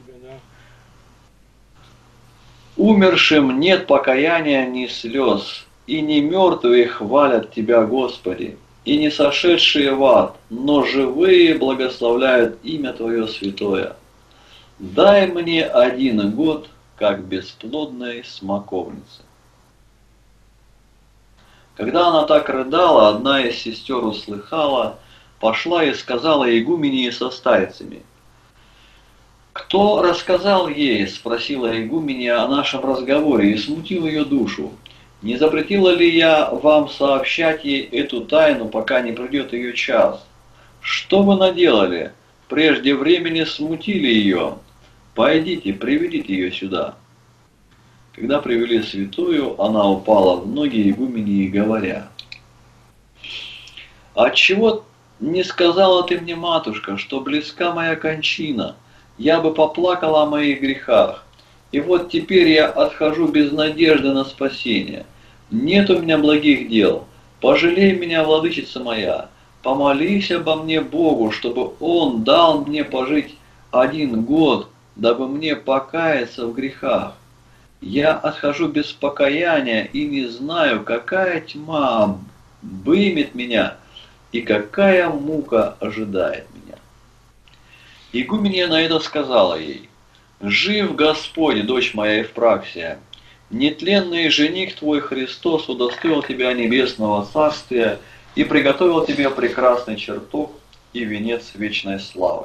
Умершим нет покаяния ни слез, и не мертвые хвалят Тебя, Господи, и не сошедшие в ад, но живые благословляют имя Твое святое. Дай мне один год, как бесплодной смоковнице. Когда она так рыдала, одна из сестер услыхала, пошла и сказала игумении со старицами. «Кто рассказал ей?» – спросила игуменья о нашем разговоре и смутил ее душу. «Не запретила ли я вам сообщать ей эту тайну, пока не придет ее час? Что вы наделали? Прежде времени смутили ее. Пойдите, приведите ее сюда». Когда привели святую, она упала в ноги игуменьи, говоря: «Отчего не сказала ты мне, матушка, что близка моя кончина? Я бы поплакала о моих грехах. И вот теперь я отхожу без надежды на спасение. Нет у меня благих дел. Пожалей меня, владычица моя. Помолись обо мне Богу, чтобы Он дал мне пожить один год, дабы мне покаяться в грехах. Я отхожу без покаяния и не знаю, какая тьма обымет меня и какая мука ожидает меня». Игуменья на это сказала ей: «Жив Господь, дочь моя Евпраксия, нетленный жених твой Христос удостоил тебя небесного царствия и приготовил тебе прекрасный чертог и венец вечной славы».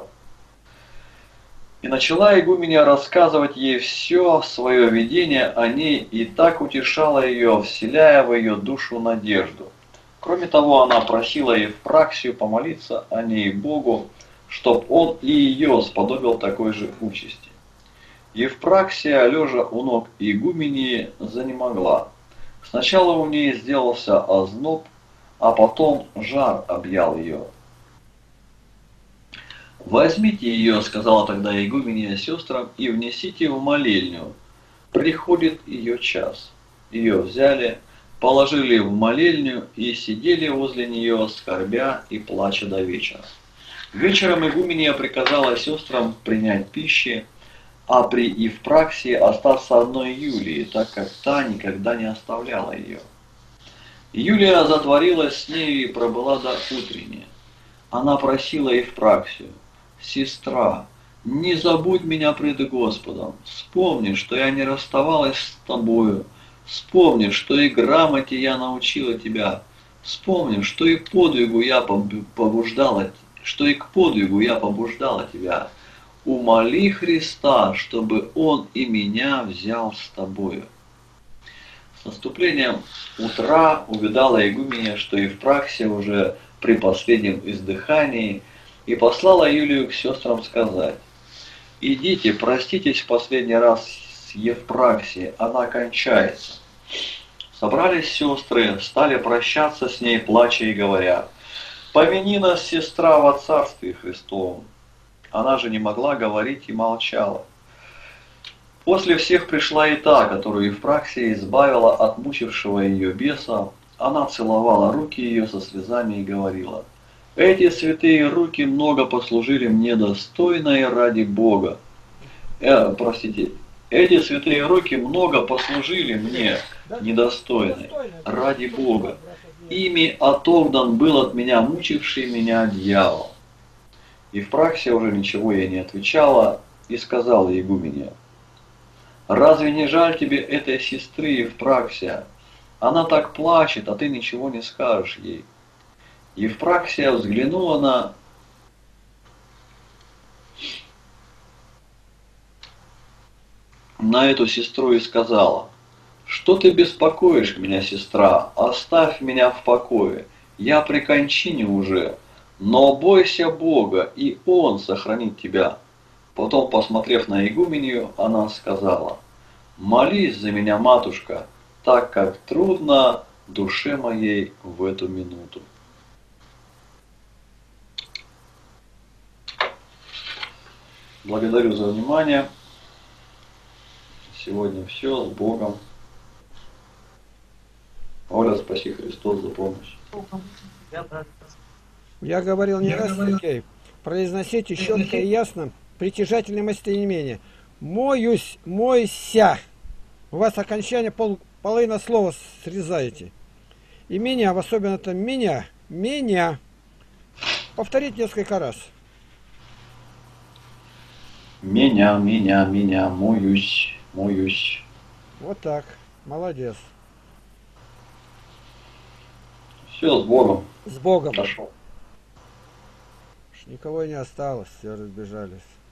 И начала игуменья рассказывать ей все свое видение о ней, и так утешала ее, вселяя в ее душу надежду. Кроме того, она просила Евпраксию помолиться о ней Богу, чтоб он и ее сподобил такой же участи. Евпраксия, лежа у ног игумении, занемогла. Сначала у ней сделался озноб, а потом жар объял ее. «Возьмите ее, — сказала тогда игуменья сестрам, — и внесите в молельню. Приходит ее час». Ее взяли, положили в молельню и сидели возле нее, скорбя и плача до вечера. Вечером игуменья приказала сестрам принять пищи, а при Евпраксии остаться одной Юлии, так как та никогда не оставляла ее. Юлия затворилась с нею и пробыла до утренней. Она просила Евпраксию: «Сестра, не забудь меня пред Господом, вспомни, что я не расставалась с тобою, вспомни, что и грамоте я научила тебя, вспомни, что и подвигу я побуждала, что и к подвигу я побуждала тебя. Умоли Христа, чтобы Он и меня взял с тобою». С наступлением утра увидала игуменья, что Евпраксия уже при последнем издыхании, и послала Юлию к сестрам сказать: «Идите, проститесь в последний раз с Евпраксией, она кончается». Собрались сестры, стали прощаться с ней, плача и говоря: «Помяни нас, сестра, во Царстве Христовом». Она же не могла говорить и молчала. После всех пришла и та, которую Евпраксия избавила от мучившего ее беса. Она целовала руки ее со слезами и говорила: «Эти святые руки много послужили мне достойно и ради Бога». Э, простите, эти святые руки много послужили мне недостойной ради Бога. Ими отогнан был от меня мучивший меня дьявол. Евпраксия уже ничего ей не отвечала и сказала игуменья: «Разве не жаль тебе этой сестры, Евпраксия? Она так плачет, а ты ничего не скажешь ей». Евпраксия взглянула на на эту сестру и сказала: «Что ты беспокоишь меня, сестра? Оставь меня в покое. Я при кончине уже. Но бойся Бога, и Он сохранит тебя». Потом, посмотрев на игуменью, она сказала: «Молись за меня, матушка, так как трудно душе моей в эту минуту». Благодарю за внимание. Сегодня все. С Богом. Оля, спаси Христос за помощь. Я говорил не раз, Сергей, произносите четко и ясно притяжательное местоимение. Моюсь, мойся. У вас окончание пол, половина слова срезаете. И меня, в особенно-то меня, меня. Повторить несколько раз. Меня, меня, меня, моюсь, моюсь. Вот так. Молодец. Все, с Богом. С Богом. Пошел. Никого не осталось, все разбежались.